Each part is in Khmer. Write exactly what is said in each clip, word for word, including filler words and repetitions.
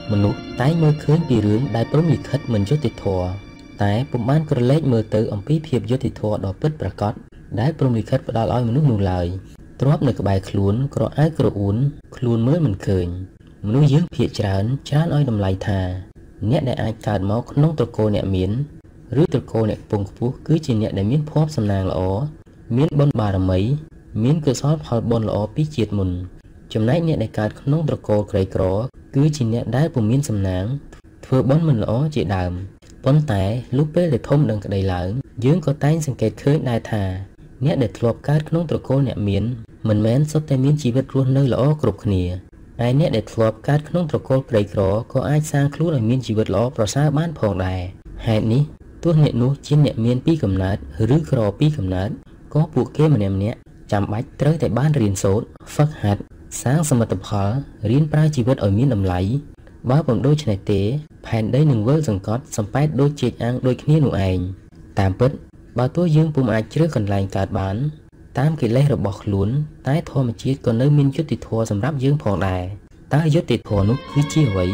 មនុស្សតែមើលឃើញពីរឿងដែលព្រមលិខិតមិនយុត្តិធម៌តែពុំបានក្រឡេកមើលទៅអំពីភាពយុត្តិធម៌ដ៏ពិតប្រាកដដែលព្រមលិខិតផ្ដល់ឲ្យមនុស្សនោះឡើយទ្រាំនៅក្បែរខ្លួនក្រអៅក្រអួនខ្លួនមើលមិនឃើញមនុស្សយើងភាគច្រើនច្រើនឲ្យតម្លៃថាអ្នកដែលអាចកើតមកក្នុងត្រកូលអ្នកមានឬត្រកូលអ្នកពងខ្ពស់គឺជាអ្នកដែលមានភ័ព្វសំណាងល្អមានបុណ្យបារមីមានកុសលផលបុណ្យល្អពីជាតិមុនចំណែកអ្នកដែលកើតក្នុងត្រកូលក្រីក្រគឺជាអ្នកដែលពុំមានសំណាងធ្វើបុណ្យមិនល្អជាដើមប៉ុន្តែលុះពេលដែលធំដឹងក្តីឡើងយើងក៏តែងសង្កេតឃើញដែរថាអ្នកដែលធ្លាប់កើតក្នុងត្រកូលអ្នកមានមិនមែនសុទ្ធតែមានជីវិតរស់នៅល្អគ្រប់គ្នាឯអ្នកដែលធ្លាប់កើតក្នុងត្រកូលក្រីក្រក៏អាចសាងខ្លួនឲ្យមានជីវិតល្អប្រសើរបានផងដែរហេតុនេះទោះអ្នកនោះជាអ្នកមានពីកំណើតឬក្រពីកំណើតក៏ពួកគេម្នាក់ម្នាក់ចាំបាច់ត្រូវតែបានរៀនសូត្រហ្វឹកហាត់សាងសមិទ្ធផលរៀនប្រើជីវិតឲ្យមានតម្លៃបើពុំដូច្នេះទេផែនដីនឹងវិលសង្កត់សំប៉ែតដូចជាអាងដូចគ្នានោះឯងតាមពិតបើទោះយើងពុំអាចជ្រើសកន្លែងកើតបានតាមកិលេសរបស់ខ្លួនតែធម្មជាតិក៏នៅមានយុត្តិធម៌សម្រាប់យើងផងដែរតើយុត្តិធម៌នោះគឺជាអ្វី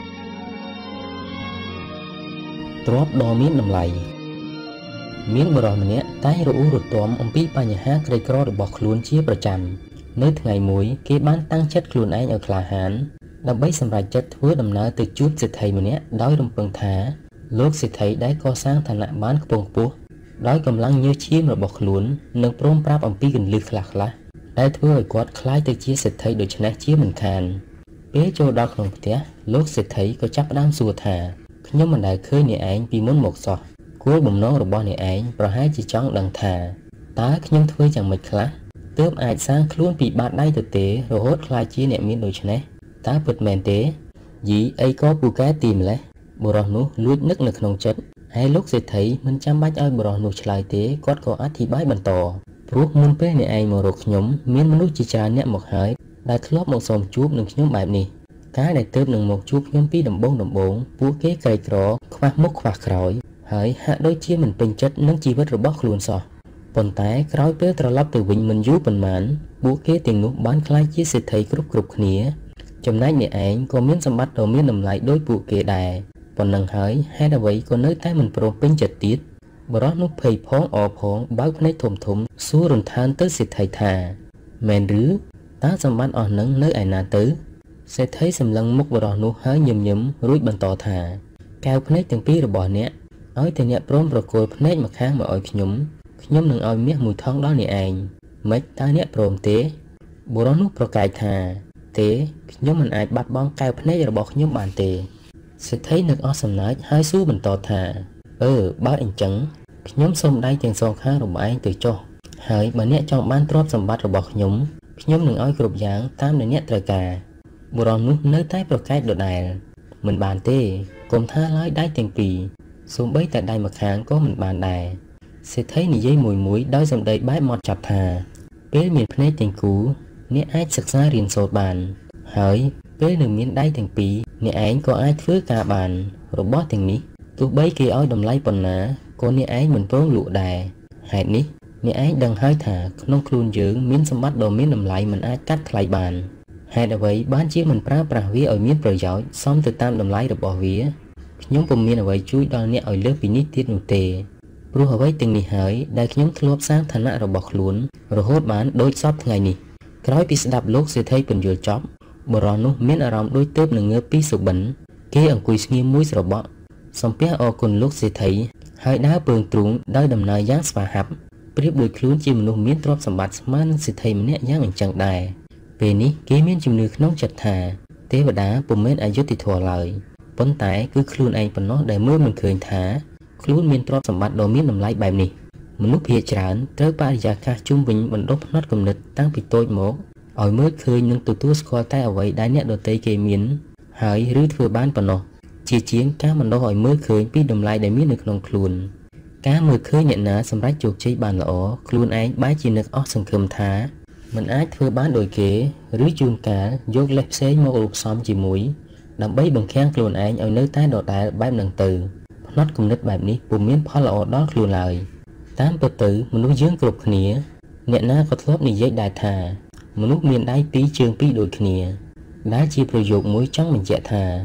ទ្រព្យដ៏មានតម្លៃមានបុរសម្នាក់តែងរអ៊ូរទាំអំពីបញ្ហាក្រីក្ររបស់ខ្លួនជាប្រចាំនៅថ្ងៃមួយគេបានតាំងចិត្តខ្លួនឯងឲ្យក្លាហានដើម្បីសម្រេចចិត្តធ្វើដំណើរទៅជួបសេដ្ឋីម្នាក់ដោយរំពឹងថាលោកសេដ្ឋីដែលកសាងឋានៈបានខ្ពង់ខ្ពស់ដោយកម្លាំងញើសឈាមរបស់ខ្លួននឹងព្រមប្រាប់អំពីគន្លឹះខ្លះៗដែលធ្វើឲ្យគាត់ក្លាយទៅជាសេដ្ឋីដូច្នេះជាមិនខានពេលចូលដល់ក្នុងផ្ទះលោកសេដ្ឋីក៏ចាប់ផ្ដើមសួរថាខ្ញុំមិនដែលឃើញអ្នកឯងពីមុនមកសោះគោលបំណងរបស់អ្នកឯងប្រហែលជាចង់ដឹងថាតើខ្ញុំធ្វើយ៉ាងម៉េចខ្លះទើបអាចសាងខ្លួនពីបាតដៃទៅទេរហូតក្លាយជាអ្នកមានដូច្នេះតើពិតមែនទេយីអីក៏ពូកែទីម្លេះបុរសនោះលួចនឹកនៅក្នុងចិត្តហើយលោកសេដ្ឋីមិនចាំបាច់ឲ្យបុរសនោះឆ្លើយទេគាត់ក៏អធិប្បាយបន្តព្រោះមុនពេលអ្នកឯងមករកខ្ញុំមានមនុស្សជាច្រើនអ្នកមកហើយដែលធ្លាប់មកសូមជួបនឹងខ្ញុំបែបនេះកាលដែលទើបនឹងមកជួបខ្ញុំពីដំបូងដំបូងពួកគេក្រីក្រខ្វះមុខខ្វះក្រោយហើយហាក់ដូចជាមិនពេញចិត្តនឹងជីវិតរបស់ខ្លួនសោះប៉ុន្តែក្រោយពេលត្រឡប់ទៅវិញមិនយូរប៉ុន្មានពួកគេទាំងនោះបានក្លាយជាសេដ្ឋីគ្រប់គ្រប់គ្នាចំណែកអ្នកឯងក៏មានសម្បត្តិដ៏មានតម្លៃដូចពួកគេដែរប៉ុណ្ណឹងហើយហេតុអ្វីក៏នៅតែមិនព្រមពេញចិត្តទៀតបរិសុទ្ធនោះភ័យផងអរផងបើកភ្នែកធំធំសួររំខានទៅសេដ្ឋីថាមែនឬតើសម្បត្តិអស់នឹងនៅឯណាទៅសេដ្ឋីសម្លឹងមុខបរិសុទ្ធនោះហើយញឹមញឹមរួចបន្តថាកែវភ្នែកទាំងពីររបស់អ្នកឲ្យតែអ្នកព្រមប្រគល់ភ្នែកម្ខាងមកឲ្យខ្ញុំខ្ញុំនឹងឲ្យមាសមួយថងដល់អ្នកឯងម៉េចតើអ្នកព្រមទេបុរសនោះប្រកែកថាទេខ្ញុំមិនអាចបាត់បង់កែវភ្នែករបស់ខ្ញុំបានទេសេដ្ឋីនឹកអស់សំណើចហើយសួរបន្តថាអឺបើអញ្ចឹងខ្ញុំសូមដៃទាំងសងខាងរបស់ឯងទៅចុះហើយបើអ្នកចង់បានទ្រព្យសម្បត្តិរបស់ខ្ញុំខ្ញុំនឹងឲ្យគ្រប់យ៉ាងតាមដែលអ្នកត្រូវការបុរសនោះនៅតែប្រកែកដដែលមិនបានទេកុំថាឡើយដៃទាំងពីរសូម្បីតែដៃម្ខាងក៏មិនបានដែរសេដ្ឋីនិយាយមួយមួយដោយសម្ដីបែបមកចាប់ថាពេលមានភ្នែកទាំងគូអ្នកអាចសិក្សារៀនសូត្របានហើយពេលនៅមានដៃទាំងពីរអ្នកឯងក៏អាចធ្វើការបានរបស់ទាំងនេះទោះបីគេឲ្យតម្លៃប៉ុណ្ណាក៏អ្នកឯងមិនព្រមលក់ដែរហេតុនេះអ្នកឯងដឹងហើយថាក្នុងខ្លួនយើងមានសម្បត្តិដ៏មានតម្លៃមិនអាចកាត់ថ្លៃបានហេតុអ្វីបានជាមិនប្រើប្រាស់វាឲ្យមានប្រយោជន៍សមទៅតាមតម្លៃរបស់វាខ្ញុំពុំមានអ្វីជួយដល់អ្នកឲ្យលើសពីនេះទៀតនោះទេព្រោះអ្វីទាំងនេះហើយដែលខ្ញុំធ្លាប់សាងឋានៈរបស់ខ្លួនរហូតបានដូចសពថ្ងៃនេះក្រោយពីស្ដាប់លោកសេដ្ឋីពន្យល់ចប់បុរសនោះមានអារម្មណ៍ដូចទើបនឹងងើបពីសុបិនគេអង្គុយស្ងៀមមួយស្របក់សំពះអរគុណលោកសេដ្ឋីហើយដើរពើងទ្រូងដោយដំណើរយ៉ាងស្វាហាប់ប្រៀបដូចខ្លួនជាមនុស្សមានទ្រព្យសម្បត្តិស្មើនឹងសេដ្ឋីម្នាក់យ៉ាងអញ្ចឹងដែរពេលនេះគេមានជំនឿក្នុងចិត្តថាទេវតាពុំមែនអយុត្តិធម៌ឡើយប៉ុន្តែគឺខ្លួនឯងប៉ុណ្ណោះដែលមើលមិនឃើញថាខ្លួនមានទ្រព្យសម្បត្តិដ៏មានតម្លៃបែបនេះមនុស្សភាគច្រើនត្រូវបរិយាកាសជុំវិញបណ្ដុះផ្នត់គំនិតតាំងពីតូចមកឲ្យមើលឃើញនិងទទួលស្គាល់តែអ្វីដែលអ្នកដទៃគេមានហើយឬធ្វើបានប៉ុណ្ណោះជាជាងការបណ្ដុះឲ្យមើលឃើញពីតម្លៃដែលមាននៅក្នុងខ្លួនការមើលឃើញអ្នកណាសម្រេចជោគជ័យបានល្អខ្លួនឯងបែរជានឹកអស់សង្ឃឹមថាមិនអាចធ្វើបានដូចគេឬជួនកាលយកលេសផ្សេងមករូបផ្សំជាមួយដើម្បីបង្ខាំងខ្លួនឯងឲ្យនៅតែដដែលបែបហ្នឹងទៅផ្នត់គំនិតបែបនេះពុំមានផលល្អដល់ខ្លួនឡើយតាមពិតទៅមនុស្សយើងគ្រប់គ្នាអ្នកណាក៏ធ្លាប់និយាយដែរថាមនុស្សមានដៃពីរជើងពីរដូចគ្នាដែលជាប្រយោគមួយចង់បញ្ជាក់ថា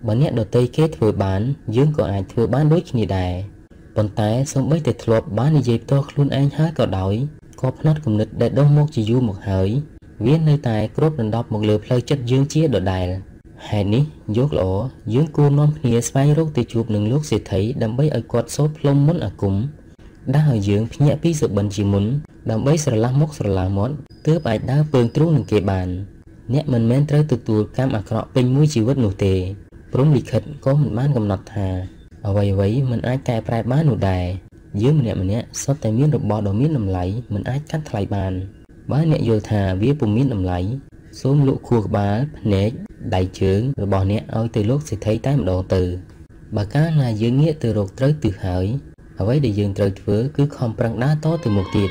បើអ្នកដទៃគេធ្វើបានយើងក៏អាចធ្វើបានដូចគ្នាដែរប៉ុន្តែសូម្បីតែធ្លាប់បាននិយាយផ្ទាល់ខ្លួនឯងហើយក៏ដោយក៏ផ្នត់គំនិតដែលដុះមកជាយូរមកហើយវានៅតែគ្របដណ្ដប់មកលើផ្លូវចិត្តយើងជាដដែលហេតុនេះយកល្អយើងគួរនាំគ្នាស្វែងរកទៅជួបនឹងលោកសេដ្ឋីដើម្បីឲ្យគាត់សូត្រផ្លុំមុនអាគមដែលឲ្យយើងភ្ញាក់ពីសុបិនជាមុនដើម្បីស្រឡះមុខស្រឡះមាត់ទើបអាចដើរពើងទ្រូងនឹងគេបានអ្នកមិនមែនត្រូវទទួលកម្មអាក្រក់ពេញមួយជីវិតនោះទេព្រំលិខិតក៏មិនបានកំណត់ថាអ្វីអ្វីមិនអាចកែប្រែបាននោះដែរយើងម្នាក់ម្នាក់សុទ្ធតែមានរបស់ដ៏មានតម្លៃមិនអាចកាត់ថ្លៃបានបើអ្នកយល់ថាវាពុំមានតម្លៃសូមលក់ខួរក្បាលភ្នែកដៃជើងរបស់អ្នកឲ្យទៅលោកសេដ្ឋីតែម្ដងទៅបើកាលណាយើងងាកទៅរកត្រូវទិសហើយអ្វីដែលយើងត្រូវធ្វើគឺខំប្រឹងដើរតទៅមុខទៀត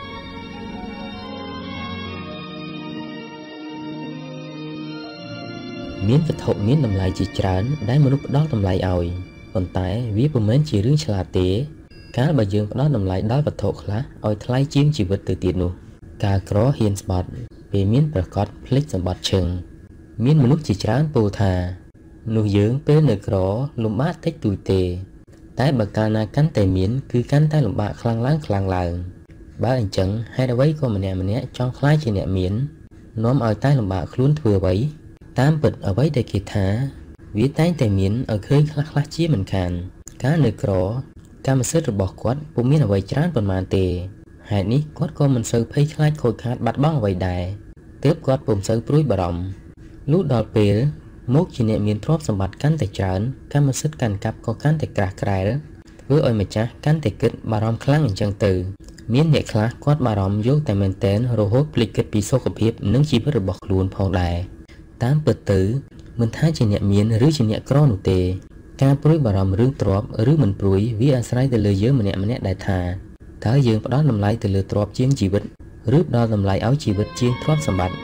មានវត្ថុមានតម្លៃជាច្រើនដែលមនុស្សផ្ដល់តម្លៃឲ្យប៉ុន្តែវាពុំមែនជារឿងឆ្លាតទេកាលបើយើងផ្ដល់តម្លៃដល់វត្ថុខ្លះឲ្យថ្លៃជាងជីវិតទៅទៀតនោះការក្រហ៊ានស្បត់ពេលមានប្រកាសភ្លេចសម្បត្តិឈឹងមានមនុស្សជាច្រើនពោលថានោះយើងពេលនៅក្រលំបាកតិចតួចទេតែបើកាលណាកាន់តែមានគឺកាន់តែលំបាកខ្លាំងឡើងខ្លាំងឡើងបើអញ្ចឹងហេតុអ្វីក៏ម្នាក់ម្នាក់ចង់ខ្លាចជាអ្នកមាននាំឲ្យតែលំបាកខ្លួនធ្វើអ្វីតាមពិតអ្វីដែលគេថាវាតែងតែមានឲ្យឃើញខ្លះខ្លះជាមិនខានការនៅក្រកម្មសិទ្ធិរបស់គាត់ពុំមានអ្វីច្រើនប៉ុន្មានទេហេតុនេះគាត់ក៏មិនសូវភ័យខ្លាចខូចខាតបាត់បង់អ្វីដែរទើបគាត់ពុំសូវព្រួយបារម្ភលុះដល់ពេលមកជាអ្នកមានទ្រព្យសម្បត្តិកាន់តែច្រើនកម្មសិទ្ធិកាន់កាប់ក៏កាន់តែក្រាស់ក្រែលធ្វើឲ្យម្ចាស់កាន់តែគិតបារម្ភខ្លាំងអញ្ចឹងទៅមានអ្នកខ្លះគាត់បារម្ភយកតែមែនតែនរហូតភ្លេចគិតពីសុខភាពនិងជីវិតរបស់ខ្លួនផងដែរតាមពិតទៅមិនថាជាអ្នកមានឬជាអ្នកក្រនោះទេការព្រួយបារម្ភរឿងទ្រព្យឬមិនព្រួយវាអាស្រ័យទៅលើយើងម្នាក់ម្នាក់ដែរថាតើយើងផ្ដល់តម្លៃទៅលើទ្រព្យជាងជីវិតឬផ្ដល់តម្លៃឲ្យជីវិតជាងទ្រព្យសម្បត្តិ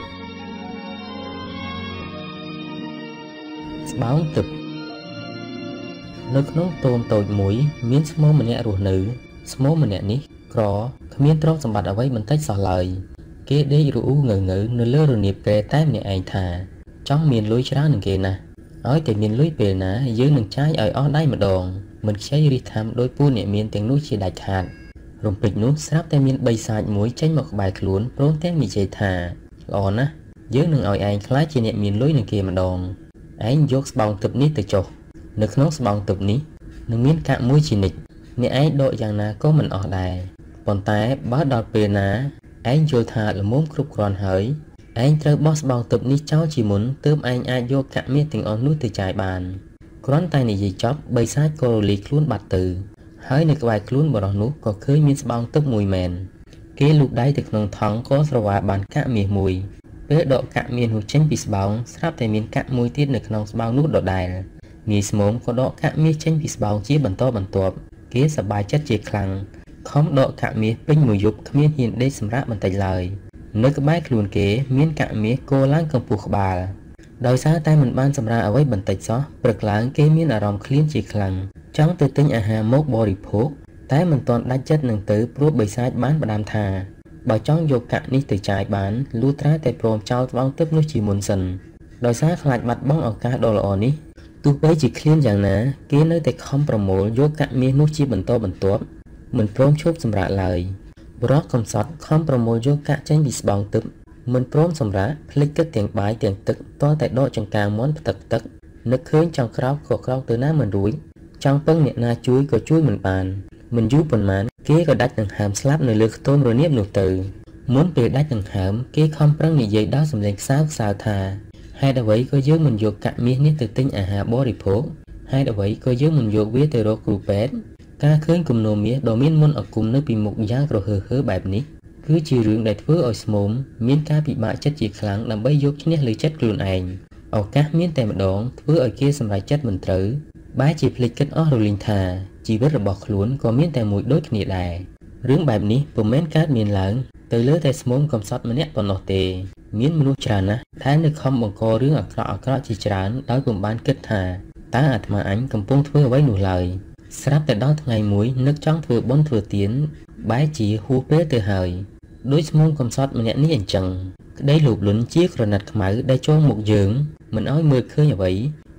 ស្បោងទឹកនៅក្នុងតូនតូចមួយមានស្មោម្នាក់រស់នៅស្មោម្នាក់នេះក្រគ្មានទ្រព្យសម្បត្តិអ្វីបន្តិចសោះឡើយគេដេករអ៊ូងើងើនៅលើរនាបកែតែម្នាក់ឯងថាចង់មានលុយច្រើននឹងគេណាស់ឲ្យតែមានលុយពេលណាយើងនឹងចាយឲ្យអស់ដៃម្ដងមិនខ្ចីរិះថាំដោយពូអ្នកមានទាំងនោះជាដាច់ខាតរំពេចនោះស្រាប់តែមានបីសាច់មួយចេញមកក្បែរខ្លួនព្រមទាំងនិយាយថាល្អណាស់យើងនឹងឲ្យឯងខ្លាចជាអ្នកមានលុយនឹងគេម្ដងឯងយកស្បោងទឹកនេះទៅចុះនៅក្នុងស្បោងទឹកនេះនឹងមានកាក់មួយជានិច្ចអ្នកឯងដកយ៉ាងណាក៏មិនអស់ដែរប៉ុន្តែបើដល់ពេលណាឯងយល់ថាល្មមគ្រប់គ្រាន់ហើយឯងត្រូវបោះស្បោងទឹកនេះចោលជាមុនទើបឯងអាចយកកាក់មាសទាំងអស់នោះទៅចាយបានគ្រាន់តែនិយាយចប់បីសាច់ក៏រលីខ្លួនបាត់ទៅហើយនៅក្បែរខ្លួនបរិសនោះក៏ឃើញមានស្បោងទឹកមួយមែនគេលូកដៃទៅក្នុងថង់ក៏ស្រវាបានកាក់មាសមួយពេលដកកាក់មាសនោះចេញពីស្បោងស្រាប់តែមានកាក់មួយទៀតនៅក្នុងស្បោងនោះដដែលងាយស្មុំក៏ដកកាក់មាសចេញពីស្បោងជាបន្តបន្ទាប់គេសប្បាយចិត្តជាខ្លាំងខំដកកាក់មាសពេញមួយយប់គ្មានហ៊ានដេកសម្រាកបន្តិចឡើយនៅក្បែរខ្លួនគេមានកាក់មាសគោឡើងកម្ពស់ក្បាលដោយសារតែមិនបានសម្រាកអ្វីបន្តិចសោះព្រឹកឡើងគេមានអារម្មណ៍ឃ្លានជាខ្លាំងចង់ទៅទិញអាហារមកបរិភោគតែមិនទាន់ដាច់ចិត្តនឹងទៅព្រោះបិសាចបានផ្ដាំថាបើចង់យកកាក់នេះទៅចាយបានលុះត្រាតែព្រមចោលស្បោងទឹកនោះជាមុនសិនដោយសារខ្លាចបាត់បង់ឱកាសដ៏ល្អនេះទោះបីជាឃ្លានយ៉ាងណាគេនៅតែខំប្រមូលយកកាក់មាសនោះជាបន្តបន្ទាប់មិនព្រមឈប់សម្រាកឡើយបរិសកំសត់ខំប្រមូលយកកាក់ចេញពីស្បោងទឹកមិនព្រមសម្រាកភ្លេចគិតទាំងបាយទាំងទឹកតតែដកចង្កាមន់ផ្ទឹកទឹកនឹកឃើញចង់ក្រោកក៏ក្រោកទៅណាមិនរួចចង់ពឹងអ្នកណាជួយក៏ជួយមិនបានមិនយូរប៉ុន្មានគេក៏ដាច់ដង្ហើមស្លាប់នៅលើខ្ទមរនាបនោះទៅមុនពេលដាច់ដង្ហើមគេខំប្រឹងនិយាយដល់សំឡេងខ្សោយខ្សោយថាហេតុអ្វីក៏យើងមិនយកកាក់មាសនេះទៅទិញអាហារបរិភោគហេតុអ្វីក៏យើងមិនយកវាទៅរកគ្រូពេទ្យការឃើញគំនុំមាសដ៏មានមន្តអាគមនៅពីមុខយ៉ាងក្រហើហឺបែបនេះគឺជារឿងដែលធ្វើឲ្យស្មោមមានការពិបាកចិត្តជាខ្លាំងដើម្បីយកឈ្នះលើចិត្តខ្លួនឯងឱកាសមានតែម្ដងធ្វើឲ្យគេសម្រេចចិត្តមិនត្រូវបែរជាភ្លេចគិតអស់រលីងថាជីវិតរបស់ខ្លួនក៏មានតែមួយដូចគ្នាដែររឿងបែបនេះពុំមែនកើតមានឡើងទៅលើតែស្មោមកំសត់ម្នាក់ប៉ុណ្ណោះទេមានមនុស្សច្រើនណាស់ដែលនៅខំបង្ករឿងអាក្រក់អាក្រក់ជាច្រើនដោយពុំបានគិតថាតើអាត្មាអញកំពុងធ្វើអ្វីនោះឡើយស្រាប់តែដល់ថ្ងៃមួយនឹកចង់ធ្វើបុណ្យធ្វើទានបែរជាហួសពេលទៅហើយដោយស្មោមកំសត់ម្នាក់នេះអញ្ចឹងក្តីលោភលន់ជាក្រណាត់ខ្មៅដែលចូលមុខយើងមិនឲ្យមើលឃើញអ្វី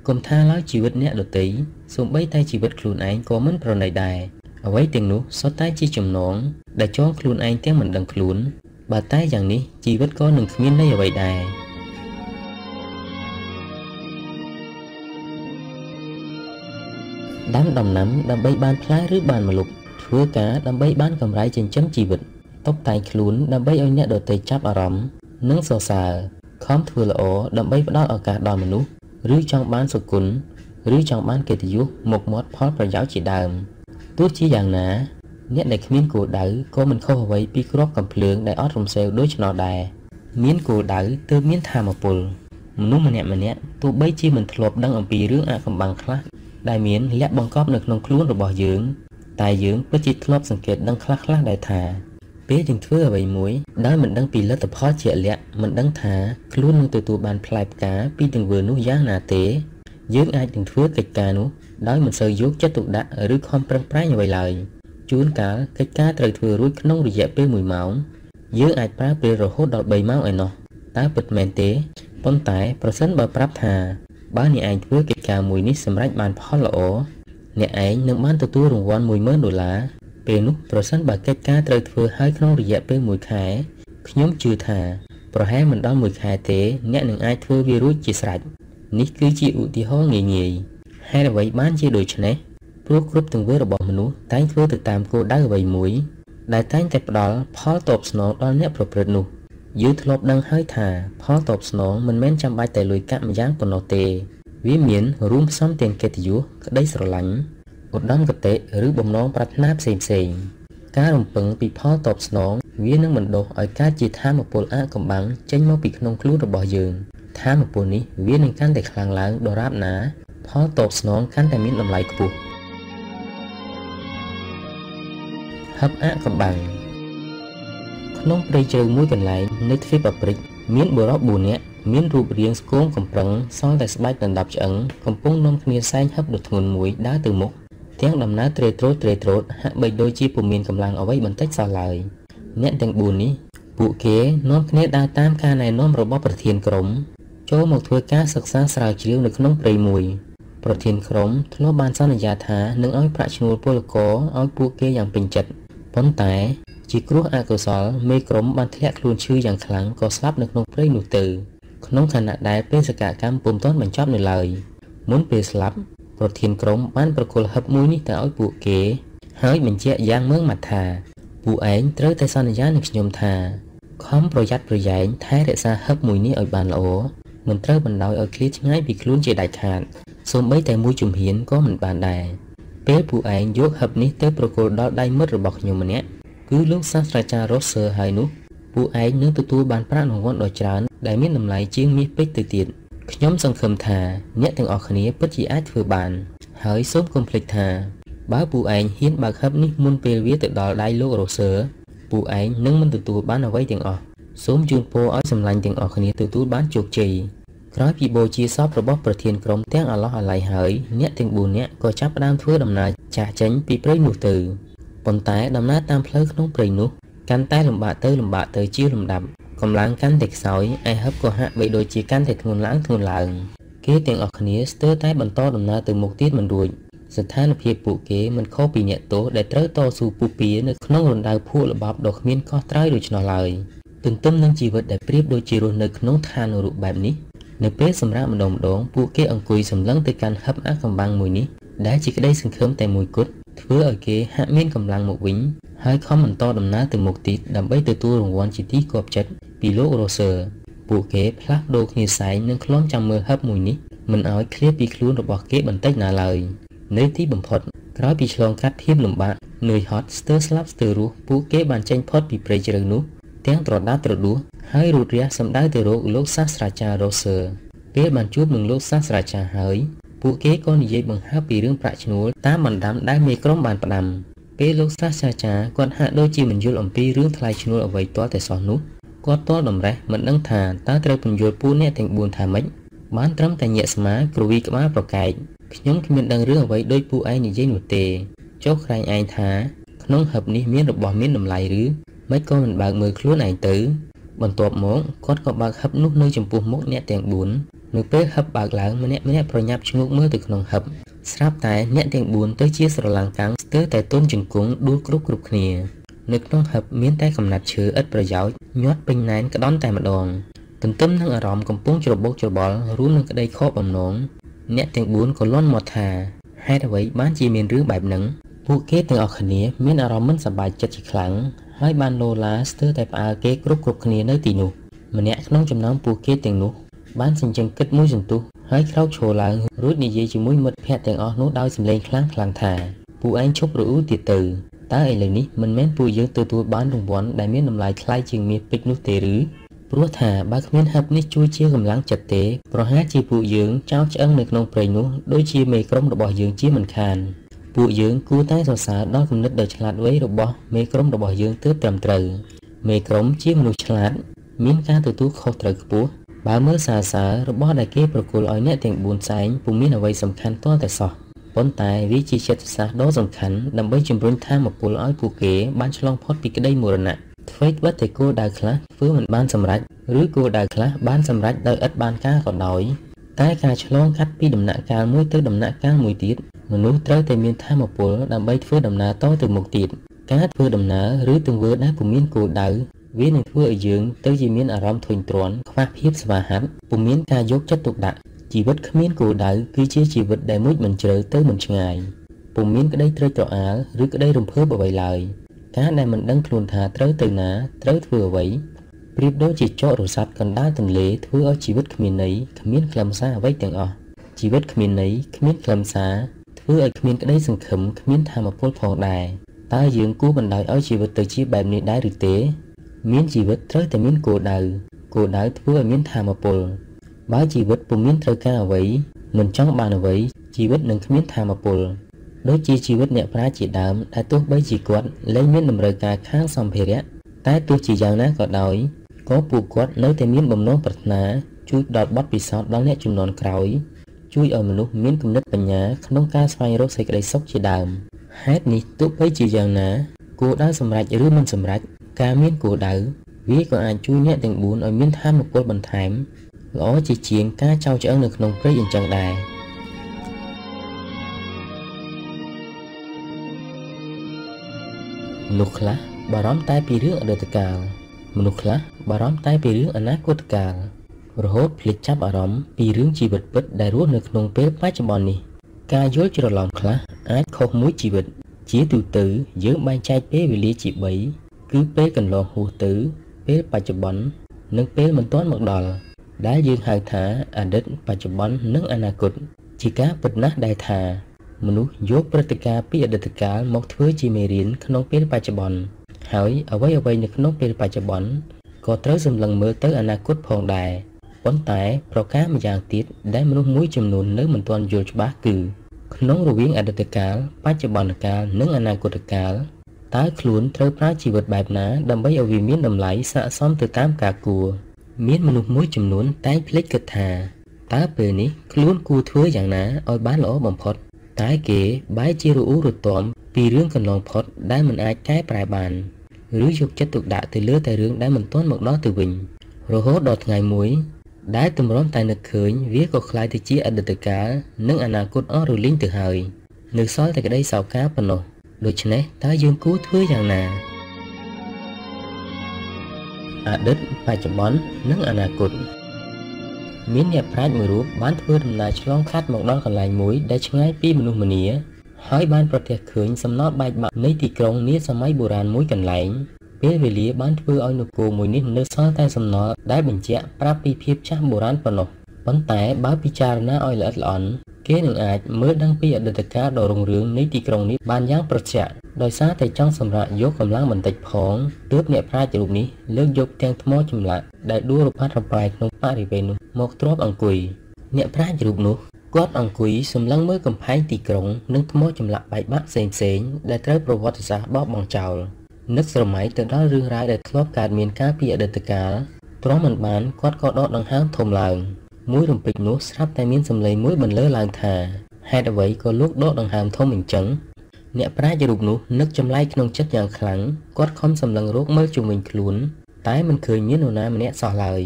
កុំថាឡើយជីវិតអ្នកដទៃសូម្បីតែជីវិតខ្លួនឯងក៏មិនប្រណីដែរអ្វីទាំងនោះសុទ្ធតែជាចំណងដែលចងខ្លួនឯងទាំងមិនដឹងខ្លួនបើតែយ៉ាងនេះជីវិតក៏នឹងគ្មានន័យអ្វីដែរដាំដំណាំដើម្បីបានផ្លែឬបានម្លប់ធ្វើការដើម្បីបានកម្រៃចិញ្ចឹមជីវិតតុបតែងខ្លួនដើម្បីឲ្យអ្នកដទៃចាប់អារម្មណ៍និងសរសើរខំធ្វើល្អដើម្បីផ្ដល់ឱកាសដល់មនុស្សឬចង់បានសុគន្ធឬចង់បានកិត្តិយសមុខមាត់ផលប្រយោជន៍ជាដើមទោះជាយ៉ាងណាអ្នកដែលគ្មានគោលដៅក៏មិនខុសអ្វីពីគ្រាប់កាំភ្លើងដែលអត់រំសេវដូច្នោះដែរមានគោលដៅទើបមានថាមពលមនុស្សម្នាក់ម្នាក់ទោះបីជាមិនធ្លាប់ដឹងអំពីរឿងអាថ៌កំបាំងខ្លះដែលមានលក្ខបង្កប់នៅក្នុងខ្លួនរបស់យើងតែយើងពិតជាធ្លាប់សង្កេតដឹងខ្លះៗដែរថាពេលយើងធ្វើអ្វីមួយដោយមិនដឹងពីលទ្ធផលជាក់លាក់មិនដឹងថាខ្លួននឹងទទួលបានផ្លែផ្កាពីទង្វើនោះយ៉ាងណាទេយើងអាចនឹងធ្វើកិច្ចការនោះដោយមិនសូវយកចិត្តទុកដាក់ឬខំប្រឹងប្រែងអ្វីឡើយជួនកាលកិច្ចការត្រូវធ្វើរួចក្នុងរយៈពេលមួយម៉ោងយើងអាចប្រើពេលរហូតដល់បីម៉ោងឯណោះតើពិតមែនទេប៉ុន្តែប្រសិនបើប្រាប់ថាបើអ្នកឯងធ្វើកិច្ចការមួយនេះសម្រេចបានផលល្អអ្នកឯងនឹងបានទទួលរង្វាន់មួយម៉ឺនដុល្លារពេលនោះប្រសិនបើកិច្ចការត្រូវធ្វើឲ្យក្នុងរយៈពេលមួយខែខ្ញុំជឿថាប្រហែលមិនដល់មួយខែទេអ្នកនឹងអាចធ្វើវារួចជាស្រេចនេះគឺជាឧទាហរណ៍ងាយងាយហេតុអ្វីបានជាដូច្នេះព្រោះគ្រប់ទង្វើរបស់មនុស្សតែងធ្វើទៅតាមគោលដៅអ្វីមួយដែលតែងតែផ្ដល់ផលតបស្នងដល់អ្នកប្រព្រឹត្តនោះយើងធ្លាប់ដឹងហើយថាផលតបស្នងមិនមែនចាំបាច់តែលុយកាក់ម្យ៉ាងប៉ុណ្ណោះទេវាមានរួមផ្សំទាំងកិត្តិយសក្តីស្រឡាញ់ឧត្តមគតិឬបំណងប្រាថ្នាផ្សេងផ្សេងការរំពឹងពីផលតបស្នងវានឹងបណ្ដុះឲ្យកើតជាថាមពលអាថ៌កំបាំងចេញមកពីក្នុងខ្លួនរបស់យើងថាមពលនេះវានឹងកាន់តែខ្លាំងឡើងដរាបណាផលតបស្នងកាន់តែមានតម្លៃខ្ពស់ហឹបអាថ៌កំបាំងក្នុងព្រៃជ្រៅមួយកន្លែងនៅទ្វីបអាហ្វ្រិកមានបុរសបួននាក់មានរូបរាងស្គមកំប្រឹងសល់តែស្បែកដណ្ដប់ឆ្អឹងកំពុងនាំគ្នាសែងហឹបដ៏ធ្ងន់មួយដើរទៅមុខទាំងដំណើរត្រេត្រោតត្រេត្រោតហាក់បីដូចជាពុំមានកម្លាំងអ្វីបន្តិចសោះឡើយអ្នកទាំងបួននេះពួកគេនាំគ្នាដើរតាមការណែនាំរបស់ប្រធានក្រុមចូលមកធ្វើការសិក្សាស្រាវជ្រាវនៅក្នុងព្រៃមួយប្រធានក្រុមធ្លាប់បានសន្យាថានឹងឲ្យប្រាក់ឈ្នួលពលករឲ្យពួកគេយ៉ាងពេញចិត្តប៉ុន្តែជាគ្រោះអកុសលមេក្រុមបានធ្លាក់ខ្លួនឈឺយ៉ាងខ្លាំងក៏ស្លាប់នៅក្នុងព្រៃនោះទៅក្នុងខណៈដែលបេសកកម្មពុំទាន់បញ្ចប់នៅឡើយមុនពេលស្លាប់ប្រធានក្រុមបានប្រគល់ហឹបមួយនេះទៅឲ្យពួកគេហើយបញ្ជាក់យ៉ាងម៉ឺងម៉ាត់ថាពួកឯងត្រូវតែសន្យានឹងខ្ញុំថាខំប្រយ័ត្នប្រយែងថែរក្សាហឹបមួយនេះឲ្យបានល្អមិនត្រូវបណ្ដោយឲ្យឃ្លាតឆ្ងាយពីខ្លួនជាដាច់ខាតសូម្បីតែមួយជំហានក៏មិនបានដែរពេលពួកឯងយកហឹបនេះទៅប្រគល់ដល់ដៃមិត្តរបស់ខ្ញុំម្នាក់គឺលោកសាស្ត្រាចារ្យរ៉ូសឺហើយនោះពួកឯងនឹងទទួលបានប្រាក់រង្វាន់ដ៏ច្រើនដែលមានតម្លៃជាងមាសពេជ្រទៅទៀតខ្ញុំសង្ឃឹមថាអ្នកទាំងអស់គ្នាពិតជាអាចធ្វើបានហើយសូមកុំភ្លេចថាបើពួកឯងហ៊ានបើកហឹបនេះមុនពេលវាទៅដល់ដៃលោករ៉ូសឺពួកឯងនឹងមិនទទួលបានអ្វីទាំងអស់សូមជូនពរឲ្យសម្លាញ់ទាំងអស់គ្នាទទួលបានជោគជ័យក្រោយពីបូជាសពរបស់ប្រធានក្រុមទាំងអាឡោះអាល័យហើយអ្នកទាំងបួននាក់ក៏ចាប់ផ្ដើមធ្វើដំណើរចាស់ចេញពីព្រៃនោះទៅប៉ុន្តែដំណើរតាមផ្លូវក្នុងព្រៃនោះកាន់តែលំបាកទៅលំបាកទៅជាលំដាប់កម្លាំងកាន់តែខ្សោយឯហឹបក៏ហាក់បីដូចជាកាន់តែធ្ងន់ឡើងធ្ងន់ឡើងគេទាំងអស់គ្នាស្ទើរតែបន្តដំណើរទៅមុខទៀតមិនរួចស្ថានភាពពួកគេមិនខុសពីអ្នកទោសដែលត្រូវតស៊ូពុះពៀនៅក្នុងរណ្ដៅភក់ល្បាប់ដ៏គ្មានកោះត្រើយដូច្នោះឡើយទន្ទឹមនឹងជីវិតដែលប្រៀបដូចជារស់នៅក្នុងឋាននរកបែបនេះនៅពេលសម្រាប់ម្ដងម្ដងពួកគេអង្គុយសម្លឹងទៅកាន់ហឹបអាថ៌កំបាំងមួយនេះដែលជាក្តីសង្ឃឹមតែមួយគត់ធ្វើឲ្យគេហាក់មានកម្លាំងមកវិញហើយខំបន្តដំណើរទៅមុខទៀតដើម្បីទទួលរង្វាន់ជាទីគាប់ចិត្តពីលោករ៉ូសឺពួកគេផ្លាស់ប្ដូរគ្នាសែងនិងខ្លំចាំមើលហឹបមួយនេះមិនឲ្យឃ្លាតពីខ្លួនរបស់គេបន្តិចណាឡើយនៅទីបំផុតក្រោយពីឆ្លងកាត់ភាពលំបាកនឿយហត់ស្ទើរស្លាប់ស្ទើររស់ពួកគេបានចេញផុតពីព្រៃជ្រៅនោះទាំងត្រដាត្រដួសហើយរូតរះសម្ដៅទៅរកលោកសាស្ត្រាចារ្យរ៉ូសឺពេលបានជួបនឹងលោកសាស្ត្រាចារ្យហើយពួកគេក៏និយាយបង្ហើបពីរឿងប្រាក់ឈ្នួលតាមបណ្ដាំដែលមេក្រុមបានផ្ដាំពេលលោកសាស្ត្រាចារ្យគាត់ហាក់ដូចជាមិនយល់អំពីរឿងថ្លៃឈ្នួលអ្វីទាល់តែសោះនោះគាត់ទាល់តម្រេះមិនដឹងថាតើត្រូវពន្យល់ពួកអ្នកទាំងបួនថាម៉េចបានត្រឹមតែញាក់ស្មាគ្រវីក្បាលប្រកែកខ្ញុំគ្មានដឹងរឿងអ្វីដូចពួកឯងនិយាយនោះទេចុះក្រែងឯងថាក្នុងហឹបនេះមានរបស់មានតម្លៃឬមិនក៏មិនបើកមើលខ្លួនឯងទៅបន្ទាប់មកគាត់ក៏បើកហឹបនោះនៅចំពោះមុខអ្នកទាំងបួននៅពេលហឹបបើកឡើងម្នាក់ម្នាក់ប្រញាប់ឈ្ងោកមើលទៅក្នុងហឹបស្រាប់តែអ្នកទាំងបួនទៅជាស្រឡាំងកាំងស្ទើរតែទន់ជង្គង់ដួលគ្រប់គ្រប់គ្នានៅក្នុងហឹបមានតែកំណាត់ឈើឥតប្រយោជន៍ញាត់ពេញណែនក្តន់តែម្ដងទន្ទឹមនឹងអារម្មណ៍កំពុងច្របូកច្របល់រួមនឹងក្តីខកបំណងអ្នកទាំងបួនក៏លន់មាត់ថាហេតុអ្វីបានជាមានរឿងបែបហ្នឹងពួកគេទាំងអស់គ្នាមានអារម្មណ៍មិនសប្បាយចិត្តជាខ្លាំងហើយបានលោឡាស្ទើរតែផ្អើលគេគ្រប់គ្រប់គ្នានៅទីនោះម្នាក់ក្នុងចំណោមពួកគេទាំងនោះបានសញ្ជឹងគិតមួយសន្ទុះហើយក្រោកឈរឡើងរួចនិយាយជាមួយមិត្តភ័ក្តិទាំងអស់នោះដោយសម្លេងខ្លាំងខ្លាំងថាពួកឯងឈប់រអ៊ូទៀតទៅតើឥឡូវនេះមិនមែនពួកយើងទទួលបានរង្វាន់ដែលមានតម្លៃថ្លៃជាងមាសពេជ្រនោះទេឬព្រោះថាបើគ្មានហឹបនេះជួយជាកម្លាំងចិត្តទេប្រហែលជាពួកយើងចោលឆ្អឹងនៅក្នុងព្រៃនោះដូចជាមេក្រុមរបស់យើងជាមិនខានពួកយើងគួរតែសរសើរដល់គំនិតដ៏ឆ្លាតវៃរបស់មេក្រុមរបស់យើងទើបត្រឹមត្រូវមេក្រុមជាមនុស្សឆ្លាតមានការទទួលខុសត្រូវខ្ពស់បើមើលសារសាររបស់ដែលគេប្រគល់ឲ្យអ្នកទាំងបួនផ្សេងពុំមានអ្វីសំខាន់ទាល់តែសោះប៉ុន្តែវាជាចិត្តសាស្ត្រដ៏សំខាន់ដើម្បីជំរុញថាមពលឲ្យពួកគេបានឆ្លងផុតពីក្តីមរណៈអ្វីត្បិតតែគោលដៅខ្លះធ្វើមិនបានសម្រេចឬគោលដៅខ្លះបានសម្រេចដោយឥតបានការក៏ដោយតែការឆ្លងកាត់ពីដំណាក់កាលមួយទៅដំណាក់កាលមួយទៀតមនុស្សត្រូវតែមានថាមពលដើម្បីធ្វើដំណើរតទៅមុខទៀតការធ្វើដំណើរឬទង្វើដែលពុំមានគោលដៅវានឹងធ្វើឲ្យយើងទៅជាមានអារម្មណ៍ធុញទ្រាន់ខ្វះភាពស្វាហាប់ពុំមានការយកចិត្តទុកដាក់ជីវិតគ្មានគោលដៅគឺជាជីវិតដែលមុជមិនជ្រៅទៅមិនឆ្ងាយពុំមានក្តីត្រេកត្រអាលឬក្តីរំភើបអ្វីឡើយការដែលមិនដឹងខ្លួនថាត្រូវទៅណាត្រូវធ្វើអ្វីប្រៀបដូចជាចករស័ព្ទកណ្ដាលទន្លេធ្វើឲ្យជីវិតគ្មានន័យគ្មានខ្លឹមសារអ្វីទាំងអស់ជីវិតគ្មានន័យគ្មានខ្លឹមសារធ្វើឲ្យគ្មានក្តីសង្ឃឹមគ្មានថាមពលផងដែរតើយើងគួរបណ្ដោយឲ្យជីវិតទៅជាបែបនេះដែរឬទេមានជីវិតត្រូវតែមានគោលដៅគោលដៅធ្វើឲ្យមានថាមពលបើជីវិតពុំមានត្រូវការអ្វីមិនចង់បានអ្វីជីវិតនឹងគ្មានថាមពលដូចជាជីវិតអ្នកប្រាជ្ញជាដើមដែលទោះបីជាគាត់លែងមានតម្រូវការខាងសម្ភារៈតែទោះជាយ៉ាងណាក៏ដោយក៏ពួកគាត់នៅតែមានបំណងប្រាថ្នាជួយផ្ដល់បទពិសោធន៍ដល់អ្នកជំនាន់ក្រោយជួយឲ្យមនុស្សមានគំនិតបញ្ញាក្នុងការស្វែងរកសេចក្តីសុខជាដើមហេតុនេះទោះបីជាយ៉ាងណាគោលដៅសម្រេចឬមិនសម្រេចការមានគោលដៅវាក៏អាចជួយអ្នកទាំងបួនឲ្យមានថាមពលបន្ថែមល្អជាជាងការចោលឆ្អឹងនៅក្នុងព្រៃអញ្ចឹងដែរមនុស្សខ្លះបារម្ភតែពីរឿងអតីតកាលមនុស្សខ្លះបារម្ភតែពីរឿងអនាគតកាលរហូតភ្លេចចាប់អារម្មណ៍ពីរឿងជីវិតពិតដែលរស់នៅក្នុងពេលបច្ចុប្បន្ននេះការយល់ច្រឡំខ្លះអាចខុសមួយជីវិតជាទូទៅយើងបែងចែកពេលវេលាជាបីគឺពេលកន្លងហួសទៅពេលបច្ចុប្បន្ននិងពេលមិនទាន់មកដល់ដែលយើងហៅថាអតីតបច្ចុប្បន្ននិងអនាគតជាការពិតណាស់ដែលថាមនុស្សយកព្រឹត្តិការណ៍ពីអតីតកាលមកធ្វើជាមេរៀនក្នុងពេលបច្ចុប្បន្នហើយអ្វីអ្វីនៅក្នុងពេលបច្ចុប្បន្នក៏ត្រូវសម្លឹងមើលទៅអនាគតផងដែរប៉ុន្តែប្រការម្យ៉ាងទៀតដែលមនុស្សមួយចំនួននៅមិនទាន់យល់ច្បាស់គឺក្នុងរវាងអតីតកាលបច្ចុប្បន្នកាលនិងអនាគតកាលតើខ្លួនត្រូវប្រើជីវិតបែបណាដើម្បីឲ្យវាមានតម្លៃស័ក្តិសមទៅតាមការគួរមានមនុស្សមួយចំនួនតែងភ្លេចគិតថាតើពេលនេះខ្លួនគួរធ្វើយ៉ាងណាឲ្យបានល្អបំផុតតែគេបែរជារអ៊ូរទាំពីរឿងកន្លងផុតដែលមិនអាចកែប្រែបានឬយកចិត្តទុកដាក់ទៅលើតែរឿងដែលមិនទាន់មកដល់ទៅវិញរហូតដល់ថ្ងៃមួយដែលទម្រាំតែនឹកឃើញវាក៏คล้ายទៅជាអតីតកាលនិងអនាគតអស់រលីងទៅហើយនៅសល់តែក្តីសោកការប៉ុណ្ណោះដូច្នេះតើយើងគួរធ្វើយ៉ាងណាអតីតបច្ចុប្បន្ននិងអនាគតមានអ្នកប្រាជ្ញមួយរូបបានធ្វើដំណើរឆ្លងកាត់មកដល់កន្លែងមួយដែលឆ្ងាយពីមនុស្សម្នាហើយបានប្រទះឃើញសំណល់បែកបាក់នៃទីក្រុងនាសម័យបុរាណមួយកន្លែងពេលវេលាបានធ្វើឲ្យនគរមួយនេះនៅសល់តែសំណល់ដែលបញ្ជាក់ប្រាប់ពីភាពចាស់បុរាណប៉ុណ្ណោះប៉ុន្តែបើពិចារណាឲ្យល្អិតល្អន់គេនឹងអាចមើលដឹងពីអតីតកាលដ៏រុងរឿងនៃទីក្រុងនេះបានយ៉ាងប្រឆាំងដោយសារតែចង់សម្រាប់យកកម្លាំងបន្តិចផងទើបអ្នកប្រាជ្ញរូបនេះលើកយកទាំងថ្មចម្លាក់ដែលដួលរផាត់រំប្រែក្នុងបរិវេណនោះមកទ្រាប់អង្គុយអ្នកប្រាជ្ញរូបនោះគាត់អង្គុយសម្លឹងមើលកំផែងទីក្រុងនិងថ្មចម្លាក់បែកបាក់ផ្សេងៗដែលត្រូវប្រវត្តិសាស្ត្របោះបង់ចោលនឹកស្រមៃទៅដល់រឿងរ៉ាវដែលធ្លាប់កើតមានកាលពីអតីតកាលទ្រាំមិនបានគាត់ក៏ដកដង្ហើមធំឡើងមួយរំពេចនោះស្រាប់តែមានសំឡេងមួយបន្លឺឡើងថាហេតុអ្វីក៏លោកដកដង្ហើមធំអញ្ចឹងអ្នកប្រាជ្ញរូបនោះនឹកចម្លែកក្នុងចិត្តយ៉ាងខ្លាំងគាត់ខំសម្លឹងរកមើលជុំវិញខ្លួនតែមិនឃើញមាននរណាម្នាក់សោះឡើយ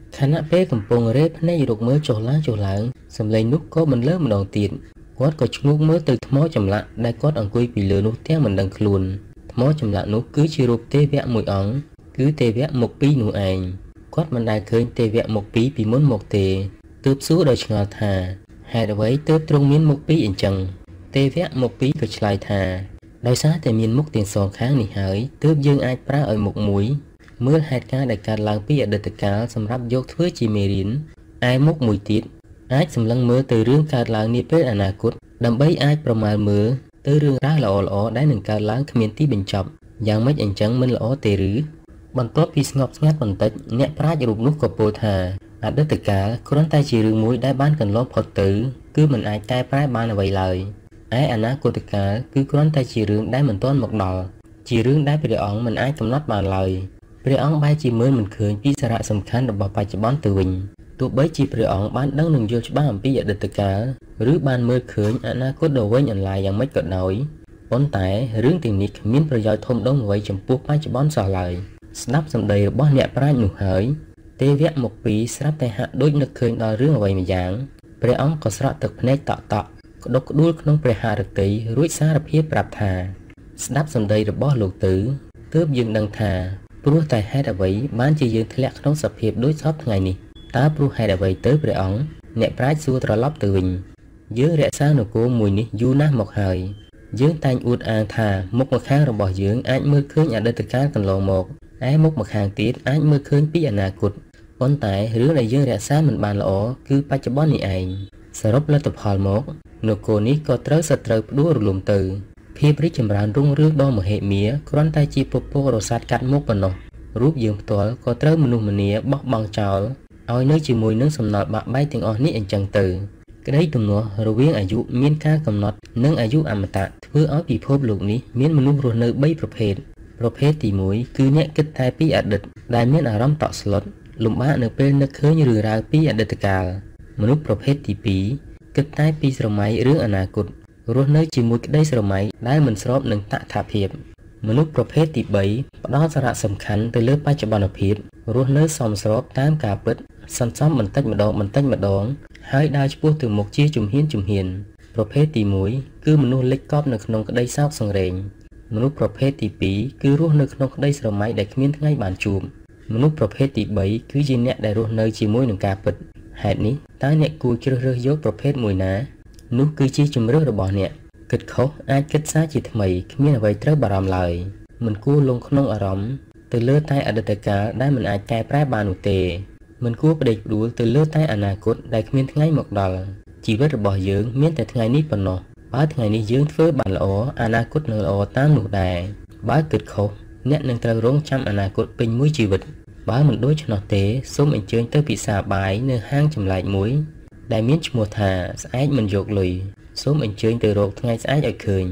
ខណៈពេលកំពុងរេភ្នែករកមើលចុះឡើងចុះឡើងសម្លេងនោះក៏បន្លឺម្ដងទៀតគាត់ក៏ឆ្ងួកមើលទៅថ្មចម្លាក់ដែលគាត់អង្គុយពីលើនោះទាំងមិនដឹងខ្លួនថ្មចម្លាក់នោះគឺជារូបទេវៈមួយអង្គគឺទេវៈមុខពីរនោះឯងគាត់មិនដែលឃើញទេវៈមុខពីរពីមុនមកទេទើបសួរដោយឆ្ងល់ថាហេតុអ្វីទើបទ្រង់មានមុខពីរអញ្ចឹងទេវៈមុខពីរក៏ឆ្លើយថាដោយសារតែមានមុខទាំងសងខាងនេះហើយទើបយើងអាចប្រើឲ្យមុខមួយមើលហេតុការណ៍ដែលកើតឡើងពីអតីតកាលសម្រាប់យកធ្វើជាមេរៀនឯមុខមួយទៀតអាចសម្លឹងមើលទៅរឿងកើតឡើងនាពេលអនាគតដើម្បីអាចប្រមាលមើលទៅរឿងរ៉ាវល្អៗដែលនឹងកើតឡើងគ្មានទីបញ្ចប់យ៉ាងម៉េចអញ្ចឹងមិនល្អទេឬបន្ទាប់ពីស្ងប់ស្ងាត់បន្តិចអ្នកប្រាជ្ញរូបនោះក៏ពោលថាអតីតកាលគ្រាន់តែជារឿងមួយដែលបានកន្លងផុតទៅគឺមិនអាចកែប្រែបានអ្វីឡើយឯអនាគតកាលគឺគ្រាន់តែជារឿងដែលមិនទាន់មកដល់ជារឿងដែលព្រះអង្គមិនអាចកំណត់បានឡើយព្រះអង្គបែរជាមើលមិនឃើញពីសារៈសំខាន់របស់បច្ចុប្បន្នទៅវិញទោះបីជាព្រះអង្គបានដឹងនិងយល់ច្បាស់អំពីអតីតកាលឬបានមើលឃើញអនាគតដ៏វែងអន្លាយយ៉ាងម៉េចក៏ដោយប៉ុន្តែរឿងទាំងនេះគ្មានប្រយោជន៍ធំដុំអ្វីចំពោះបច្ចុប្បន្នសោះឡើយស្ដាប់សម្ដីរបស់អ្នកប្រាជ្ញនោះហើយទេវៈមុខពីរស្រាប់តែហាក់ដូចនឹកឃើញដល់រឿងអ្វីម្យ៉ាងព្រះអង្គក៏ស្រក់ទឹកភ្នែកតក់តក់ក្តុកក្តួលក្នុងព្រះハរតីរួចសារភាពប្រាប់ថាស្ដាប់សម្ដីរបស់លោកទៅទើបយើងដឹងថាព្រោះតែហេតុអ្វីបានជាយើងធ្លាក់ក្នុងសភាពដូចសពថ្ងៃនេះតើព្រោះហេតុអ្វីទៅព្រះអង្គអ្នកប្រាជ្ញសួរត្រឡប់ទៅវិញយើងរក្សានគរមួយនេះយូរណាស់មកហើយយើងតែងអួតអាងថាមុខម្ខាងរបស់យើងអាចមើលឃើញអតីតកាលកន្លងមកឯមុខម្ខាងទៀតអាចមើលឃើញពីអនាគតប៉ុន្តែរឿងដែលយើងរក្សាមិនបានល្អគឺបច្ចុប្បន្ននេះឯងសរុបលទ្ធផលមកនគរនេះក៏ត្រូវសត្រូវផ្ដួលរលំទៅភាពរីកចម្រើនរុងរឿងដ៏មហិមាគ្រាន់តែជាពពករសាទកាត់មុខប៉ុណ្ណោះរូបយើងផ្ទាល់ក៏ត្រូវមនុស្សម្នាបោះបង់ចោលឲ្យនៅជាមួយនឹងសំណល់បាក់បែកទាំងអស់នេះអញ្ចឹងទៅក្តីទំនាស់រវាងអាយុមានការកំណត់និងអាយុអមតៈធ្វើឲ្យពិភពលោកនេះមានមនុស្សរស់នៅបីប្រភេទប្រភេទទីមួយគឺអ្នកគិតតែពីអតីតដែលមានអារម្មណ៍តក់ស្លុតលំបាកនៅពេលនឹកឃើញរឿងរ៉ាវពីអតីតកាលមនុស្សប្រភេទទីពីរគិតតែពីស្រមៃរឿងអនាគតរស់នៅជាមួយក្តីស្រមៃដែលមិនស្របនឹងតថភាពមនុស្សប្រភេទទីបីផ្ដោតសារៈសំខាន់ទៅលើបច្ចុប្បន្នភាពរស់នៅសមស្របតាមការពិតសន្សំបន្តិចម្ដងបន្តិចម្ដងហើយដើរឆ្ពោះទៅមុខជាជំហានជំហានប្រភេទទីមួយគឺមនុស្សលិចកប់នៅក្នុងក្តីសោកសង្រេងមនុស្សប្រភេទទីពីរគឺរស់នៅក្នុងក្តីស្រមៃដែលគ្មានថ្ងៃបានជួបមនុស្សប្រភេទទីបីគឺជាអ្នកដែលរស់នៅជាមួយនឹងការពិតហេតុនេះតើអ្នកគួរជ្រើសរើសយកប្រភេទមួយណានោះគឺជាជំរឿនរបស់អ្នកគិតខុសអាចគិតសារជាថ្មីគ្មានអ្វីត្រូវបារម្ភឡើយមិនគួរលងក្នុងអារម្មណ៍ទៅលើតែអតីតកាលដែលមិនអាចកែប្រែបាននោះទេមិនគួរផ្ដេកផ្ដួលទៅលើតែអនាគតដែលគ្មានថ្ងៃមកដល់ជីវិតរបស់យើងមានតែថ្ងៃនេះប៉ុណ្ណោះបើថ្ងៃនេះយើងធ្វើបានល្អអនាគតនឹងល្អតាមនោះដែរបើគិតខុសអ្នកនឹងត្រូវរងចាំអនាគតពេញមួយជីវិតបើមិនដូច្នោះទេសូមអញ្ជើញទៅពិសាបាយនៅហាងចម្លែកមួយដែលមានឈ្មោះថាស្អែកមិនយកលុយសូមអញ្ជើញទៅរកថ្ងៃស្អែកឲ្យឃើញ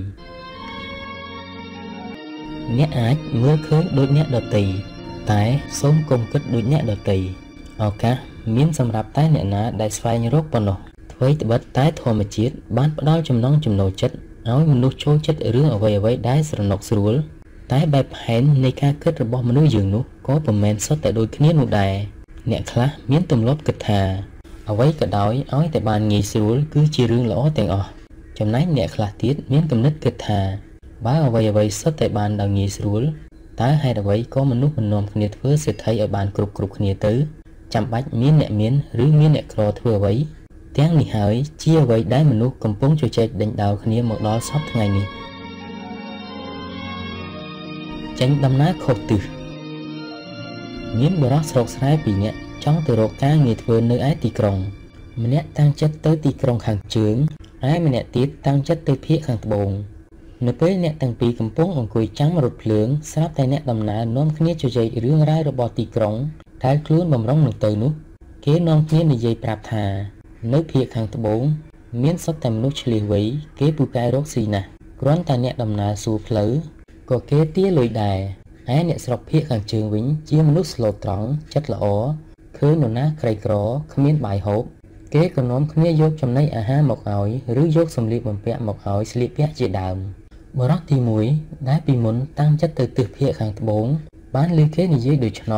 អ្នកអាចមើលឃើញដូចអ្នកដទៃតែសូមកុំគិតដូចអ្នកដទៃឱកាសមានសម្រាប់តែអ្នកណាដែលស្វែងរកប៉ុណ្ណោះអ្វីត្បិតតែធម្មជាតិបានផ្ដល់ចំណង់ចំណូលចិត្តឲ្យមនុស្សចូលចិត្តរឿងអ្វីអ្វីដែលស្រណុកស្រួលតែបែបផែននៃការគិតរបស់មនុស្សយើងនោះក៏ពុំមែនសុទ្ធតែដូចគ្នានោះដែរអ្នកខ្លះមានទម្លាប់គិតថាអ្វីក៏ដោយឲ្យតែបានងាយស្រួលគឺជារឿងល្អទាំងអស់ចំណែកអ្នកខ្លះទៀតមានគំនិតគិតថាបើអ្វីអ្វីសុទ្ធតែបានដោយងាយស្រួលតើហេតុអ្វីក៏មនុស្សមិននាំគ្នាធ្វើសេដ្ឋីឲ្យបានគ្រប់គ្រប់គ្នាទៅចាំបាច់មានអ្នកមានឬមានអ្នកក្រធ្វើអ្វីទាំងនេះហើយជាអ្វីដែលមនុស្សកំពុងជជែកដេញដោលគ្នាមកដល់សពថ្ងៃនេះចេញដំណើរខុសទិសមានបុរសស្រុកស្រែពីរនាក់ចង់ទៅរកការងារធ្វើនៅឯទីក្រុងម្នាក់តាំងចិត្តទៅទីក្រុងខាងជើងឯម្នាក់ទៀតតាំងចិត្តទៅភាគខាងត្បូងនៅពេលអ្នកទាំងពីរកំពុងអង្គុយចាំរថភ្លើងស្រាប់តែអ្នកដំណើរនាំគ្នាជជែករឿងរ៉ាវរបស់ទីក្រុងដែលខ្លួនបំរុងនឹងទៅនោះគេនាំគ្នានិយាយប្រាប់ថានៅភាគខាងត្បូងមានសុទ្ធតែមនុស្សឆ្លៀសវៃគេពូកែរកស៊ីណាស់គ្រាន់តែអ្នកដំណើរសួរផ្លូវក៏គេទាលុយដែរឯអ្នកស្រុកភាគខាងជើងវិញជាមនុស្សស្លូតត្រង់ចិត្តល្អឃើញនរណាក្រីក្រគ្មានបាយហូបគេក៏នាំគ្នាយកចំណីអាហារមកឲ្យឬយកសម្លៀកបំពាក់មកឲ្យស្លៀកពាក់ជាដើមបរិសុទ្ធទីមួយដែលពីមុនតាំងចិត្តទៅទិសភាគខាងត្បូងបានឮគេនិយាយដូច្នោះ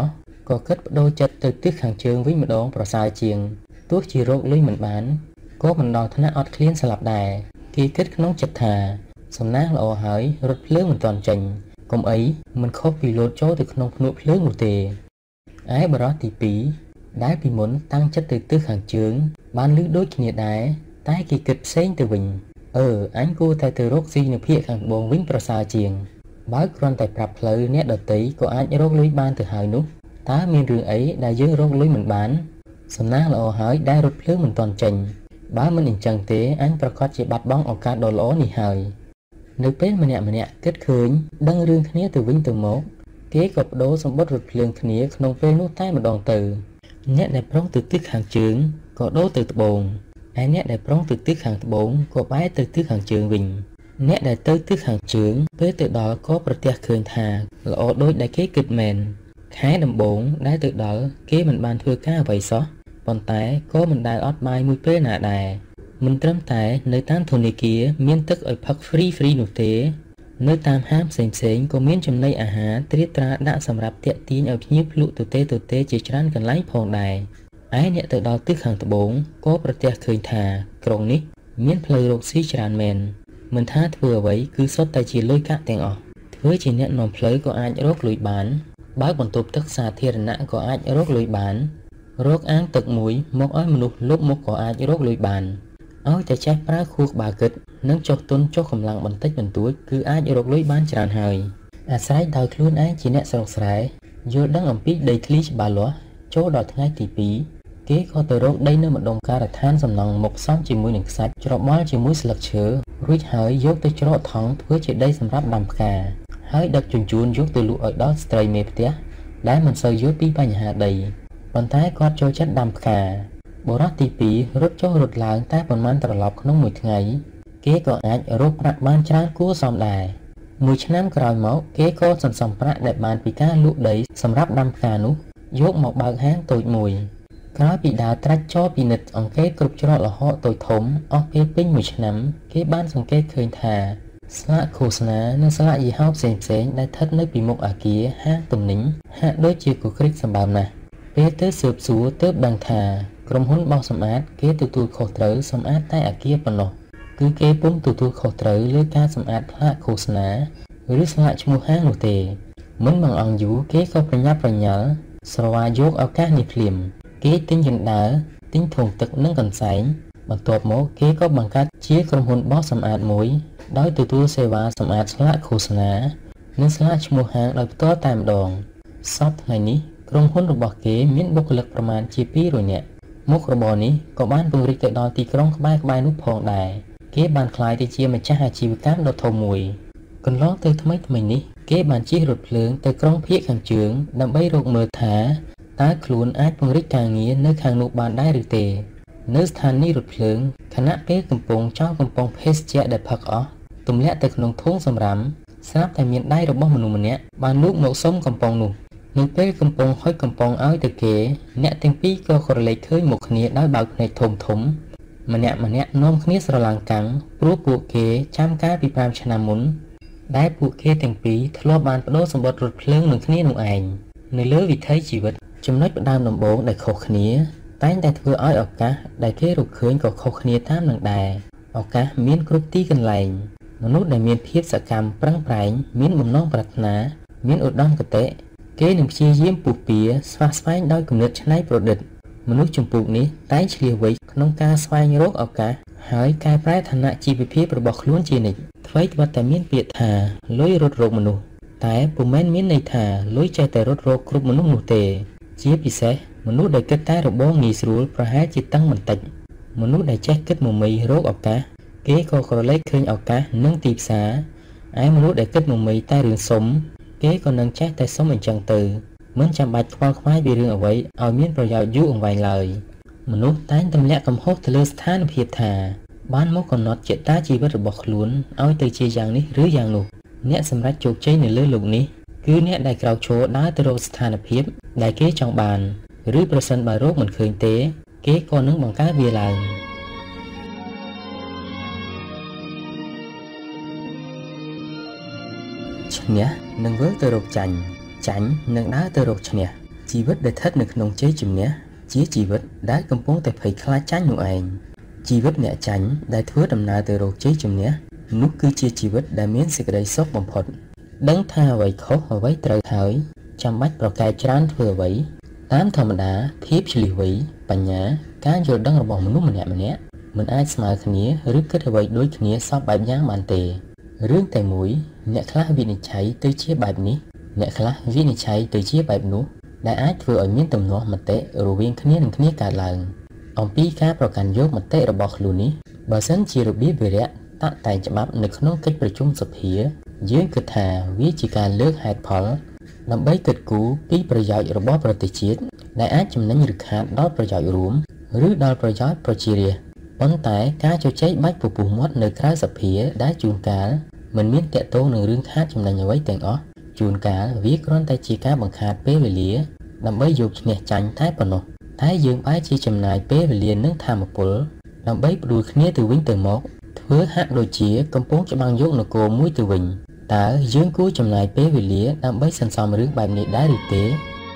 ក៏គិតបដូរចិត្តទៅទិសខាងជើងវិញម្ដងប្រសើរជាងទោះជារកលុយមិនបានក៏មិនដល់ថ្នាក់អត់ឃ្លានស្លាប់ដែរគេគិតក្នុងចិត្តថាសំណាងល្អហើយរត់ភ្លើងមិនទាន់ចេញកុំអីមិនខុសពីលោតចូលទៅក្នុងភ្នក់ភ្លើងនោះទេឯបរិសទីពីរដែលពីមុនតាំងចិត្តទៅទិសខាងជើងបានលឺដូចគ្នាដែរតែគេគិតផ្សេងទៅវិញអឺអញគួរតែទៅរកស៊ីនៅភាគខាងត្បូងវិញប្រសើរជាងបើគ្រាន់តែប្រាប់ផ្លូវអ្នកដទៃក៏អាចរកលុយបានទៅហើយនោះតើមានរឿងអីដែលយើងរកលុយមិនបានសំណាងល្អហើយដែលរត់ភ្លើងមិនទាន់ចេញបើមិនអញ្ចឹងទេអញប្រកាសជាបាត់បង់ឱកាសដ៏ល្អនេះហើយនៅពេលម្នាក់ម្នាក់គិតឃើញដឹងរឿងគ្នាទៅវិញទៅមកគេក៏បដូរសម្បត្តិរត់ភ្លើងគ្នាក្នុងពេលនោះតែម្ដងទៅអ្នកដែលប្រុងទៅទិសខាងជើងក៏ដូរទៅត្បូងឯអ្នកដែលប្រុងទៅទិសខាងត្បូងក៏បែរទៅទិសខាងជើងវិញអ្នកដែលទៅទិសខាងជើងពេលទៅដល់ក៏ប្រទះឃើញថាល្អដូចដែលគេគិតមែនខែដំបូងដែលទៅដល់គេមិនបានធ្វើការអ្វីសោះប៉ុន្តែក៏មិនដែលអត់បាយមួយពេលណាដែរមិនត្រឹមតែនៅតាមធនាគារមានទឹកឲ្យផឹក free free នោះទេនៅតាមហាងផ្សេងផ្សេងក៏មានចំណីអាហារត្រៀបត្រាដាក់សម្រាប់ទាក់ទាញឲ្យភ្ញៀវភ្លក់ទទេទទេជាច្រើនកន្លែងផងដែរឯអ្នកទៅដល់ទិសខាងត្បូងក៏ប្រទះឃើញថាក្រុងនេះមានផ្លូវរកស៊ីច្រើនមែនមិនថាធ្វើអ្វីគឺសុទ្ធតែជាលុយកាក់ទាំងអស់ធ្វើជាអ្នកនាំផ្លូវក៏អាចរកលុយបានបើកបន្ទប់ទឹកសាធារណៈក៏អាចរកលុយបានរកអាងទឹកមួយមកឲ្យមនុស្សលុបមុខក៏អាចរកលុយបានឲ្យតែចេះប្រើខួរក្បាលគិតនិងចុះទុនចុះកម្លាំងបន្តិចបន្តួចគឺអាចរកលុយបានច្រើនហើយអាស្រ័យដោយខ្លួនឯងជាអ្នកស្រុកស្រែយល់ដឹងអំពីដីធ្លីច្បាស់លាស់ចូលដល់ថ្ងៃទីពីរគេក៏ទៅរកដីនៅម្ដុំការដ្ឋានសំណង់មុខសំជាមួយនឹងខ្សាច់ច្របល់ជាមួយស្លឹកឈើរួចហើយយកទៅច្រកថង់ធ្វើជាដីសម្រាប់ដាំផ្កាហើយដឹកជញ្ជូនយកទៅលក់ឲ្យដល់ស្ត្រីមេផ្ទះដែលមិនសូវយល់ពីបញ្ហាដីប៉ុន្តែគាត់ចូលចិត្តដាំផ្កាបុរសទីពីររត់ចុះរត់ឡើងតែប៉ុន្មានត្រឡប់ក្នុងមួយថ្ងៃគេក៏អាចរកប្រាក់បានច្រើនគួរសមដែរមួយឆ្នាំក្រោយមកគេក៏សន្សំប្រាក់ដែលបានពីការលក់ដីសម្រាប់ដាំផ្កានោះយកមកបើកហាងតូចមួយក្រោយពីដើរត្រាច់ចោលពិនិត្យអង្កេតគ្រប់ច្រកលហកតូចធំអស់ពេលពេញមួយឆ្នាំគេបានសង្កេតឃើញថាស្លាកឃោសនានិងស្លាកយីហោផ្សេងផ្សេងដែលស្ថិតនៅពីមុខអគារហាងទំនិញហាក់ដូចជាគក្រិចសម្បើមណាស់ពេលទៅស៊ើបសួរទើបដឹងថាក្រុមហ៊ុនបោសសម្អាតគេទទួលខុសត្រូវសម្អាតតែអគារប៉ុណ្ណោះគឺគេពុំទទួលខុសត្រូវលើការសម្អាតស្លាកឃោសនាឬស្លាកឈ្មោះហាងនោះទេមិនបងអង្គយូរគេក៏ប្រញាប់ប្រញាល់ស្រវាយកឱកាសនេះភ្លាមគេទិញចណ្ដើរទិញធុងទឹកនិងកន្សែងបន្ទាប់មកគេក៏បង្កើតជាក្រុមហ៊ុនបោសសម្អាតមួយដោយទទួលសេវាសម្អាតស្លាកឃោសនានិងស្លាកឈ្មោះហាងដោយផ្ទាល់តែម្ដងសប្តាហ៍ថ្ងៃនេះក្រុមហ៊ុនរបស់គេមានបុគ្គលិកប្រមាណជាពីររយនាក់មុខរបរនេះក៏បានពង្រីកទៅដល់ទីក្រុងក្បែរក្បែរនោះផងដែរគេបានក្លាយទៅជាម្ចាស់អាជីវកម្មដ៏ធំមួយកន្លងទៅថ្មីថ្មីនេះគេបានជិះរថភ្លើងទៅក្រុងភាគខាងជើងដើម្បីរកមើលថាតើខ្លួនអាចពង្រីកការងារនៅខាងនោះបានដែរឬទេនៅស្ថានីយ៍រថភ្លើងខណៈពេលកំពុងចោលកំប៉ុងភេសជ្ជៈដែលផឹកអស់ទម្លាក់ទៅក្នុងធុងសម្រាមស្រាប់តែមានដៃរបស់មនុស្សម្នាក់បានលូកមកសុំកំប៉ុងនោះនៅពេលកំពុងហុចកំប៉ុងឲ្យទៅគេអ្នកទាំងពីរក៏ក្រឡេកឃើញមុខគ្នាដោយបើកភ្នែកធំធំម្នាក់ម្នាក់នាំគ្នាស្រឡាំងកាំងព្រោះពួកគេចាំកាលពីប្រាំឆ្នាំមុនដែលពួកគេទាំងពីរធ្លាប់បានបដូរសម្បត្តិរថភ្លើងនឹងគ្នានោះឯងនៅលើវិថីជីវិតចំណុចផ្ដើមដំបូងដែលខុសគ្នាតែងតែធ្វើឲ្យឱកាសដែលគេរកឃើញក៏ខុសគ្នាតាមនឹងដែរឱកាសមានគ្រប់ទីកន្លែងមនុស្សដែលមានភាពសកម្មប្រឹងប្រែងមានបំណងប្រាថ្នាមានឧត្តមគតិគេនឹងព្យាយាមពុះពៀស្វះស្វែងដោយគំនិតច្នៃប្រឌិតមនុស្សចំពោះនេះតែងឆ្លៀសវៃក្នុងការស្វែងរកឱកាសហើយកែប្រែឋានៈជីវភាពរបស់ខ្លួនជានិច្ចអ្វីត្បិតតែមានពាក្យថាលុយរត់រកមនុស្សតែពុំមែនមានន័យថាលុយចេះតែរត់រកគ្រប់មនុស្សនោះទេជាពិសេសមនុស្សដែលគិតតែរបងងាយស្រួលប្រហែលជាតឹងបន្តិចមនុស្សដែលចេះគិតមមីរកឱកាសគេក៏ក្រឡេកឃើញឱកាសនិងទីផ្សារឯមនុស្សដែលគិតមមីតែរឿងសុំគេក៏នឹងចេះតែសុំអញ្ចឹងទៅមិនចាំបាច់ខ្វល់ខ្វាយពីរឿងអ្វីឲ្យមានប្រយោជន៍យូរអង្វែងឡើយមនុស្សតែងទម្លាក់កំហុសទៅលើស្ថានភាពថាបានមកកំណត់ចេតនាជីវិតរបស់ខ្លួនឲ្យទៅជាយ៉ាងនេះឬយ៉ាងនោះអ្នកសម្រេចជោគជ័យនៅលើโลกនេះគឺអ្នកដែលក្រោកឈរដើរទៅរកស្ថានភាពដែលគេចង់បានឬប្រសិនបើរកមិនឃើញទេគេក៏នឹងបង្កើតវាឡើងឈ្នះនឹងវិលទៅរកចាញ់ចាញ់នឹងដើរទៅរកឈ្នះជីវិតដែលស្ថិតនៅក្នុងជ័យជំនះជាជីវិតដែលកំពុងតែភ័យខ្លាចចាញ់នោះឯងជីវិតអ្នកចាញ់ដែលធ្វើដំណើរទៅរកជ័យជំនះនោះគឺជាជីវិតដែលមានសេចក្តីសុខបំផុតដឹងថាអ្វីខុសអ្វីត្រូវហើយចាំបាច់ប្រកែកច្រើនធ្វើអ្វីតាមធម្មតាភាពឆ្លៀសវៃបញ្ញាការយល់ដឹងរបស់មនុស្សម្នាក់ម្នាក់មិនអាចស្មើគ្នាឬគិតអ្វីដូចគ្នាសពបែបយ៉ាងបានទេរឿងតែមួយអ្នកខ្លះវិនិច្ឆ័យទៅជាបែបនេះអ្នកខ្លះវិនិច្ឆ័យទៅជាបែបនោះដែលអាចធ្វើឲ្យមានទំនាស់មតិរវាងគ្នានឹងគ្នាកើតឡើងអំពីការប្រកាន់យកមតិរបស់ខ្លួននេះបើសិនជារបៀបវិរៈតាក់តែងច្បាប់នៅក្នុងកិច្ចប្រជុំសភាយើងគិតថាវាជាការលើកហេតុផលដើម្បីគិតគូរពីប្រយោជន៍របស់ប្រទេសជាតិដែលអាចចំណេញឬខាតដល់ប្រយោជន៍រួមឬដល់ប្រយោជន៍ប្រជារាស្ត្រប៉ុន្តែការជជែកបាច់ពពុះមាត់នៅក្រៅសភាដែលជួនកាលមិនមានតាក់ទងនឹងរឿងខាតចំណេញអ្វីទាំងអស់ជួនកាលវាគ្រាន់តែជាការបង្ខាតពេលវេលាដើម្បីយកឈ្នះចាញ់តែប៉ុណ្ណោះតែយើងបែរជាចំណាយពេលវេលានិងថាមពលដើម្បីផ្ដួលគ្នាទៅវិញទៅមកធ្វើហាក់ដូចជាកំពុងច្បាំងយកនគរមួយទៅវិញតើយើងគួរចំណាយពេលវេលាដើម្បីសន្សំរឿងបែបនេះដែរឬទេ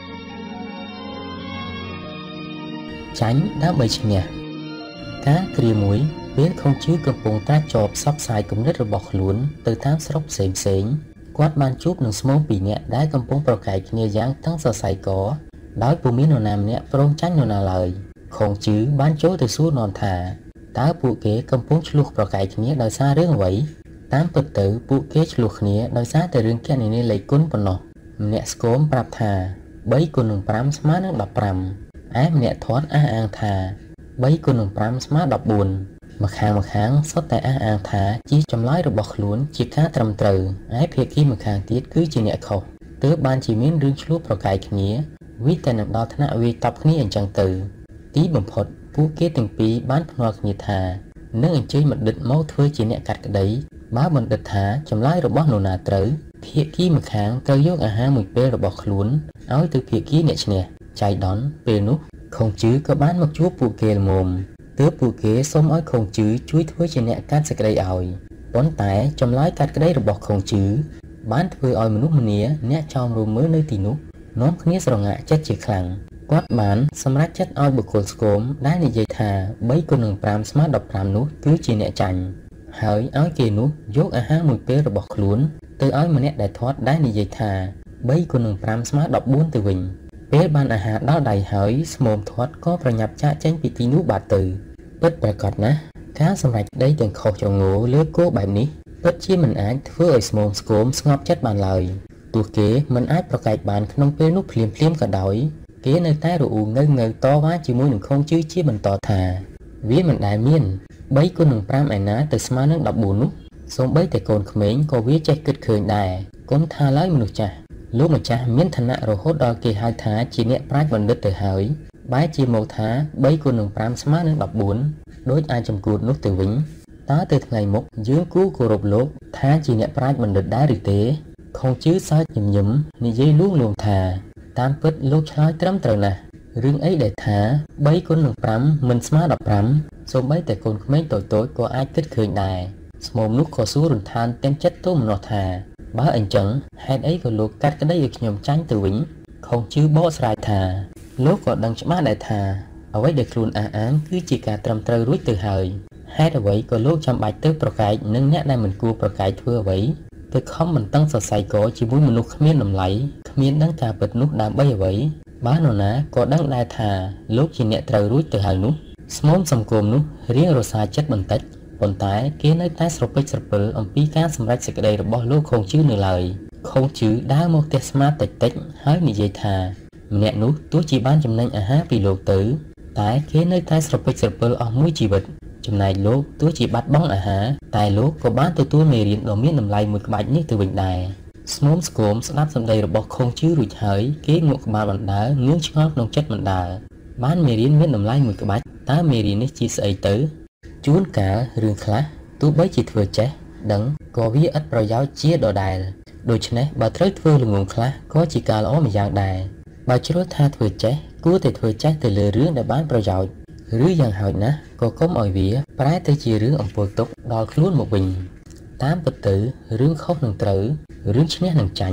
ចាញ់ដើម្បីឈ្នះការគ្រាមួយពេលខុងជឿកំពុងតែជាប់ផ្សព្វផ្សាយគំនិតរបស់ខ្លួនទៅតាមស្រុកផ្សេងផ្សេងគាត់បានជួបនឹងស្មោពីរនាក់ដែលកំពុងប្រកែកគ្នាយ៉ាងតឹងសរសៃកដោយពុំមាននរណាម្នាក់ព្រមចាញ់នរណាឡើយខុងជឿបានចូលទៅសួរនាំថាតើពួកគេកំពុងឆ្លោះប្រកែកគ្នាដោយសាររឿងអ្វីតាមពិតទៅពួកគេឆ្លោះគ្នាដោយសារតែរឿងគណនាលេខគុណប៉ុណ្ណោះម្នាក់ស្គមប្រាប់ថាបីគុណនឹងប្រាំស្មើនឹងដប់ប្រាំឯម្នាក់ធាត់អះអាងថាបីគុណនឹងប្រាំស្មើដប់បួនម្ខាងម្ខាងសុទ្ធតែអះអាងថាជាចម្លើយរបស់ខ្លួនជាការត្រឹមត្រូវឯភាគីម្ខាងទៀតគឺជាអ្នកខុសទើបបានជាមានរឿងឆ្លោះប្រកែកគ្នាវាតែនឹងដល់ថ្នាក់វាយតប់គ្នាអញ្ចឹងទៅទីបំផុតពួកគេទាំងពីរបានភ្នាល់គ្នាថានឹងអញ្ជើញបណ្ឌិតមកធ្វើជាអ្នកកាត់ក្តីបើបណ្ឌិតថាចម្លើយរបស់នរណាត្រូវភាគីម្ខាងត្រូវយកអាហារមួយពេលរបស់ខ្លួនឲ្យទៅភាគីអ្នកឈ្នះចៃដន្យពេលនោះខុងជឿក៏បានមកជួបពួកគេល្មមទើបពួកគេសូមឲ្យខុងជឿជួយធ្វើជាអ្នកកាត់សេចក្តីឲ្យប៉ុន្តែចម្លើយកាត់ក្តីរបស់ខុងជឿបានធ្វើឲ្យមនុស្សម្នាអ្នកចោមរំមើលនៅទីនោះនាំគ្នាស្រងាក់ចិត្តជាខ្លាំងគាត់បានសម្រេចចិត្តឲ្យបុគ្គលស្គមដែលនិយាយថាបីគុណនឹងប្រាំស្មើដប់ប្រាំនោះគឺជាអ្នកចាញ់ហើយឲ្យគេនោះយកអាហារមួយពេលរបស់ខ្លួនទៅឲ្យម្នាក់ដែលធាត់ដែលនិយាយថាបីគុណនឹងប្រាំស្មើដប់បួនទៅវិញពេលបានអាហារដល់ដៃហើយស្មោមធាត់ក៏ប្រញាប់ចាកចេញពីទីនោះបាត់ទៅពិតប្រាកដណាស់ការសម្រេចក្តីទាំងខុសចងោលើគោបែបនេះពិតជាមិនអាចធ្វើឲ្យស្មោមស្គមស្ងប់ចិត្តបានឡើយទោះគេមិនអាចប្រកែកបានក្នុងពេលនោះភ្លាមភ្លាមក៏ដោយគេនៅតែរអ៊ូងនៅនៅតវ៉ាជាមួយនឹងខុងជឿជាបន្តថាវាមិនដែលមានបីគុណនឹងប្រាំឯណាទៅស្មើនឹងដប់បួននោះសូម្បីតែកូនក្មេងក៏វាចេះគិតឃើញដែរគុំថាឡើយមនុស្សចាស់លោកម្ចាស់មានឋានៈរហូតដល់គេហៅថាជាអ្នកប្រាជ្ញបណ្ឌិតទៅហើយបែរជាមកថាបីគុណនឹងប្រាំស្មើនឹងដប់បួនដូចអាចចំគួតនោះទៅវិញតើទៅថ្ងៃមុខយើងគួរគោរពលោកថាជាអ្នកប្រាជ្ញបណ្ឌិតដែរឬទេខុងជឿសើចញញឹមនិយាយលួងលោមថាតាមពិតលោកឆ្លើយត្រឹមត្រូវណាស់រឿងអីដែលថាបីគុណនឹងប្រាំមិនស្មើដប់ប្រាំសូម្បីតែកូនក្មេងតូចតូចក៏អាចគិតឃើញដែរស្មោមនោះក៏សួររំខានទាំងចិត្តទៅម្នោះថាបើអញ្ចឹងហេតុអីក៏លោកកាត់ក្តីឲ្យខ្ញុំចាញ់ទៅវិញខុងជឿបកស្រាយថាលោកក៏ដឹងច្បាស់ដែរថាអ្វីដែលខ្លួនអះអាងគឺជាការត្រឹមត្រូវរួចទៅហើយហេតុអ្វីក៏លោកចាំបាច់ទៅប្រកែកនឹងអ្នកដែលមិនគួរប្រកែកធ្វើអ្វីទៅខំមិនតឹងសរសៃកជាមួយមនុស្សគ្មានតម្លៃគ្មានដឹងការពិតនោះដើម្បីអ្វីបើនរណាក៏ដឹងដែរថាលោកជាអ្នកត្រូវរួចទៅហើយនោះស្មោមសង្គមនោះរៀងរសាចិត្តបន្តិចប៉ុន្តែគេនៅតែស្រពេចស្រពិលអំពីការសម្រេចសេចក្តីរបស់លោកខុងជឿនៅឡើយខុងជឿដើរមកផ្ទះស្មាតិចតិចហើយនិយាយថាម្នាក់នោះទោះជាបានចំណេញអាហារពីលោកទៅតែគេនៅតែស្រពេចស្រពិលអស់មួយជីវិតចំណែកលោកទោះជាបាត់បង់អាហារតែលោកក៏បានទទួលមេរៀនដ៏មានតម្លៃមួយក្បាច់នេះទៅវិញដែរស្មោមស្គមស្ដាប់សម្ដីរបស់ខុងជឿរួចហើយគេងក់ក្បាលបណ្ដើងឿងឆ្ងល់ក្នុងចិត្តបណ្ដើបានមេរៀនមានតម្លៃមួយក្បាច់តើមេរៀននេះជាស្អីទៅជួនកាលរឿងខ្លះទោះបីជាធ្វើចេះដឹងក៏វាឥតប្រយោជន៍ជាដដែលដូច្នេះបើត្រូវធ្វើល្ងងខ្លះក៏ជាការល្អម្យ៉ាងដែរបើជ្រុលថាធ្វើចេះគួរតែធ្វើចេះទៅលើរឿងដែលបានប្រយោជន៍ឬយ៉ាងហោចណាស់ក៏កុំឲ្យវាប្រែទៅជារឿងអំពើទុកដល់ខ្លួនមកវិញតាមពិតទៅរឿងខុសនឹងត្រូវរឿងឈ្នះនឹងចាញ់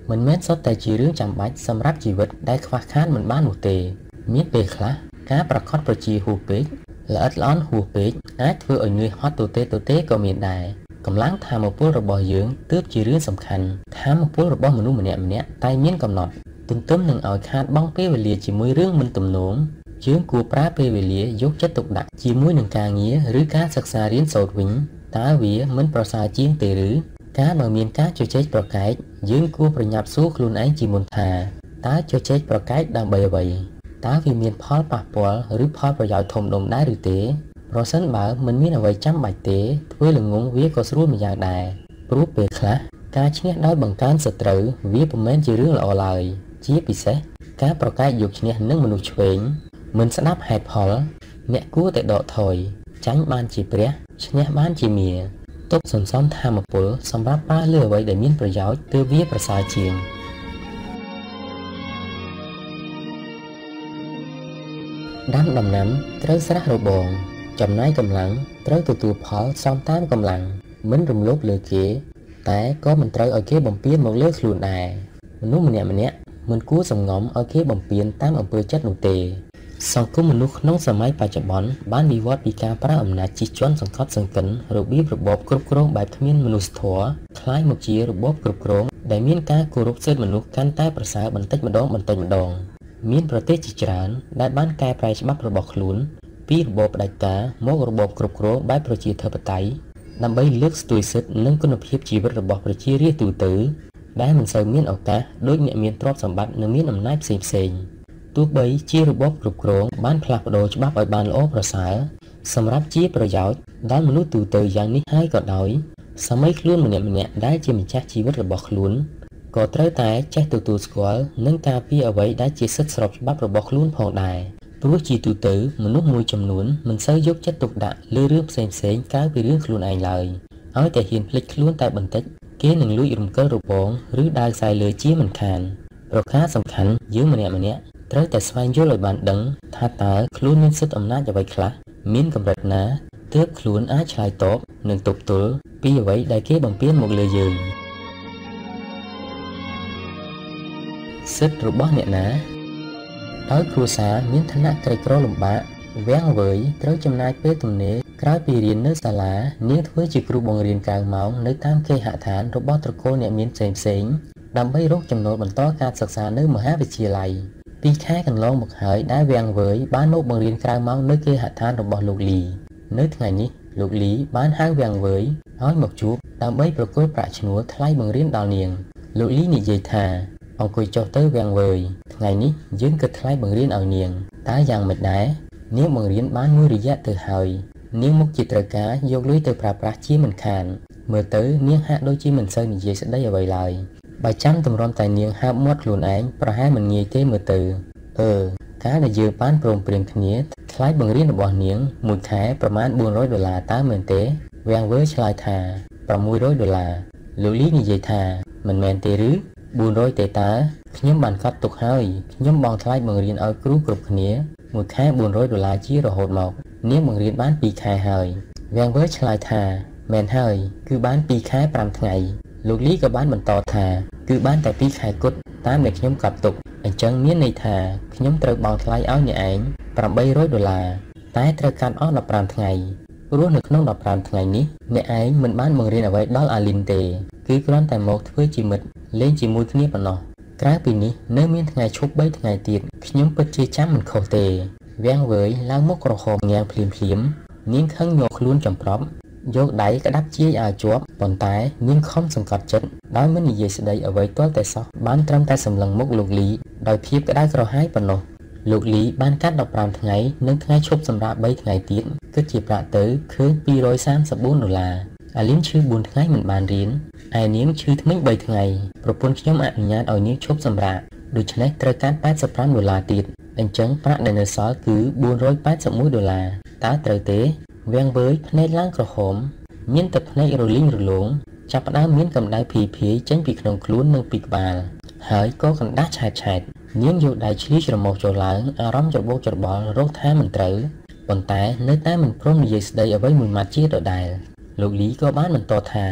មិនមែនសុទ្ធតែជារឿងចាំបាច់សម្រាប់ជីវិតដែលខ្វះខាតមិនបាននោះទេមានពេលខ្លះការប្រកបប្រជាហួសពេកល្អិតល្អន់ហួសពេកអាចធ្វើឲ្យនឿយហត់ទៅទេទៅទេក៏មានដែរកម្លាំងធម៌ពលរបស់យើងទើបជារឿងសំខាន់ធម៌ពលរបស់មនុស្សម្នាក់ម្នាក់តែមានកំណត់ទន្ទឹមនឹងឲ្យខាតបង់ពេលវេលាជាមួយរឿងមិនទំនងយើងគួរប្រើពេលវេលាយកចិត្តទុកដាក់ជាមួយនឹងការងារឬការសិក្សារៀនសូត្រវិញតើវាមិនប្រសើរជាងទេឬការបើមានការជជែកប្រកែកយើងគួរប្រញាប់សួរខ្លួនឯងជាមុនថាតើជជែកប្រកែកដើម្បីអ្វីតើវាមានផលប៉ះពាល់ឬផលប្រយោជន៍ធំដុំដែរឬទេប្រសិនបើមិនមានអ្វីចាំបាច់ទេធ្វើល្ងងវាក៏ស្រួលម្យ៉ាងដែរព្រោះពេលខ្លះការឈ្នះដោយបង្កើនសត្រូវវាពុំមែនជារឿងល្អឡើយជាពិសេសការប្រកែកយកឈ្នះនឹងមនុស្សឆ្វេងមិនស្ដាប់ហេតុផលអ្នកគួរតែដកថយចាញ់បានជាព្រះឈ្នះបានជាមារទុកសន្សំធម៌ពលសម្រាប់ប្រើលើអ្វីដែលមានប្រយោជន៍ទើបវាប្រសើរជាងដាំដំណាំត្រូវស្រះរបងចំណាយកម្លាំងត្រូវទទួលផលសមតាមកម្លាំងមិនរំលោភលើគេតែក៏មិនត្រូវឲ្យគេបំពានមកលើខ្លួនដែរមនុស្សម្នាក់ម្នាក់មិនគួរសំងំឲ្យគេបំពានតាមអំពើចិត្តនោះទេសង្គមមនុស្សក្នុងសម័យបច្ចុប្បន្នបានវិវត្តពីការប្រើអំណាចជិះជាន់សង្កត់សង្កិនរបៀបរបបគ្រប់គ្រងបែបគ្មានមនុស្សធម៌คล้ายមកជារបបគ្រប់គ្រងដែលមានការគោរពសិទ្ធិមនុស្សកាន់តែប្រសើរបន្តិចម្ដងបន្តិចម្ដងមានប្រទេសជាច្រើនដែលបានកែប្រែច្បាប់របស់ខ្លួនពីរបបផ្ដាច់ការមករបបគ្រប់គ្រងបែបប្រជាធិបតេយ្យដើម្បីលើកស្ទួយសិទ្ធិនិងគុណភាពជីវិតរបស់ប្រជារាស្ត្រទូទៅដែលមិនសូវមានឱកាសដូចអ្នកមានទ្រព្យសម្បត្តិនិងមានអំណាចផ្សេងៗទោះបីជារបបគ្រប់គ្រងបានផ្លាស់ប្ដូរច្បាប់ឲ្យបានល្អប្រសើរសម្រាប់ជាប្រយោជន៍ដល់មនុស្សទូទៅយ៉ាងនេះហើយក៏ដោយសម័យខ្លួនម្នាក់ម្នាក់ដែលជាម្ចាស់ជីវិតរបស់ខ្លួនក៏ត្រូវតែចេះទទួលស្គាល់និងការពារអ្វីដែលជាសិទ្ធិស្របច្បាប់របស់ខ្លួនផងដែរព្រោះជាទូទៅមនុស្សមួយចំនួនមិនសូវយកចិត្តទុកដាក់លើរឿងផ្សេងផ្សេងក្រៅពីរឿងខ្លួនឯងឡើយឲ្យតែហ៊ានភ្លេចខ្លួនតែបន្តិចគេនឹងលួចរំកិលរបងឬដើរខ្សែលើជាមិនខានប្រការសំខាន់យើងម្នាក់ម្នាក់ត្រូវតែស្វែងយល់ឲ្យបានដឹងថាតើខ្លួនមានសិទ្ធិអំណាចអ្វីខ្លះមានកម្រិតណាទើបខ្លួនអាចឆ្លើយតបនិងទប់ទល់ពីអ្វីដែលគេបំពានមកលើយើងសិទ្ធិរបស់អ្នកណាដោយគ្រួសារមានឋានៈក្រីក្រលំបាកវាំងវៃត្រូវចំណាយពេលទំនេរក្រោយពីរៀននៅសាលានាងធ្វើជាគ្រូបង្រៀនក្រៅម៉ោងនៅតាមគេហដ្ឋានរបស់ត្រកូលអ្នកមានផ្សេងផ្សេងដើម្បីរកចំណូលបន្តការសិក្សានៅមហាវិទ្យាល័យពីខែកន្លងមកហើយដែលវាំងវៃបានមកបង្រៀនក្រៅម៉ោងនៅគេហដ្ឋានរបស់លោកលីនៅថ្ងៃនេះលោកលីបានហៅវាំងវៃឲ្យមកជួបដើម្បីប្រគល់ប្រាក់ឈ្នួលថ្លៃបង្រៀនដល់នាងលោកលីនិយាយថាអង្គុយចុះទៅវាំងវៃថ្ងៃនេះយើងគិតថ្លៃបង្រៀនឲ្យនាងតើយ៉ាងម៉េចដែរនាងបង្រៀនបានមួយរយៈទៅហើយនាងមុខជាត្រូវការយកលុយទៅប្រើប្រាស់ជាមិនខានមើលទៅនាងហាក់ដូចជាមិនសូវនិយាយស្ដីអ្វីឡើយបើចាំទម្រាំតែនាងហើបមាត់ខ្លួនឯងប្រហែលមិនងាយទេមើលទៅអឺកាលដែលយើងបានព្រមព្រៀងគ្នាថ្លៃបង្រៀនរបស់នាងមួយខែប្រមាណបួនរយដុល្លារតើមែនទេវាំងវៃឆ្លើយថាប្រាំមួយរយដុល្លារលោកលីនិយាយថាមិនមែនទេឬបួនរយទេតើខ្ញុំបានកត់ទុកហើយខ្ញុំបង់ថ្លៃបង្រៀនឲ្យគ្រូគ្រប់គ្នាមួយខែបួនរយដុល្លារជារហូតមកនាងបង្រៀនបានពីរខែហើយវាំងវៃឆ្លើយថាមែនហើយគឺបានពីរខែប្រាំថ្ងៃលោកលីក៏បានបន្តថាគឺបានតែពីរខែគត់តាមដែលខ្ញុំកត់ទុកអញ្ចឹងមានន័យថាខ្ញុំត្រូវបង់ថ្លៃឲ្យអ្នកឯងប្រាំបីរយដុល្លារតែត្រូវកាត់អស់ដប់ប្រាំថ្ងៃព្រោះនៅក្នុងដប់ប្រាំថ្ងៃនេះអ្នកឯងមិនបានបង្រៀនអ្វីដល់អាលីនទេគឺគ្រាន់តែមកធ្វើជាមិត្តលេងជាមួយគ្នាប៉ុណ្ណោះក្រៅពីនេះនៅមានថ្ងៃឈប់បីថ្ងៃទៀតខ្ញុំពិតជាចាំមិនខុសទេវាំងវៃឡើងមកក្រហមងាងភ្លាមភ្លាមនាងខឹងញ័រខ្លួនចំប្រប់យកដៃក្តាប់ជាយឲ្យជាប់ប៉ុន្តែនាងខំសង្កត់ចិត្តដោយមិននិយាយស្ដីអ្វីទាល់តែសោះបានត្រឹមតែសម្លឹងមុខលោកលីដោយភាពក្តៅក្រហាយប៉ុណ្ណោះលោកលីបានកាត់ដប់ប្រាំថ្ងៃនិងថ្ងៃឈប់សម្រាប់បីថ្ងៃទៀតគិតជាប្រាក់ទៅឃើញពីររយសាមសិបបួនដុល្លារអាលីនឈឺបួនថ្ងៃមិនបានរៀនឯនាងឈឺធ្មេញបីថ្ងៃប្រពន្ធខ្ញុំអនុញ្ញាតឲ្យនាងឈប់សម្រាកដូច្នេះត្រូវការប៉ែតសិបប្រាំដុល្លារទៀតអញ្ចឹងប្រាក់ដែលនៅសល់គឺបួនរយប៉ែតសិបមួយដុល្លារតើត្រូវទេវាំងវៃភ្នែកឡើងក្រហមមានទឹកភ្នែករលីងរលោងចាប់ផ្ដើមមានកម្ដៅភីភីចេញពីក្នុងខ្លួននិងពីក្បាលហើយក៏កណ្ដាស់ឆែតឆែតនាងយកដៃឈ្លីច្រមុះចូលឡើងអារម្មណ៍ច្របូកច្របល់រកថាមិនត្រូវប៉ុន្តែនៅតែមិនព្រមនិយាយស្ដីអ្វីមួយម៉ាត់ជាដដែលលោកលីក៏បានបន្តថា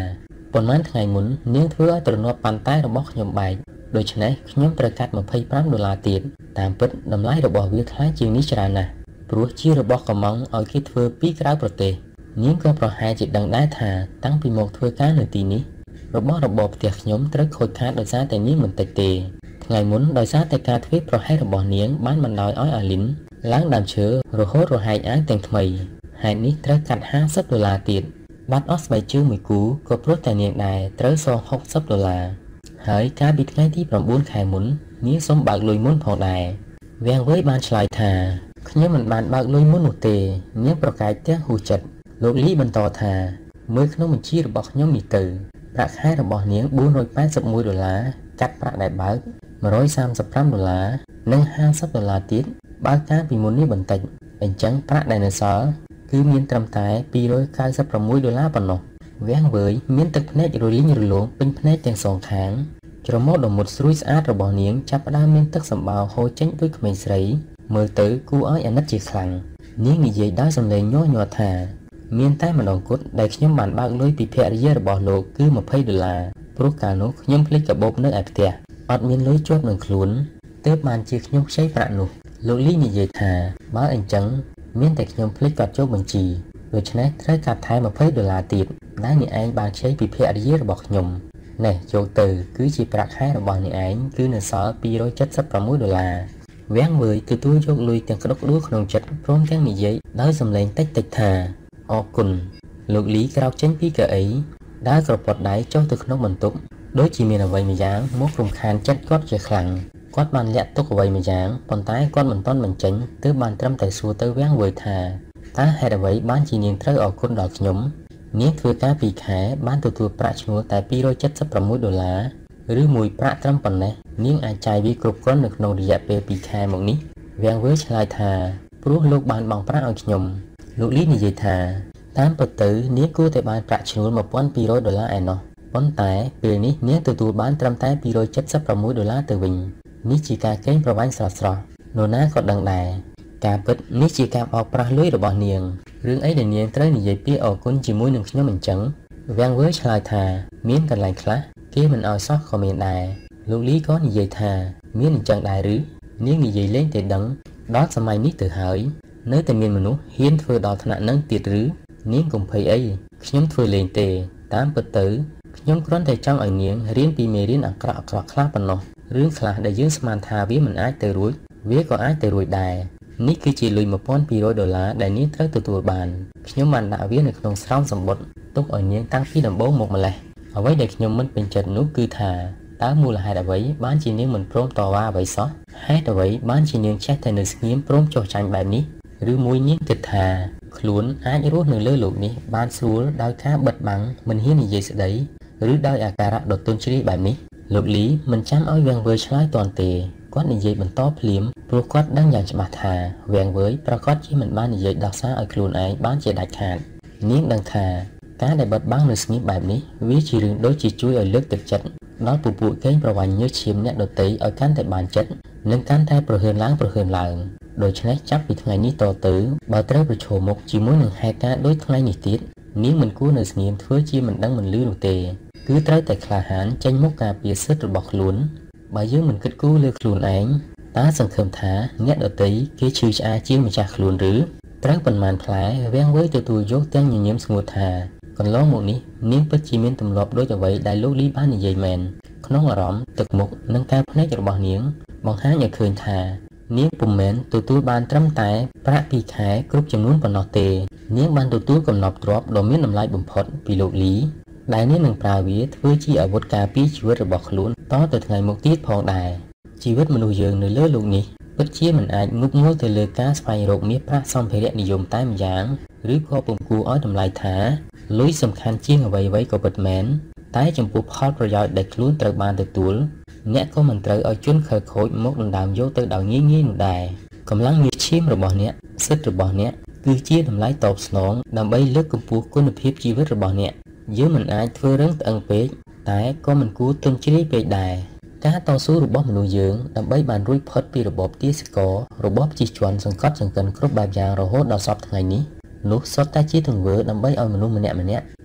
ប៉ុន្មានថ្ងៃមុននាងធ្វើឲ្យទ្រនាប់ប៉ាន់តែរបស់ខ្ញុំបែកដូច្នេះខ្ញុំត្រូវកាត់ម្ភៃប្រាំដុល្លារទៀតតាមពិតតម្លៃរបស់វាថ្លៃជាងនេះច្រើនណាស់ព្រោះជារបស់កំងឲ្យគេធ្វើពីក្រៅប្រទេសនាងក៏ប្រហែលជាដឹងដែរថាតាំងពីមកធ្វើការនៅទីនេះរបស់របរផ្ទះខ្ញុំត្រូវខូចខាតដោយសារតែនាងមិនតិចទេថ្ងៃមុនដោយសារតែការធ្វើប្រហែសរបស់នាងបានបណ្ដោយឲ្យអាលីនឡើងដើមឈើរហូតរហែកអាវទាំងថ្មីហេតុនេះត្រូវកាត់ห้าสิบដុល្លារទៀតបាត់អស់ស្បែកជើងមួយគូក៏ព្រោះតែនាងដែរត្រូវសងหกสิบដុល្លារហើយកាលពីថ្ងៃទីប្រាំបួនខែមុននាងសុំបើកលុយមុនផងដែរវាងវើយបានឆ្លើយថាខ្ញុំមិនបានបើកលុយមុននោះទេនាងប្រកែកទាំងហ៊ូចិត្តលោកលីបន្តថាមើលក្នុងបញ្ជីរបស់ខ្ញុំនេះទៅប្រាក់ខែរបស់នាងbốn trăm tám mươi mốtដុល្លារកាត់ប្រាក់ដែលបើកmột trăm ba mươi lămដុល្លារនិងห้าสิบដុល្លារទៀតបើកាលពីមុននេះបន្តិចអញ្ចឹងប្រាក់ដែលនៅសល់គឺមានត្រឹមតែtwo hundred ninety-sixដុល្លារប៉ុណ្ណោះវាងវើយមានទឹកភ្នែករលីងរលោងពេញភ្នែកទាំងសងខាងច្រមុះដ៏មុតស្រួយស្អាតរបស់នាងចាប់ផ្ដើមមានទឹកសម្បោរហូរចេញដូចក្មេងស្រីមើលទៅគួរឲ្យអាណិតជាខ្លាំងនាងនិយាយដោយសំឡេងញ័រញ័រថាមានតែម្ដងគត់ដែលខ្ញុំបានបើកលុយពីភរិយារបស់លោកគឺtwentyដុល្លារព្រោះកាលនោះខ្ញុំភ្លេចកាបូបនៅឯផ្ទះអត់មានលុយជាប់នឹងខ្លួនទើបបានជាខ្ញុំខ្ចីប្រាក់នោះលោកលីនិយាយថាបើអញ្ចឹងមានតែខ្ញុំភ្លេចកត់ចូលបញ្ជីដូច្នេះត្រូវកាត់ថែtwentyដុល្លារទៀតដែលអ្នកឯងបានខ្ចីពីភរិយារបស់ខ្ញុំនេះយកទៅគឺជាប្រាក់ខែរបស់អ្នកឯងគឺនៅសល់two hundred seventy-sixដុល្លារវាងវើយទទួលយកលុយទាំងក្តុកក្តួលក្នុងចិត្តព្រមទាំងនិយាយដោយសំឡេងតិចតិចថាអរគុណលោកលីក្រោកចេញពីកៅអីដើរក្រពត់ដៃចុះទៅក្នុងបន្ទប់ដូចជាមានអ្វីម្យ៉ាងមករំខានចិត្តគាត់ជាខ្លាំងគាត់បានលាក់ទុកអ្វីម្យ៉ាងប៉ុន្តែគាត់មិនទាន់បញ្ចេញទើបបានត្រឹមតែសួរទៅវាងវើយថាតើហេតុអ្វីបានជានាងត្រូវអរគុណដល់ខ្ញុំនាងធ្វើការពីខែបានទទួលប្រាក់ឈ្នួលតែtwo hundred seventy-sixដុល្លារឬមួយប្រាក់ត្រឹមប៉ុណ្ណេះនាងអាចចាយវាគ្រប់គ្រាន់នៅក្នុងរយៈពេលtwoខែមកនេះវាងវើយឆ្លើយថាព្រោះលោកបានបង់ប្រាក់ឲ្យខ្ញុំលោកលីនិយាយថាតាមពិតទៅនាងគួរតែបានប្រាក់ឈ្នួលtwelve hundredដុល្លារឯណោះប៉ុន្តែពេលនេះនាងទទួលបានត្រឹមតែtwo hundred seventy-sixដុល្លារទៅវិញនេះជាការកេងប្រវ័ញ្ចស្រស់ស្រស់នរណាក៏ដឹងដែរការពិតនេះជាការបោកប្រាស់លុយរបស់នាងរឿងអីដែលនាងត្រូវនិយាយពាក្យអរគុណជាមួយនឹងខ្ញុំអញ្ចឹងវាងវើឆ្លើយថាមានកន្លែងខ្លះគេមិនឲ្យសោះក៏មានដែរលោកលីក៏និយាយថាមានអញ្ចឹងដែរឬនាងនិយាយលេងតែដឹងដល់សម័យនេះទៅហើយនៅតែមានមនុស្សហ៊ានធ្វើដល់ថ្នាក់នឹងទៀតឬនាងកុំភ័យអីខ្ញុំធ្វើលេងទេតាមពិតទៅខ្ញុំគ្រាន់តែចង់ឲ្យនាងរៀនពីមេរៀនអាក្រក់អាក្រក់ខ្លះប៉ុណ្ណោះរឿងខ្លះដែលយើងស្មានថាវាមិនអាចទៅរួចវាក៏អាចទៅរួចដែរនេះគឺជាលុយtwelve hundredដុល្លារដែលនាងត្រូវទទួលបានខ្ញុំបានដាក់វានៅក្នុងស្រោមសម្បត្តិទុកឲ្យនាងតាំងពីដំបូងមកម្លេះអ្វីដែលខ្ញុំមិនពេញចិត្តនោះគឺថាតើមូលហេតុអ្វីបានជានាងមិនព្រមតវ៉ាអ្វីសោះហេតុអ្វីបានជានាងចេះតែនៅស្ងៀមព្រមចោះចាញ់បែបនេះឬមួយនាងគិតថាខ្លួនអាចរស់នៅលើលោកនេះបានស្រួលដោយការបិទបាំងមិនហ៊ាននិយាយស្ដីឬដោយអាការៈដ៏ទន់ជ្រាយបែបនេះលោកលីមិនចាំឲ្យវាងវើឆ្លើយទាន់ទេគាត់និយាយបន្តភ្លាមព្រោះគាត់ដឹងយ៉ាងច្បាស់ថាវាងវើប្រកាសជាមិនបាននិយាយដោះសារឲ្យខ្លួនឯងបានជាដាច់ខាតនាងដឹងថាការដែលបិទបាំងនៅស្ងៀមបែបនេះវាជារឿងដូចជាជួយឲ្យលើកទឹកចិត្តដល់ពពួកកេងប្រវ័ញ្ចញើសឈាមអ្នកដទៃឲ្យកាន់តែបានចិត្តនិងកាន់តែប្រហើនឡើងប្រហើនឡើងដូច្នេះចាប់ពីថ្ងៃនេះតទៅបើត្រូវប្រឈមមុខជាមួយនឹងហេតុការណ៍ដូចថ្ងៃនេះទៀតនាងមិនគួរនៅស្ងៀមធ្វើជាមិនដឹងមិនឮនោះទេគឺត្រូវតែក្លាហានចេញមុខការពារសិទ្ធិរបស់ខ្លួនបើយើងមិនគិតគូរលើខ្លួនឯងតើសង្ឃឹមថាអ្នកដទៃគេឈឺឆ្អាលជាងម្ចាស់ខ្លួនឬត្រូវប៉ុន្មានផ្លែវាងវើទទួលយកទាំងញញឹមស្ងួតថាកន្លងមកនេះនាងពិតជាមានទម្លាប់ដូចអ្វីដែលលោកលីបាននិយាយមែនក្នុងអារម្មណ៍ទឹកមុខនិងការភ្នែករបស់នាងបង្ហាញឲ្យឃើញថានាងពុំមែនទទួលបានត្រឹមតែប្រាក់ពីខែគ្រប់ចំនួនប៉ុណ្ណោះទេនាងបានទទួលកំណប់ទ្រព្យដ៏មានតម្លៃបំផុតពីលោកលីដែលនាងនឹងប្រើវាធ្វើជាអាវុធការពារជីវិតរបស់ខ្លួនតទៅថ្ងៃមុខទៀតផងដែរជីវិតមនុស្សយើងនៅលើលោកនេះពិតជាមិនអាចងប់ងល់ទៅលើការស្វែងរកមាសប្រាក់សម្ភារៈនិយមតែម្យ៉ាងឬក៏ពុំគួរឲ្យតម្លៃថាលុយសំខាន់ជាងអ្វីៗក៏ពិតមែនតែចំពោះផលប្រយោជន៍ដែលខ្លួនត្រូវបានទទួលអ្នកក៏មិនត្រូវឲ្យជន់ខើខូចមកដណ្ដើមយកទៅដោយងាយងាយនោះដែរកម្លាំងញើសឈាមរបស់អ្នកសិទ្ធិរបស់អ្នកគឺជាតម្លៃតបស្នងដើម្បីលើកកម្ពស់គុណភាពជីវិតរបស់អ្នកយើងមិនអាចធ្វើរឿងត្អឹងពេកតែក៏មិនគួរទន់ជ្រាយពេកដែរការតស៊ូរបស់មនុស្សយើងដើម្បីបានរួចផុតពីរបបទាសកររបបជិះជាន់សង្កត់សង្កិនគ្រប់បែបយ៉ាងរហូតដល់សពថ្ងៃនេះនោះសុទ្ធតែជាទង្វើដើម្បីឲ្យមនុស្សម្នាក់ម្នាក់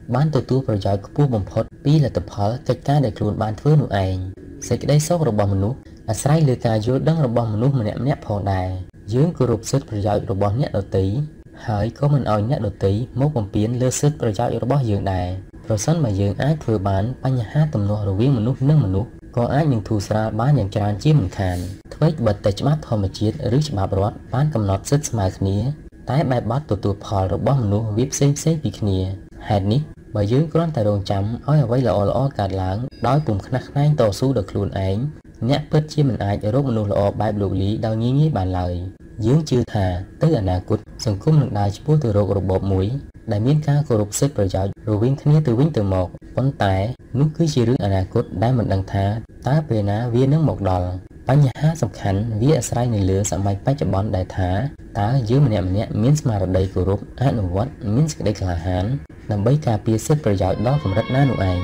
បានទទួលប្រយោជន៍ខ្ពស់បំផុតពីលទ្ធផលកិច្ចការដែលខ្លួនបានធ្វើនោះឯងសេចក្តីសុខរបស់មនុស្សអាស្រ័យលើការយល់ដឹងរបស់មនុស្សម្នាក់ម្នាក់ផងដែរយើងគោរពសិទ្ធិប្រយោជន៍របស់អ្នកដទៃហើយក៏មិនឲ្យអ្នកដទៃមកបំពានលើសិទ្ធិប្រយោជន៍របស់យើងដែរប្រសិនបើយើងអាចធ្វើបានបញ្ហាទំនាស់រវាងមនុស្សនិងមនុស្សក៏អាចនឹងធូរស្រាលបានយ៉ាងច្រើនជាមិនខានអ្វីបិទតែច្បាប់ធម្មជាតិឬច្បាប់រដ្ឋបានកំណត់សិទ្ធិស្មើគ្នាតែបែបបទទទួលផលរបស់មនុស្សវាផ្សេងផ្សេងពីគ្នាហេតុនេះបើយើងគ្រាន់តែរងចាំឲ្យអ្វីល្អល្អកើតឡើងដោយពុំខ្នះខ្នែងតស៊ូដល់ខ្លួនឯងអ្នកពិតជាមិនអាចរកមនុស្សល្អបែបលោកលីដោយងាយងាយបានឡើយយើងជឿថាទៅអនាគតសង្គមនឹងដើរឆ្ពោះទៅរករបបមួយដែលមានការគោរពសិទ្ធិប្រយោជន៍រវាងគ្នាទៅវិញទៅមកប៉ុន្តែនោះគឺជារឿងអនាគតដែលមិនដឹងថាតើពេលណាវានឹងមកដល់បញ្ហាសំខាន់វាអាស្រ័យនៅលើសម័យបច្ចុប្បន្នដែលថាតើយើងម្នាក់ម្នាក់មានស្មារតីគោរពអនុវត្តមានសេចក្តីក្លាហានដើម្បីការពារសិទ្ធិប្រយោជន៍ដល់កម្រិតណានោះឯង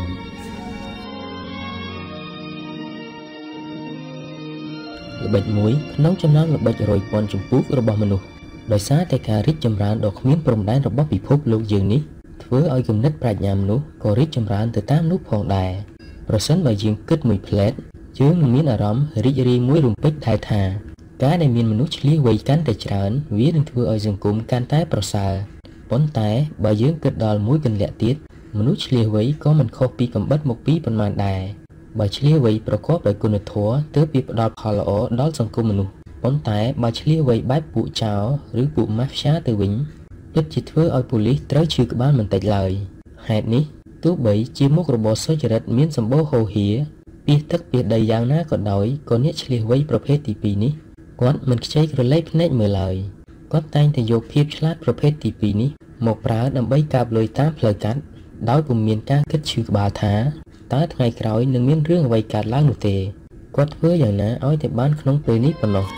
ល្បិចមួយក្នុងចំណោមល្បិចរយពាន់ចម្ពោះរបស់មនុស្សដោយសារតែការរីកចម្រើនដ៏គ្មានព្រំដែនរបស់ពិភពលោកយើងនេះធ្វើឲ្យគំនិតប្រាជ្ញាមនុស្សក៏រីកចម្រើនទៅតាមនោះផងដែរប្រសិនបើយើងគិតមួយផ្លែតយើងនឹងមានអារម្មណ៍រីករាយមួយរំពេចដែរថាការដែលមានមនុស្សឆ្លៀសវៃកាន់តែច្រើនវានឹងធ្វើឲ្យសង្គមកាន់តែប្រសើរប៉ុន្តែបើយើងគិតដល់មួយកន្លះទៀតមនុស្សឆ្លៀសវៃក៏មិនខុសពីកំបិតមកពីប៉ុន្មានដែរបើឆ្លៀសវៃប្រកបដោយគុណធម៌ទើបវាផ្ដល់ផលល្អដល់សង្គមមនុស្សប៉ុន្តែបើឆ្លៀសវៃបែបពួកចោរឬពួកម៉ាហ្វ្យាទៅវិញពិតជាធ្វើឲ្យប៉ូលីសត្រូវឈឺក្បាលមិនតិចឡើយហេតុនេះទោះបីជាមុខរបរសុចរិតមានសម្បូរហូរហៀពីទឹកពីដីយ៉ាងណាក៏ដោយក៏អ្នកឆ្លៀសវៃប្រភេទទីពីរនេះគាត់មិនខ្ចីក្រឡេកភ្នែកមើលឡើយគាត់តែងតែយកភាពឆ្លាតប្រភេទទីពីរនេះមកប្រើដើម្បីកាបលុយតាមផ្លូវកាត់ដោយពុំមានការគិតឈឺក្បាលថាតើថ្ងៃក្រោយនឹងមានរឿងអ្វីកើតឡើងនោះទេគាត់ធ្វើយ៉ាងណាឲ្យតែបានក្នុងពេលនេះប៉ុណ្ណោះ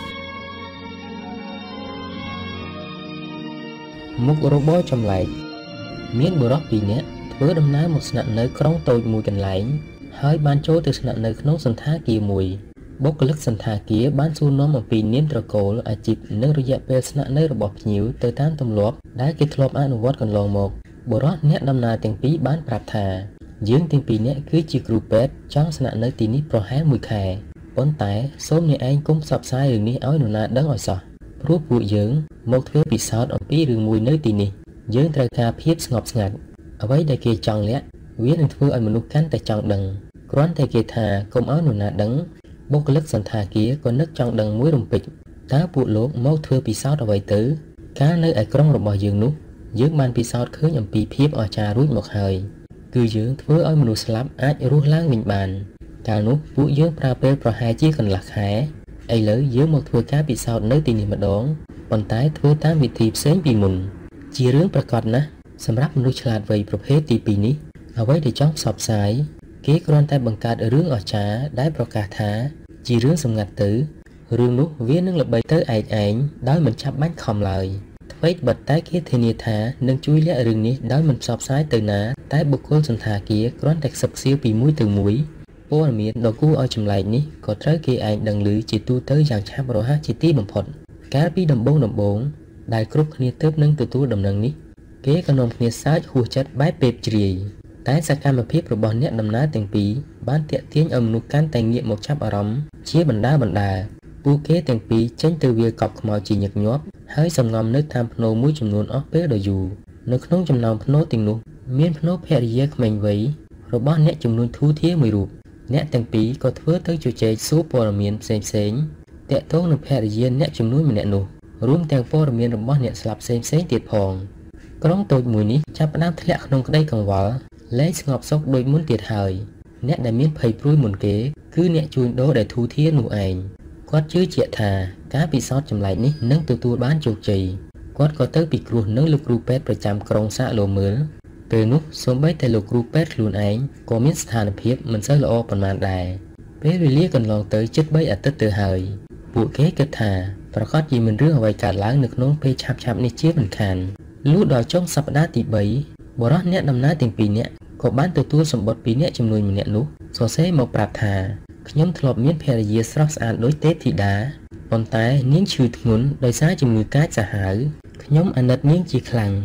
មុខរបរចម្លែកមានបុរសពីរនាក់ធ្វើដំណើរមកស្នាក់នៅក្រុងតូចមួយកន្លែងហើយបានចូលទៅស្នាក់នៅក្នុងសន្តាគារមួយបុគ្គលិកសន្តាគារបានសួរនាំអំពីនាមត្រកូលអាជីពនិងរយៈពេលស្នាក់នៅរបស់ភ្ញៀវទៅតាមទម្លាប់ដែលគេធ្លាប់អនុវត្តកន្លងមកបុរសអ្នកដំណើរទាំងពីរបានប្រាប់ថាយើងទាំងពីរនាក់គឺជាគ្រូពេទ្យចង់ស្នាក់នៅទីនេះប្រហែលមួយខែប៉ុន្តែសូមអ្នកឯងកុំផ្សព្វផ្សាយរឿងនេះឲ្យនរណាដឹងឲ្យសោះព្រោះពួកយើងមកធ្វើពិសោធន៍អំពីរឿងមួយនៅទីនេះយើងត្រូវការភាពស្ងប់ស្ងាត់អ្វីដែលគេចង់លាក់វានឹងធ្វើឲ្យមនុស្សកាន់តែចង់ដឹងគ្រាន់តែគេថាកុំឲ្យនរណាដឹងបុគ្គលិកសន្តាគារក៏នឹកចង់ដឹងមួយរំពេចតើពួកលោកមកធ្វើពិសោធន៍អ្វីទៅកាលនៅឯក្រុងរបស់យើងនោះយើងបានពិសោធន៍ឃើញអំពីភាពអស្ចារ្យរួចមកហើយគឺយើងធ្វើឲ្យមនុស្សស្លាប់អាចរស់ឡើងវិញបានកាលនោះពួកយើងប្រើពេលប្រហែលជាកន្លះខែឥឡូវយើងមកធ្វើការពិសោធន៍នៅទីនេះម្ដងប៉ុន្តែធ្វើតាមវិធីផ្សេងពីមុនជារឿងប្រកបណាស់សម្រាប់មនុស្សឆ្លាតវៃប្រភេទទីពីរនេះអ្វីដែលចង់ផ្សព្វផ្សាយគេគ្រាន់តែបង្កើតរឿងអស្ចារ្យដែលប្រកាសថាជារឿងសម្ងាត់ទៅរឿងនោះវានឹងល្បីទៅឯកឯងដោយមិនចាប់បាច់ខំឡើយអ្វីបិទតែគេធានាថានឹងជួយលាក់រឿងនេះដោយមិនផ្សព្វផ្សាយទៅណាតែបុគ្គលសន្តាគារគ្រាន់តែខ្សឹបខ្សៀវពីមួយទៅមួយព័ត៌មានដ៏គួរឲ្យចម្លែកនេះក៏ត្រូវគេឯងដឹងឮជាទូទៅយ៉ាងឆាប់រហ័សជាទីបំផុតកាលពីដំបូងដំបូងដែលគ្រប់គ្នាទើបនឹងទទួលដំណឹងនេះគេក៏នាំគ្នាសើចហួសចិត្តបែបពេបជ្រាយតែសកម្មភាពរបស់អ្នកដំណើរទាំងពីរបានទាក់ទាញឲ្យមនុស្សកាន់តែងាកមកចាប់អារម្មណ៍ជាបណ្ដាបណ្ដាពួកគេទាំងពីរចេញទៅវាយកប់ខ្មោចជាញឹកញាប់ហើយសំងំនៅតាមភ្នូរមួយចំនួនអស់ពេលដ៏យូរនៅក្នុងចំណោមភ្នូរទាំងនោះមានភ្នូរភរិយាក្មេងវ័យរបស់អ្នកចំនួនធូរធារមួយរូបអ្នកទាំងពីរក៏ធ្វើទៅជជែកសួរព័ត៌មានផ្សេងផ្សេងតាក់ទងនឹងភរិយាអ្នកចំនួនម្នាក់នោះរួមទាំងព័ត៌មានរបស់អ្នកស្លាប់ផ្សេងផ្សេងទៀតផងក្រុងតូចមួយនេះចាប់ផ្ដើមធ្លាក់ក្នុងក្តីកង្វល់លែងស្ងប់សុខដូចមុនទៀតហើយអ្នកដែលមានភ័យព្រួយមុនគេគឺអ្នកជួញដូរដែលធូរធារនោះឯងគាត់ជឿជាក់ថាការពិសោធន៍ចម្លែកនេះនឹងទទួលបានជោគជ័យគាត់ក៏ទៅពិគ្រោះនៅលោកគ្រូពេទ្យប្រចាំក្រុងសាកលោមើលពេលនោះសូម្បីតែលោកគ្រូពេទ្យខ្លួនឯងក៏មានស្ថានភាពមិនសូវល្អប៉ុន្មានដែរពេលវេលាកន្លងទៅជិតបីអាទិត្យទៅហើយពួកគេគិតថាប្រកាសជាមានរឿងអ្វីកើតឡើងនៅក្នុងពេលឆាប់ឆាប់នេះជាមិនខានលុះដល់ចុងសប្តាហ៍ទីបីបុរសអ្នកដំណើរទាំងពីរនាក់ក៏បានទទួលសម្បត្តិពីអ្នកចំនួនម្នាក់នោះសរសេរមកប្រាប់ថាខ្ញុំធ្លាប់មានភរិយាស្រស់ស្អាតដូចទេពធីតាប៉ុន្តែនាងឈឺធ្ងន់ដោយសារជំងឺកាចសាហាវខ្ញុំអាណិតនាងជាខ្លាំងហ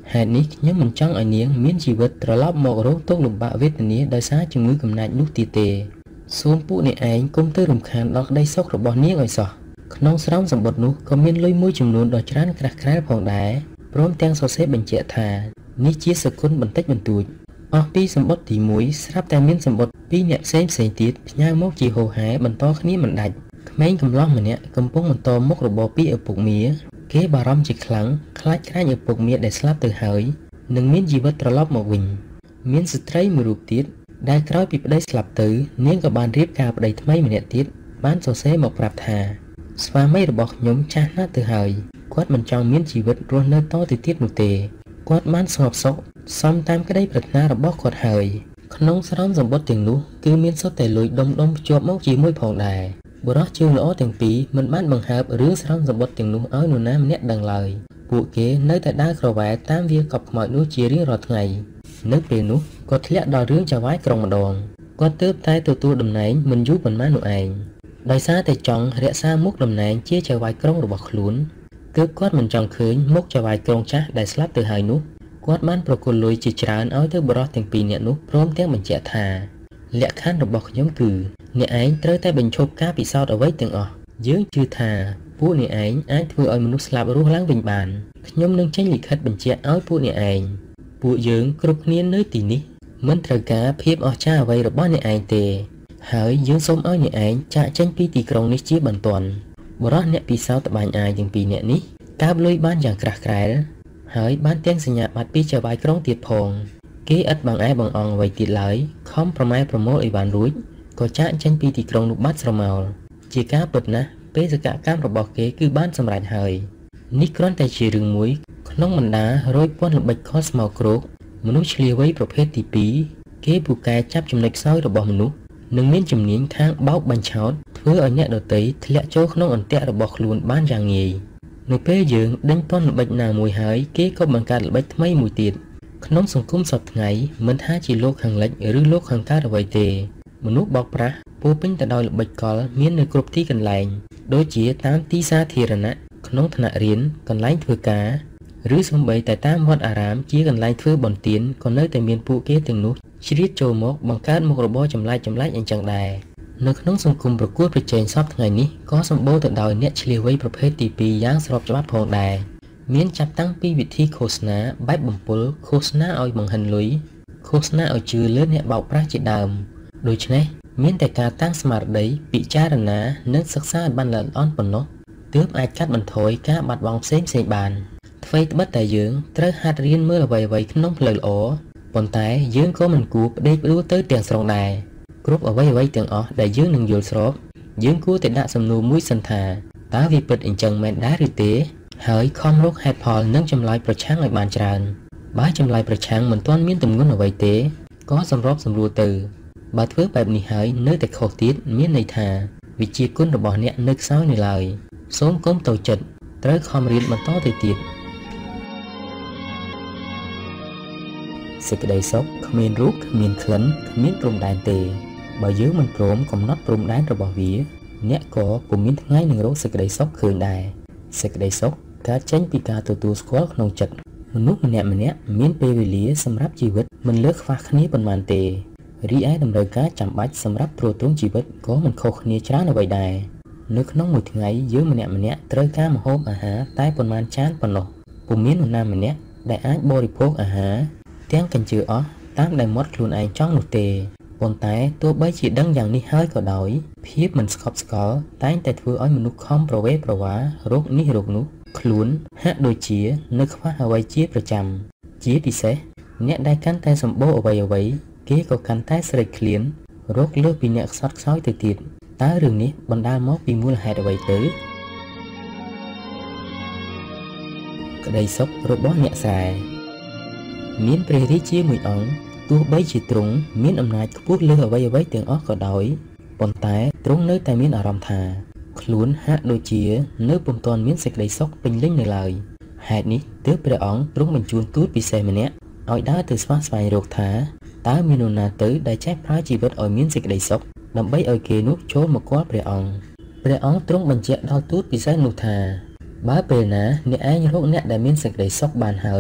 ហេតុនេះខ្ញុំមិនចង់ឲ្យនាងមានជីវិតត្រឡប់មករងទុក្ខលំបាកវេទនាដោយសារជំងឺកំណាចនោះទៀតទេសូមពួកអ្នកឯងកុំទៅរំខានដល់ក្តីសុខរបស់នាងឲ្យសោះក្នុងស្រោមសម្បត្តិនោះក៏មានលុយមួយចំនួនដ៏ច្រើនក្រាស់ក្រែលផងដែរព្រមទាំងសរសេរបញ្ជាក់ថានេះជាសគុណបន្តិចបន្តួចអស់ពីសម្បត្តិទីមួយស្រាប់តែមានសម្បត្តិពីរអ្នកផ្សេងផ្សេងទៀតផ្ញើមកជាហូរហែបន្តគ្នាមិនដាច់ក្មេងកំឡោះម្នាក់កំពុងបន្តមុខរបរពីឪពុកមាគេបារម្ភជាខ្លាំងខ្លាចក្រែងឪពុកមាដែលស្លាប់ទៅហើយនឹងមានជីវិតត្រឡប់មកវិញមានស្ត្រីមួយរូបទៀតដែលក្រោយពីប្តីស្លាប់ទៅនាងក៏បានរៀបការប្តីថ្មីម្នាក់ទៀតបានសរសេរមកប្រាប់ថាស្វាមីរបស់ខ្ញុំចាស់ណាស់ទៅហើយគាត់មិនចង់មានជីវិតរស់នៅតទៅទៀតនោះទេគាត់បានស្ងប់សុខសមតាមក្តីប្រាថ្នារបស់គាត់ហើយក្នុងស្រោមសម្បត្តិទាំងនោះគឺមានសុទ្ធតែលុយដុំដុំភ្ជាប់មកជាមួយផងដែរបុរសជើងល្អទាំងពីរមិនបានបង្ហើបរឿងស្រោមសម្បត្តិទាំងនោះឲ្យនរណាម្នាក់ដឹងឡើយពួកគេនៅតែដើរក្រវ៉ែតាមវាលកប់ខ្មោចនោះជារៀងរាល់ថ្ងៃនៅពេលនោះគាត់ធ្លាក់ដល់រឿងចៅហ្វាយក្រុងម្ដងគាត់ទើបតែទទួលតំណែងមិនយូរប៉ុន្មាននោះឯងដោយសារតែចង់រក្សាមុខតំណែងជាចៅហ្វាយក្រុងរបស់ខ្លួនគឺគាត់មិនចង់ឃើញមុខចៅហ្វាយក្រុងចាស់ដែលស្លាប់ទៅហើយនោះគាត់បានប្រគល់លុយជាច្រើនឲ្យទៅបុរសទាំងពីរនាក់នោះព្រមទាំងបញ្ជាក់ថាលក្ខខណ្ឌរបស់ខ្ញុំគឺអ្នកឯងត្រូវតែបញ្ឈប់ការពិសោធន៍អ្វីទាំងអស់យើងជឿថាពួកអ្នកឯងអាចធ្វើឲ្យមនុស្សស្លាប់រស់ឡើងវិញបានខ្ញុំនឹងចេញលិខិតបញ្ជាក់ឲ្យពួកអ្នកឯងពួកយើងគ្រប់គ្នានៅទីនេះមិនត្រូវការភាពអស្ចារ្យអ្វីរបស់អ្នកឯងទេហើយយើងសូមឲ្យអ្នកឯងចាកចេញពីទីក្រុងនេះជាបន្ទាន់បុរសអ្នកពិសោធន៍ត្បាញអាយទាំងពីរនាក់នេះកើបលុយបានយ៉ាងក្រាស់ក្រែលហើយបានទាំងសញ្ញាបត្រពីចៅហ្វាយក្រុងទៀតផងគេឥតបងឯបងអង្គអ្វីទៀតឡើយខំប្រម៉ែប្រមូលឲ្យបានរួចក៏ចាកចេញពីទីក្រុងនោះបាត់ស្រមោលជាការពិតណាស់បេសកកម្មរបស់គេគឺបានសម្រេចហើយនេះគ្រាន់តែជារឿងមួយក្នុងបណ្ដារយពាន់ល្បិចខុសស្មោកគ្រោកមនុស្សឆ្លៀវវៃប្រភេទទីពីរគេពូកែចាប់ចំណុចខ្សោយរបស់មនុស្សនិងមានជំនាញខាងបោកបញ្ឆោតធ្វើឲ្យអ្នកដទៃធ្លាក់ចូលក្នុងអន្ទាក់របស់ខ្លួនបានយ៉ាងងាយនៅពេលយើងដេញទាន់ល្បិចណាមួយហើយគេក៏បង្កើតល្បិចថ្មីមួយទៀតក្នុងសង្គមសពថ្ងៃមិនថាជាលោកខាងលិចឬលោកខាងកើតអ្វីទេមនុស្សបោកប្រាស់ពោពេញទៅដោយល្បិចកលមាននៅគ្រប់ទីកន្លែងដូចជាតាមទីសាធារណៈក្នុងថ្នាក់រៀនកន្លែងធ្វើការឬសូម្បីតែតាមវត្តអារាមជាកន្លែងធ្វើបុណ្យទានក៏នៅតែមានពួកគេទាំងនោះជ្រៀតចូលមកបង្កើតមុខរបរចម្លែកចម្លែកអញ្ចឹងដែរនៅក្នុងសង្គមប្រកួតប្រជែងសពថ្ងៃនេះក៏សម្បូរទៅដោយអ្នកឆ្លៀវវៃប្រភេទទីពីរយ៉ាងស្របច្បាប់ផងដែរមានចាប់តាំងពីវិធីឃោសនាបែបបំពុលឃោសនាឲ្យបង្ហិនលុយឃោសនាឲ្យជឿលើអ្នកបោកប្រាស់ជាដើមដូច្នេះមានតែការតាំងស្មារតីពិចារណានិងសិក្សាឲ្យបានល្អិតល្អន់ប៉ុណ្ណោះទើបអាចកាត់បន្ថយការបាត់បង់ផ្សេងផ្សេងបានអ្វីត្បិតតែយើងត្រូវហាត់រៀនមើលអ្វីអ្វីក្នុងផ្លូវល្អប៉ុន្តែយើងក៏មិនគួរផ្ដេកផ្ដួលទៅទាំងស្រុងដែរគ្រប់អ្វីអ្វីទាំងអស់ដែលយើងនឹងយល់ស្របយើងគួរតែដាក់សំណួរមួយសិនថាតើវាពិតអញ្ចឹងមែនដែរឬទេហើយខំរកហេតុផលនិងចម្លើយប្រឆាំងឲ្យបានច្រើនបើចម្លើយប្រឆាំងមិនទាន់មានទម្ងន់អ្វីទេក៏សម្របសម្រួលទៅបើធ្វើបែបនេះហើយនៅតែខុសទៀតមានន័យថាវិជ្ជាគុណរបស់អ្នកនៅខ្សោយនៅឡើយសូមកុំតូចចិត្តត្រូវខំរៀនបន្តទៅទៀតសេចក្តីសុខគ្មានរូបគ្មានក្លិនគ្មានព្រំដែនទេបើយើងមិនព្រមកំណត់ព្រំដែនរបស់វាអ្នកក៏ពុំមានថ្ងៃនឹងរកសេចក្តីសុខឃើញដែរសេចក្តីសុខកើតចេញពីការទទួលស្គាល់ក្នុងចិត្តមនុស្សម្នាក់ម្នាក់មានពេលវេលាសម្រាប់ជីវិតមិនលើសខ្វះគ្នាប៉ុន្មានទេរីឯតម្រូវការចាំបាច់សម្រាប់ទ្រទ្រង់ជីវិតក៏មិនខុសគ្នាច្រើនអ្វីដែរនៅក្នុងមួយថ្ងៃយើងម្នាក់ម្នាក់ត្រូវការម្ហូបអាហារតែប៉ុន្មានចានប៉ុណ្ណោះពុំមាននរណាម្នាក់ដែលអាចបរិភោគអាហារទាំងកញ្ជើអស់តាមដែលមាត់ខ្លួនឯងចង់នោះទេប៉ុន្តែទោះបីជាដឹងយ៉ាងនេះហើយក៏ដោយភាពមិនស្កប់ស្កល់តែងតែធ្វើឲ្យមនុស្សខំប្រវេប្រវារោគនេះរោគនោះខ្លួនហាក់ដូចជានៅខ្វះអ្វីជាប្រចាំជាពិសេសអ្នកដែលកាន់តែសម្បូរអ្វីអ្វីគេក៏កាន់តែស្រេកឃ្លានរោគលើសពីអ្នកខ្សត់ខ្សោយទៅទៀតតើរឿងនេះបណ្ដាលមកពីមូលហេតុអ្វីទៅក្តីសុខរបស់អ្នកស្រែមានព្រះរាជាមួយអង្គទោះបីជាទ្រង់មានអំណាចខ្ពស់លើសអ្វីអ្វីទាំងអស់ក៏ដោយប៉ុន្តែទ្រង់នៅតែមានអារម្មណ៍ថាខ្លួនហាក់ដូចជានៅពុំទាន់មានសេចក្តីសុខពេញលេញនៅឡើយហេតុនេះទើបព្រះអង្គទ្រង់បញ្ជូនទូតពិសេសម្នាក់ឲ្យដើរទៅស្វះស្វែងរកថាតើមាននរណាទៅដែលចេះប្រើជីវិតឲ្យមានសេចក្តីសុខដើម្បីឲ្យគេនោះចូលមកគាល់ព្រះអង្គព្រះអង្គទ្រង់បញ្ជាក់ដល់ទូតពិសេសនោះថាបើពេលណាអ្នកឯងរកអ្នកដែលមានសេចក្តីសុខបានហើយ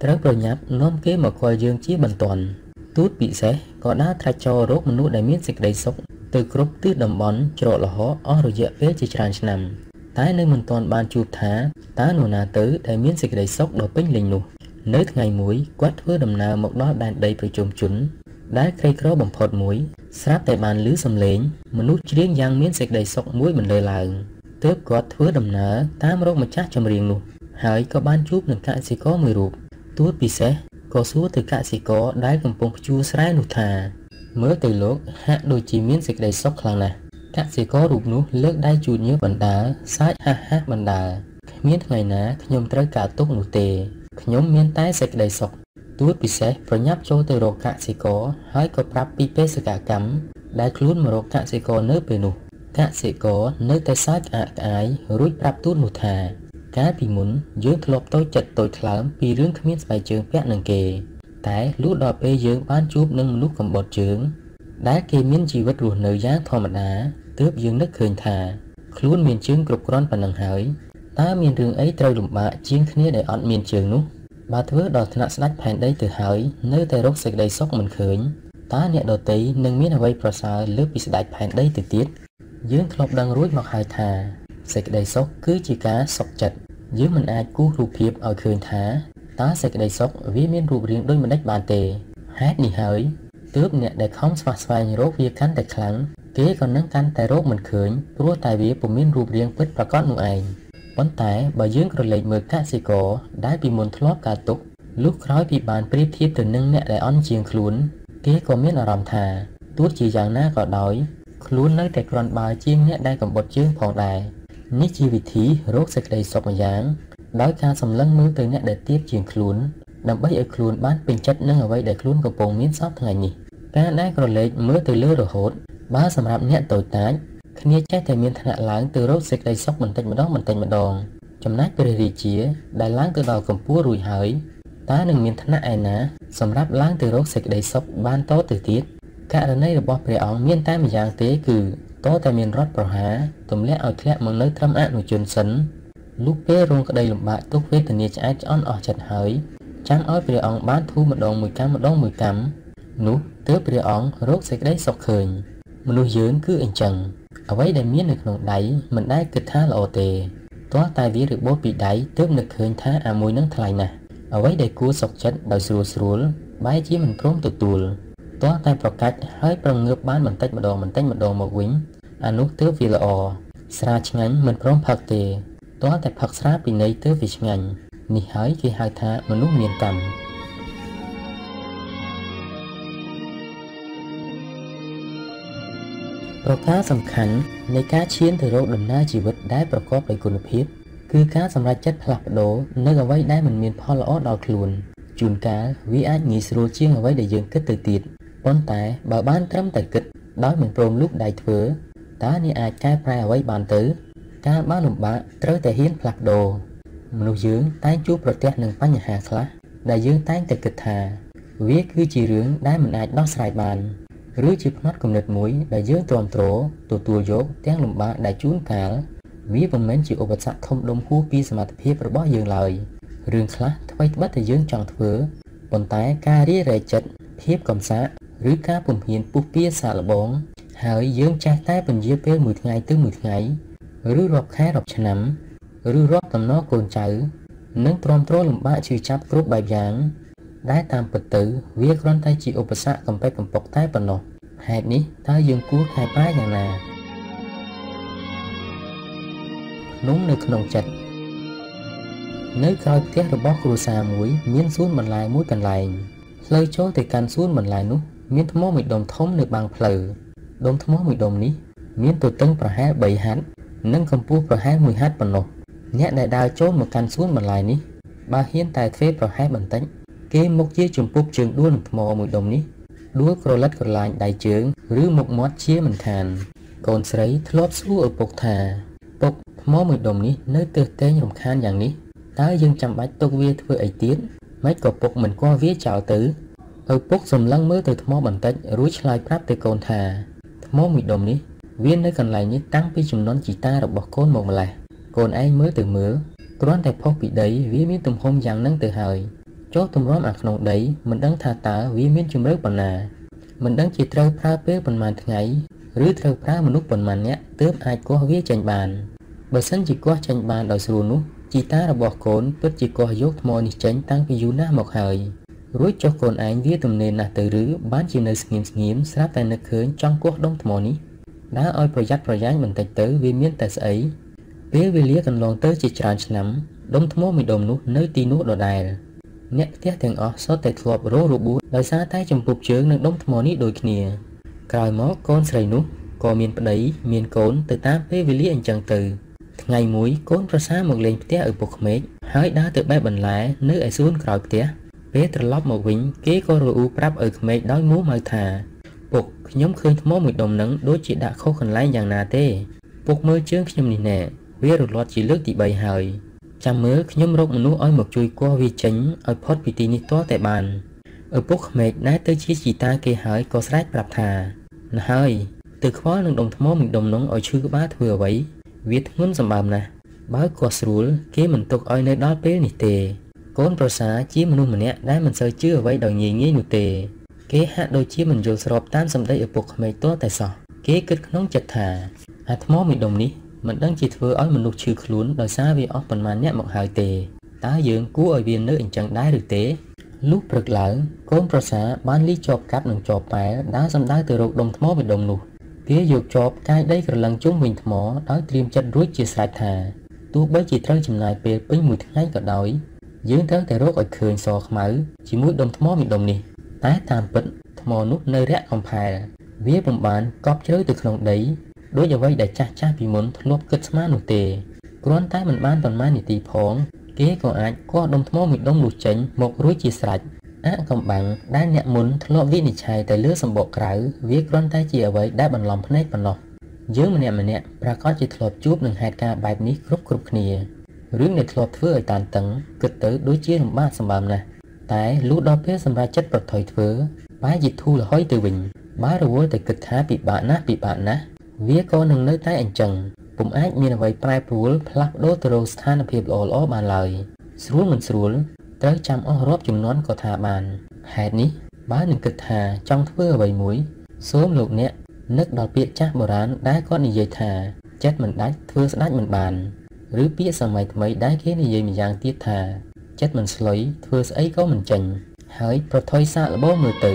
ត្រូវប្រញាប់នាំគេមកគាល់យើងជាបន្ទាន់ទូតពិសេសក៏ដើរត្រាច់ចោលរកមនុស្សដែលមានសេចក្តីសុខទៅគ្រប់ទិសតំបន់ច្រកល្ហកអស់រយៈពេលជាច្រើនឆ្នាំតែនៅមិនទាន់បានជួបថាតើនរណាទៅដែលមានសេចក្តីសុខដ៏ពេញលេញនោះនៅថ្ងៃមួយគាត់ធ្វើដំណើរមកដល់ដែនដីប្រជុំជនដែលក្រីក្របំផុតមួយស្រាប់តែបានឮសំឡេងមនុស្សច្រៀងយ៉ាងមានសេចក្តីសុខមួយបន្លឺឡើងទើបគាត់ធ្វើដំណើរតាមរកម្ចាស់ចម្រៀងនោះហើយក៏បានជួបនឹងកសិករមួយរូបទួតពិសេសក៏សួរទៅកសិករដែលកំពុងភ្ជួរស្រែនោះថាមើលទៅលោកហាក់ដូចជាមានសេចក្តីសុខខ្លាំងណាស់កសិកររូបនោះលើកដៃជូតញើសបណ្ដាសាច់ហាស់ហាស់បណ្ដាគ្មានថ្ងៃណាខ្ញុំត្រូវការទុកនោះទេខ្ញុំមានតែសេចក្តីសុខទួតពិសេសប្រញាប់ចូលទៅរកកសិករហើយក៏ប្រាប់ពីបេសកកម្មដែលខ្លួនមករកកសិករនៅពេលនោះកសិករនៅតែសើចក្អាកក្អាយរួចប្រាប់ទូតនោះថាកាលពីមុនយើងធ្លាប់តូចចិត្តតូចថ្លើមពីរឿងគ្មានស្បែកជើងពាក់នឹងគេតែលុះដល់ពេលយើងបានជួបនឹងមនុស្សកំបត់ជើងដែលគេមានជីវិតរស់នៅយ៉ាងធម្មតាទើបយើងនឹកឃើញថាខ្លួនមានជើងគ្រប់គ្រាន់ប៉ុណ្ណឹងហើយតើមានរឿងអីត្រូវលំបាកជាងគ្នាដែលអត់មានជើងនោះបើធ្វើដល់ថ្នាក់ស្ដេចផែនដីទៅហើយនៅតែរកសេចក្តីសុខមិនឃើញតើអ្នកដទៃនឹងមានអ្វីប្រសើរលើសពីស្ដេចផែនដីទៅទៀតយើងធ្លាប់ដឹងរួចមកហើយថាសេចក្តីសុខគឺជាការសុខចិត្តយើងមិនអាចគូសរូបភាពឲ្យឃើញថាតើសេចក្តីសុខវាមានរូបរាងដូចម្ដេចបានទេហេតុនេះហើយទើបអ្នកដែលខំស្វះស្វែងរកវាកាន់តែខ្លាំងគេក៏នឹងកាន់តែរកមិនឃើញព្រោះតែវាពុំមានរូបរាងពិតប្រាកដនោះឯងប៉ុន្តែបើយើងក្រឡេកមើលកសិករដែលពីមុនធ្លាប់កើតទុក្ខលុះក្រោយពីបានប្រៀបធៀបទៅនឹងអ្នកដែលអន់ជាងខ្លួនគេក៏មានអារម្មណ៍ថាទោះជាយ៉ាងណាក៏ដោយខ្លួននៅតែគ្រាន់បើជាងអ្នកដែលកំបត់ជើងផងដែរនេះជាវិធីរកសេចក្តីសុខម្យ៉ាងដោយការសម្លឹងមើលទៅអ្នកដែលទាបជាងខ្លួនដើម្បីឲ្យខ្លួនបានពេញចិត្តនឹងអ្វីដែលខ្លួនកំពុងមានសពថ្ងៃនេះការដែលក្រឡេកមើលទៅលើរហូតបើសម្រាប់អ្នកតូចតាចគ្នាចេះតែមានថ្នាក់ឡើងទៅរកសេចក្តីសុខបន្តិចម្ដងបន្តិចម្ដងចំណែកព្រះរាជាដែលឡើងទៅដល់កម្ពស់រួចហើយតើនឹងមានថ្នាក់ឯណាសម្រាប់ឡើងទៅរកសេចក្តីសុខបានតទៅទៀតករណីរបស់ព្រះអង្គមានតែម្យ៉ាងទេគឺតតែមានរដ្ឋប្រហារទម្លាក់ឲ្យធ្លាក់មកនៅត្រឹមអនុជនសិនលុះពេលរងក្តីលំបាកទុក្ខវេទនាឆ្អែតឆ្អន់អស់ចិត្តហើយចាំឲ្យព្រះអង្គបានធូរម្ដងមួយកម្មម្ដងមួយកម្មនោះទើបព្រះអង្គរកសេចក្តីសុខឃើញមនុស្សយើងគឺអញ្ចឹងអ្វីដែលមាននៅក្នុងដៃមិនដែលគិតថាល្អទេទាល់តែវារបូតពីដៃទើបនឹកឃើញថាអាមួយនឹងថ្លៃណាស់អ្វីដែលគួរសុខចិត្តដោយស្រួលស្រួលបែរជាមិនព្រមទទួលទាល់តែប្រកាច់ហើយប្រងើបបានបន្តិចម្ដងបន្តិចម្ដងមកវិញអានោះទើបវាល្អស្រាឆ្ងាញ់មិនព្រមផឹកទេទាល់តែផឹកស្រាពីនៃទើបវាឆ្ងាញ់នេះហើយគេហៅថាមនុស្សមានកម្មប្រការសំខាន់នៃការឈានទៅរកដំណើរជីវិតដែលប្រកបដោយគុណភាពគឺការសម្រេចចិត្តផ្លាស់ប្ដូរនៅអ្វីដែលមិនមានផលល្អដល់ខ្លួនជួនកាលវាអាចងាយស្រួលជាងអ្វីដែលយើងគិតទៅទៀតប៉ុន្តែបើបានត្រឹមតែគិតដោយមិនព្រមលូកដៃធ្វើតើអ្នកអាចកែប្រែអ្វីបានទៅការបានលំបាកត្រូវតែហ៊ានផ្លាស់ប្ដូរមនុស្សយើងតែងជួបប្រទះនឹងបញ្ហាខ្លះដែលយើងតែងតែគិតថាវាគឺជារឿងដែលមិនអាចដោះស្រាយបានឬជាផ្នត់គំនិតមួយដែលយើងទ្រាំទ្រទទួលយកទាំងលំបាកដែលជួនកាលវាមិនមែនជាឧបសគ្គធំដុំហួសពីសមត្ថភាពរបស់យើងឡើយរឿងខ្លះថ្មីត្បិតតែយើងចង់ធ្វើប៉ុន្តែការរារែកចិត្តភាពកំសាកឬការពំហានពុះពៀសាកល្បងហើយយើងចេះតែពន្យាពេលមួយថ្ងៃទៅមួយថ្ងៃឬរាប់ខែរាប់ឆ្នាំឬរាប់តំណកូនចៅនិងទ្រាំទ្រលំបាកឈឺចាប់គ្រប់បែបយ៉ាងដែលតាមពិតទៅវាគ្រាន់តែជាឧបសគ្គកំពេចកំពុកតែប៉ុណ្ណោះហេតុនេះតើយើងគួរខែប្រែយ៉ាងណាភ្នំនៅក្នុងចិត្តនៅក្រោយផ្ទះរបស់គ្រួសារមួយមានសួនបន្លែមួយកន្លែងផ្លូវចូលទៅកាន់សួនបន្លែនោះមានថ្មមួយដុំធំនៅបាំងផ្លូវដុំថ្មមួយដុំនេះមានទទឹងប្រហែលបីហត្ថនិងកម្ពស់ប្រហែលមួយហត្ថប៉ុណ្ណោះអ្នកដែលដើរចូលមកកាន់សួនបន្លែនេះបើហ៊ានតែធ្វើប្រហែលបន្តិចគេមុខជាជំពប់ជើងដួលនឹងថ្មមួយដុំនេះដួលក្រឡិតក្រឡាញដៃជើងឬមុខមាត់ជាមិនខានកូនស្រីធ្លាប់សួរឪពុកថាពុកថ្មមួយដុំនេះនៅទើសតែងរំខានយ៉ាងនេះតើយើងចាំបាច់ទុកវាធ្វើអីទៀតមិនក៏ពុកមិនគួរវាចោលទៅឪពុកសម្លឹងមើលទៅថ្មបន្តិចរួចឆ្លើយប្រាប់ទៅកូនថាថ្មមួយដុំនេះវានៅកន្លែងនេះតាំងពីចំនួនជីតារបស់កូនមកម្លេះកូនឯងមើលទៅមើលគ្រាន់តែផុសពីដីវាមានទំហំយ៉ាងហ្នឹងទៅហើយចូលទម្រាំអាក្នុងដីមិនដឹងថាតើវាមានជម្រៅប៉ុណ្ណាមិនដឹងជាត្រូវប្រើពេលប៉ុន្មានថ្ងៃឬត្រូវប្រើមនុស្សប៉ុន្មានអ្នកទើបអាចគាស់វាចេញបានបើសិនជាគាស់ចេញបានដោយស្រួលនោះជីតារបស់កូនពិតជាគាស់យកថ្មនេះចេញតាំងពីយូរណាស់មកហើយរួចចុះកូនឯងវាទំនេរណាស់ទៅឬបានជានៅស្ងៀមស្ងៀមស្រាប់តែនឹកឃើញចង់គាស់ដុំថ្មនេះដើរឲ្យប្រយ័ត្នប្រយែងបន្តិចទៅវាមានតែស្អីពេលវេលាកន្លងទៅជាច្រើនឆ្នាំដុំថ្មមួយដុំនោះនៅទីនោះដដែលអ្នកផ្ទះទាំងអស់សុទ្ធតែធ្លាប់រងរបួសដោយសារតែចំពុបជើងនឹងដុំថ្មនេះដូចគ្នាក្រោយមកកូនស្រីនោះក៏មានប្តីមានកូនទៅតាមពេលវេលាអញ្ចឹងទៅថ្ងៃមួយកូនប្រសាមកលេងផ្ទះឪពុកក្មេកហើយដើរទៅបែបបន្លែនៅឯសួនក្រោយផ្ទះពេលត្រឡប់មកវិញគេក៏រអ៊ូប្រាប់ឪក្មេកដោយមូម៉ៅថាពុកខ្ញុំឃើញថ្មមួយដុំនឹងដូចជាដាក់ខុសកន្លែងយ៉ាងណាទេពុកមើលជើងខ្ញុំនេះណែវារលាត់ជាលើកទីបីហើយចាំមើលខ្ញុំរកមនុស្សឲ្យមកជួយគាស់វាចេញឲ្យផុតពីទីនេះទាល់តែបានឪពុកក្មេកណែទៅជាជីតាគេហើយក៏ស្រែកប្រាប់ថាណ៎ហើយទៅខ្វល់នឹងដុំថ្មមួយដុំនោះឲ្យឈឺក្បាលធ្វើអ្វីវាធ្ងន់សម្បើមណាស់បើគាស់ស្រួលគេមិនទុកឲ្យនៅដល់ពេលនេះទេកូនប្រសាជាមនុស្សម្នាក់ដែលមិនសូវជឿអ្វីដោយងាយងាយនោះទេគេហាក់ដូចជាមិនយល់ស្របតាមសម្ដីឪពុកក្មេកទាល់តែសោះគេគិតក្នុងចិត្តថាអាថ្មមួយដុំនេះមិនដឹងជាធ្វើឲ្យមនុស្សឈឺខ្លួនដោយសារវាអស់ប៉ុន្មានអ្នកមកហើយទេតើយើងគួរឲ្យវានៅអញ្ចឹងដែរឬទេលុះព្រឹកឡើងកូនប្រសាបានលីចបកាត់នឹងចបប៉ែដើរសំដៅទៅរកដុំថ្មមួយដុំនោះគេយកចបកាយដីក្រឡឹងជុំវិញថ្មដោយត្រៀមចិត្តរួចជាស្រេចថាទោះបីជាត្រូវចំណាយពេលពេញមួយថ្ងៃក៏ដោយយើងត្រូវតែរកឲ្យឃើញសខ្មៅជាមួយដុំថ្មមួយដុំនេះតែតាមពិតថ្មនោះនៅរាក់កំផែលវាពុំបានកប់ជ្រៅទៅក្នុងដីដូចអ្វីដែលចាស់ចាស់ពីមុនធ្លាប់គិតស្មាននោះទេគ្រាន់តែមិនបានប៉ុន្មាននាទីផងគេក៏អាចគាស់ដុំថ្មមួយដុំនោះចេញមករួចជាស្រេចអកំបាំងដែលអ្នកមុនធ្លាប់វិនិច្ឆ័យតែលើសម្បកក្រៅវាគ្រាន់តែជាអ្វីដែលបន្លំភ្នែកប៉ុណ្ណោះយើងម្នាក់ម្នាក់ប្រកាសជាធ្លាប់ជួបនឹងហេតុការណ៍បែបនេះគ្រប់គ្រប់គ្នារឿងដែលធ្លាប់ធ្វើឲ្យតានតឹងគិតទៅដូចជាលំបាកសម្បើមណាស់តែលុះដល់ពេលសម្រាប់ចិត្តប្រថុយធ្វើបែរជាធូរលហុយទៅវិញបើរវល់តែគិតថាពិបាកណាស់ពិបាកណាស់វាក៏នឹងនៅតែអញ្ចឹងពុំអាចមានអ្វីប្រែប្រួលផ្លាស់ប្ដូរទៅរកស្ថានភាពល្អល្អបានឡើយស្រួលមិនស្រួលត្រូវចាំអស់រាប់ចំនួនក៏ថាបានហេតុនេះបើនឹងគិតថាចង់ធ្វើអ្វីមួយសូមលោកអ្នកនឹកដល់ពាក្យចាស់បុរាណដែលគាត់និយាយថាចិត្តមិនដាច់ធ្វើស្ដាច់មិនបានឬពាក្យសម័យថ្មីដែលគេនិយាយម្យ៉ាងទៀតថាចិត្តមិនស្លុយធ្វើស្អីក៏មិនចេញហើយប្រថុយសាកល្បងមើលទៅ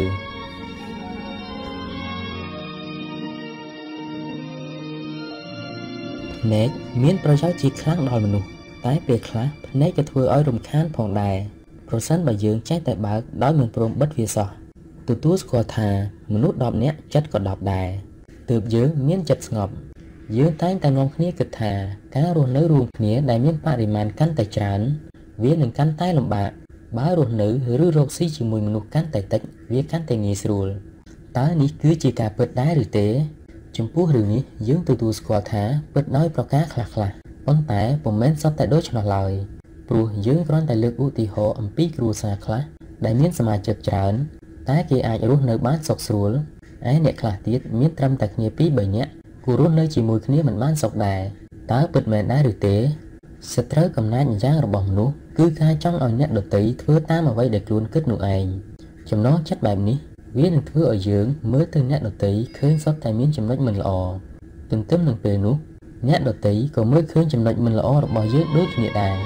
ភ្នែកមានប្រយោជន៍ជាខ្លាំងដល់មនុស្សតែពេលខ្លះភ្នែកក៏ធ្វើឲ្យរំខានផងដែរប្រសិនបើយើងចេះតែបើកដោយមិនព្រមបិទវាសោះទទួលស្គាល់ថាមនុស្សដប់នាក់ចិត្តក៏ដប់ដែរទើបយើងមានចិត្តស្ងប់យើងតែងតែនាំគ្នាគិតថាការរស់នៅរួមគ្នាដែលមានបរិមាណកាន់តែច្រើនវានឹងកាន់តែលំបាកបើរស់នៅឬរកស៊ីជាមួយមនុស្សកាន់តែតិចវាកាន់តែងាយស្រួលតើនេះគឺជាការពិតដែរឬទេចំពោះរឿងនេះយើងទទួលស្គាល់ថាពិតដោយប្រការខ្លះខ្លះប៉ុន្តែពុំមែនសុទ្ធតែដូច្នោះឡើយព្រោះយើងគ្រាន់តែលើកឧទាហរណ៍អំពីគ្រួសារខ្លះដែលមានសមាជិកច្រើនតែគេអាចរស់នៅបានសុខស្រួលឯអ្នកខ្លះទៀតមានត្រឹមតែគ្នាពីរបីនាក់គួររស់នៅជាមួយគ្នាមិនបានសុខដែរតើពិតមែនដែរឬទេសត្រូវកំណាចម្យ៉ាងរបស់មនុស្សគឺការចង់ឲ្យអ្នកដទៃធ្វើតាមអ្វីដែលខ្លួនគិតនោះឯងចំណងចិត្តបែបនេះវានឹងធ្វើឲ្យយើងមើលទៅអ្នកដទៃឃើញសុទ្ធតែមានចំណុចមិនល្អទន្ទឹមនឹងពេលនោះអ្នកដទៃក៏មើលឃើញចំណុចមិនល្អរបស់យើងដូចគ្នាដែរ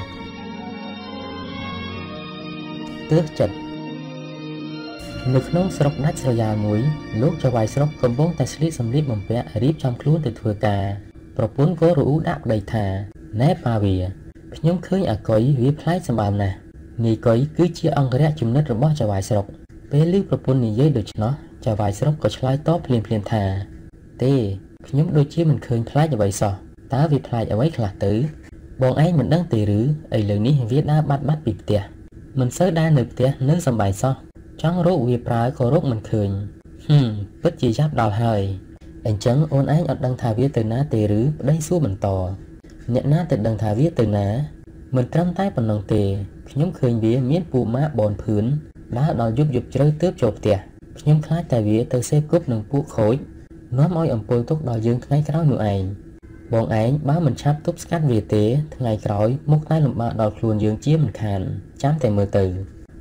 ទើសចិត្តនៅក្នុងស្រុកដាច់ស្រយាលមួយលោកចៅហ្វាយស្រុកកំពុងតែស្លៀកសម្លៀកបំពាក់រៀបចំខ្លួនទៅធ្វើការប្រពន្ធក៏រអ៊ូដាក់ប្តីថាណែប៉ាវាខ្ញុំឃើញអាកុយវាប្លែកសម្បើមណាស់នាយកុយគឺជាអង្គរៈចំណិតរបស់ចៅហ្វាយស្រុកពេលឮប្រពន្ធនិយាយដូច្នោះចៅហ្វាយស្រុកក៏ឆ្លើយតបភ្លាមភ្លាមថាទេខ្ញុំដូចជាមិនឃើញប្លែកអ្វីសោះតើវាប្លែកអ្វីខ្លះទៅបងឯងមិនដឹងទេឬឥឡូវនេះវាដើរបាត់បាត់ពីផ្ទះមិនសូវដើរនៅផ្ទះនៅសប្បាយសោះចង់រកវាប្រើក៏រកមិនឃើញហឹមពិតជាចាប់ដល់ហើយអញ្ចឹងអូនឯងអត់ដឹងថាវាទៅណាទេឬប្តីសួរបន្តអ្នកណាទៅដឹងថាវាទៅណាមិនត្រឹមតែប៉ុណ្ណឹងទេខ្ញុំឃើញវាមានពូម៉ាបនភឿនដើរដល់យប់យប់ជ្រៅទើបចូលផ្ទះខ្ញុំខ្លាចតែវាទៅសេពគប់នឹងពួកខូចនាំឲ្យអំពុលទុកដល់យើងថ្ងៃក្រោយនោះឯងបងឯងបើមិនឆាប់ទប់ស្កាត់វាទេថ្ងៃក្រោយមុខតែលំបាកដល់ខ្លួនយើងជាមិនខានចាំតែមើលទៅ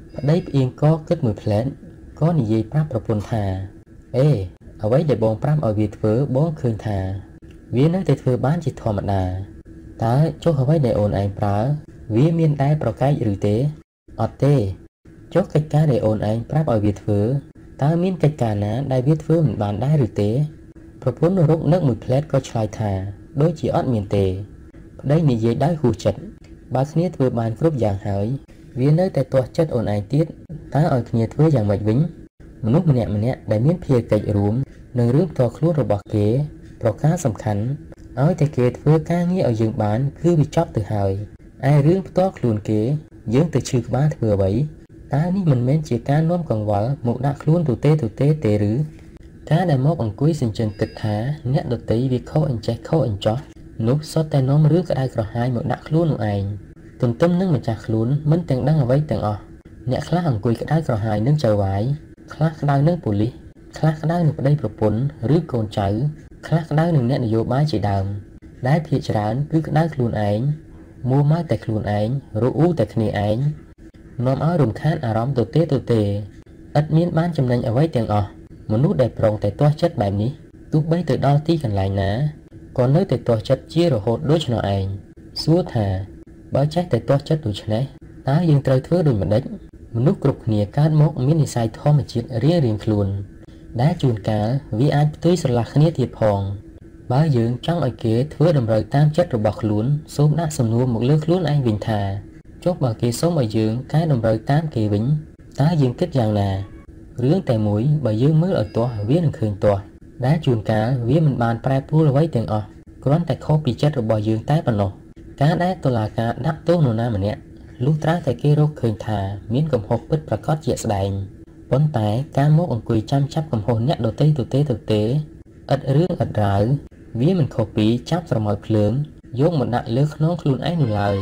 ប្តីផ្អៀងកគិតមួយផ្លែតក៏និយាយប្រាប់ប្រពន្ធថាអេអ្វីដែលបងប្រាប់ឲ្យវាធ្វើបងឃើញថាវានៅតែធ្វើបានជាធម្មតាតើចុះអ្វីដែលអូនឯងប្រើវាមានដែរប្រកែកឬទេអត់ទេចុះកិច្ចការដែលអូនឯងប្រាប់ឲ្យវាធ្វើតើមានកិច្ចការណាដែលវាធ្វើមិនបានដែរឬទេប្រពន្ធរកនឹកមួយផ្លែតក៏ឆ្លើយថាដូចជាអត់មានទេប្តីនិយាយដោយហួសចិត្តបើគ្នាធ្វើបានគ្រប់យ៉ាងហើយវានៅតែទាស់ចិត្តអូនឯងទៀតតើឲ្យគ្នាធ្វើយ៉ាងម៉េចវិញមនុស្សម្នាក់ម្នាក់ដែលមានភារកិច្ចរួមនឹងរឿងផ្ទាល់ខ្លួនរបស់គេប្រការសំខាន់ឲ្យតែគេធ្វើការងារឲ្យយើងបានគឺវាចប់ទៅហើយឯរឿងផ្ទាល់ខ្លួនគេយើងទៅឈឺក្បាលធ្វើអ្វីតើនេះមិនមែនជាការនាំកង្វល់មកដាក់ខ្លួនទូទេទូទេទេឬការដែលមកអង្គុយសិញ្ចិនគិតថាអ្នកដតីវាខុសអញ្ចេះខុសអញ្ចោះនោះសុទ្ធតែនាំរឿងក្តៅក្រហាយមកដាក់ខ្លួននោះឯងទន្ទឹមនឹងម្ចាស់ខ្លួនមិនទាំងដឹងអ្វីទាំងអស់អ្នកខ្លះអង្គុយក្តៅក្រហាយនឹងចៅវាយខ្លះក្តៅនឹងប៉ូលីសខ្លះក្តៅនឹងប្តីប្រពន្ធឬកូនចៅខ្លះក្តៅនឹងអ្នកនយោបាយជាដើមដែលភាគច្រើនគឺក្តៅខ្លួនឯងមួម៉ៅតែខ្លួនឯងរអ៊ូតែគ្នាឯងនាំឲ្យរំខានអារម្មណ៍ទៅទេទៅទេឥតមានបានចំណេញអ្វីទាំងអស់មនុស្សដែលប្រងតែទាស់ចិត្តបែបនេះទោះបីទៅដល់ទីកន្លែងណាក៏នៅតែទាស់ចិត្តជារហូតដូចនោះឯងសួរថាបើចេះតែទាស់ចិត្តដូច្នេះតើយើងត្រូវធ្វើដូចម្តេចមនុស្សគ្រប់គ្នាកើតមកមាននិស្ស័យធម្មជាតិរៀងរៀងខ្លួនដែលជួនកាលវាអាចផ្ទុយស្រឡះគ្នាទៀតផងបើយើងចង់ឲ្យគេធ្វើតម្រូវតាមចិត្តរបស់ខ្លួនសូមដាក់សំណួរមកលើខ្លួនឯងវិញថាចុះបើគេសូមឲ្យយើងកែតម្រូវតាមគេវិញតើយើងគិតយ៉ាងណារឿងតែមួយបើយើងមើលឲ្យទាស់វានឹងឃើញទាស់ដែលជួនកាលវាមិនបានប្រែប្រួលអ្វីទាំងអស់គ្រាន់តែខុសពីចិត្តរបស់យើងតែប៉ុណ្ណោះការដែលតុលាការដាក់ទោសនរណាម្នាក់លុះត្រាតែគេរកឃើញថាមានកំហុសពិតប្រាកដជាក់ស្ដែងប៉ុន្តែការមកអង្គុយចាំចាប់កំហុសអ្នកដទៃទៅទេទៅទេឥតរឿងឥតរ៉ាវវាមិនខុសពីចាប់ស្រមោចភ្លើងយកមកដាក់លើខ្នងខ្លួនឯងនោះឡើយ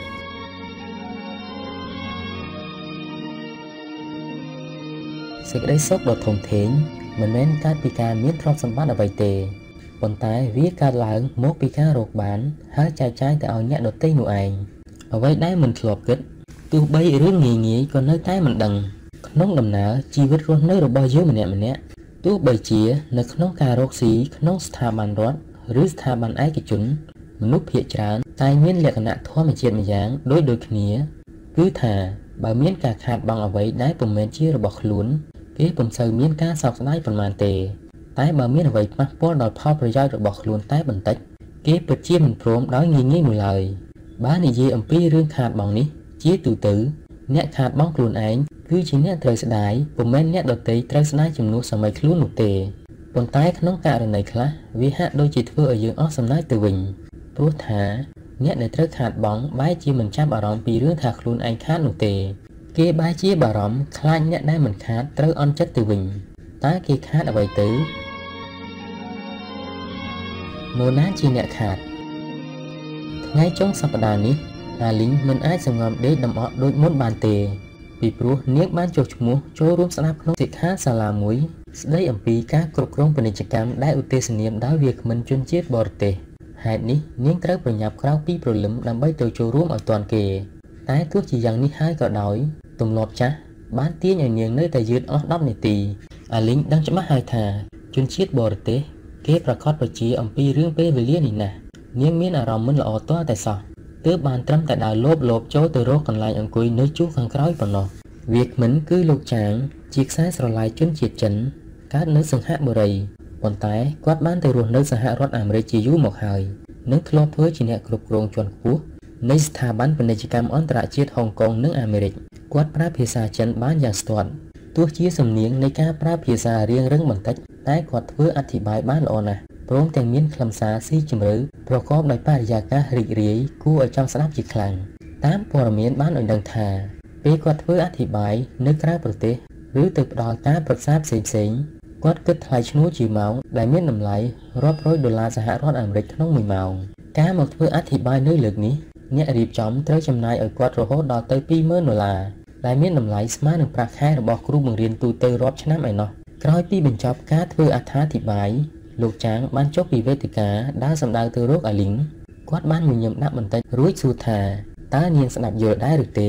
សេចក្តីសុខដ៏ធំធេងមិនមែនកើតពីការមានទ្រព្យសម្បត្តិអ្វីទេប៉ុន្តែវាកើតឡើងមកពីការរកបានហើយចែកចាយទៅឲ្យអ្នកដទៃនោះឯងអ្វីដែលមិនធ្លាប់គិតទោះបីរឿងងាយងាយក៏នៅតែមិនដឹងក្នុងដំណើរជីវិតរស់នៅរបស់យើងម្នាក់ម្នាក់ទោះបីជានៅក្នុងការរកស៊ីក្នុងស្ថាប័នរដ្ឋឬស្ថាប័នឯកជនមនុស្សភាគច្រើនតែមានលក្ខណៈធម្មជាតិម្យ៉ាងដូចដូចគ្នាគឺថាបើមានការខាតបង់អ្វីដែលពុំមែនជារបស់ខ្លួនគេពុំសូវមានការសោកស្ដាយប៉ុន្មានទេតែបើមានអ្វីប៉ះពាល់ដល់ផលប្រយោជន៍របស់ខ្លួនតែបន្តិចគេពិតជាមិនព្រមដោយងាយងាយមួយឡើយបើនិយាយអំពីរឿងខាតបង់នេះជាទូទៅអ្នកខាតបង់ខ្លួនឯងគឺជាអ្នកត្រូវស្ដាយពុំមែនអ្នកដទៃត្រូវស្ដាយជំនួសសម័យខ្លួននោះទេប៉ុន្តែក្នុងករណីខ្លះវាហាក់ដូចជាធ្វើឲ្យយើងអស់សំណើចទៅវិញព្រោះថាអ្នកដែលត្រូវខាតបង់បែរជាមិនចាប់អារម្មណ៍ពីរឿងថាខ្លួនឯងខាតនោះទេគេបែរជាបារម្ភខ្លាចអ្នកដែលមិនខាតត្រូវអន់ចិត្តទៅវិញតើគេខាតអ្វីទៅនរណាជាអ្នកខាតថ្ងៃចុងសប្តាហ៍នេះអាលីងមិនអាចសង្ងំដេកដំអកដូចមុនបានទេពីព្រោះនាងបានចុះឈ្មោះចូលរួមស្ដាប់ក្នុងសិក្ខាសាលាមួយស្ដីអំពីការគ្រប់គ្រងពាណិជ្ជកម្មដែលឧទ្ទេសនាមដោយវាគ្មិនជនជាតិបរទេសហេតុនេះនាងត្រូវប្រញាប់ក្រោកពីព្រលឹមដើម្បីទៅចូលរួមឲ្យទាន់គេតែទោះជាយ៉ាងនេះហើយក៏ដោយទម្លាប់ចាស់បានទាញឲ្យនាងនៅតែយឺតអស់ដប់នាទីអាលីងដឹងច្បាស់ហើយថាជនជាតិបរទេសគេប្រកាសបញ្ជាអំពីរឿងពេលវេលានេះណាស់នាងមានអារម្មណ៍មិនល្អទាល់តែសោះទើបបានត្រឹមតែដើរលបលបចូលទៅរកកន្លែងអង្គុយនៅជួរខាងក្រោយប៉ុណ្ណោះវាគ្មិនគឺលោកចាងជាខ្សែស្រឡាយជនជាតិចិនកើតនៅសង្ហបុរីប៉ុន្តែគាត់បានទៅរស់នៅសហរដ្ឋអាមេរិកជាយូរមកហើយនិងធ្លាប់ធ្វើជាអ្នកគ្រប់គ្រងជាន់ខ្ពស់នៃស្ថាប័នពាណិជ្ជកម្មអន្តរជាតិហុងកុងនិងអាមេរិកគាត់ប្រើភាសាចិនបានយ៉ាងស្ទាត់ទោះជាសំនៀងនៃការប្រើភាសារៀងរឹងបន្តិចតែគាត់ធ្វើអធិប្បាយបានល្អណាស់ព្រមទាំងមានខ្លឹមសារស៊ីជម្រៅប្រកបដោយបរិយាកាសរីករាយគួរឲ្យចង់ស្ដាប់ជាខ្លាំងតាមព័ត៌មានបានឲ្យដឹងថាពេលគាត់ធ្វើអធិប្បាយនៅក្រៅប្រទេសឬទៅផ្ដល់ការប្រឹក្សាផ្សេងៗគាត់គិតថ្លៃឈ្នួលជាម៉ោងដែលមានតម្លៃរាប់រយដុល្លារសហរដ្ឋអាមេរិកក្នុងមួយម៉ោងការមកធ្វើអធិប្បាយនៅលើកនេះអ្នករៀបចំត្រូវចំណាយឲ្យគាត់រហូតដល់ទៅពីរម៉ឺនដុល្លារដែលមានតម្លៃស្មើនឹងប្រាក់ខែរបស់គ្រូបង្រៀនទូទៅរាប់ឆ្នាំឯណោះក្រោយពីបញ្ចប់ការធ្វើអត្ថាធិប្បាយលោកចាងបានចុះពីវេទិកាដើរសម្ដៅទៅរកអាលីងគាត់បានញញឹមដាក់បន្តិចរួចសួរថាតើនាងស្ដាប់យល់ដែរឬទេ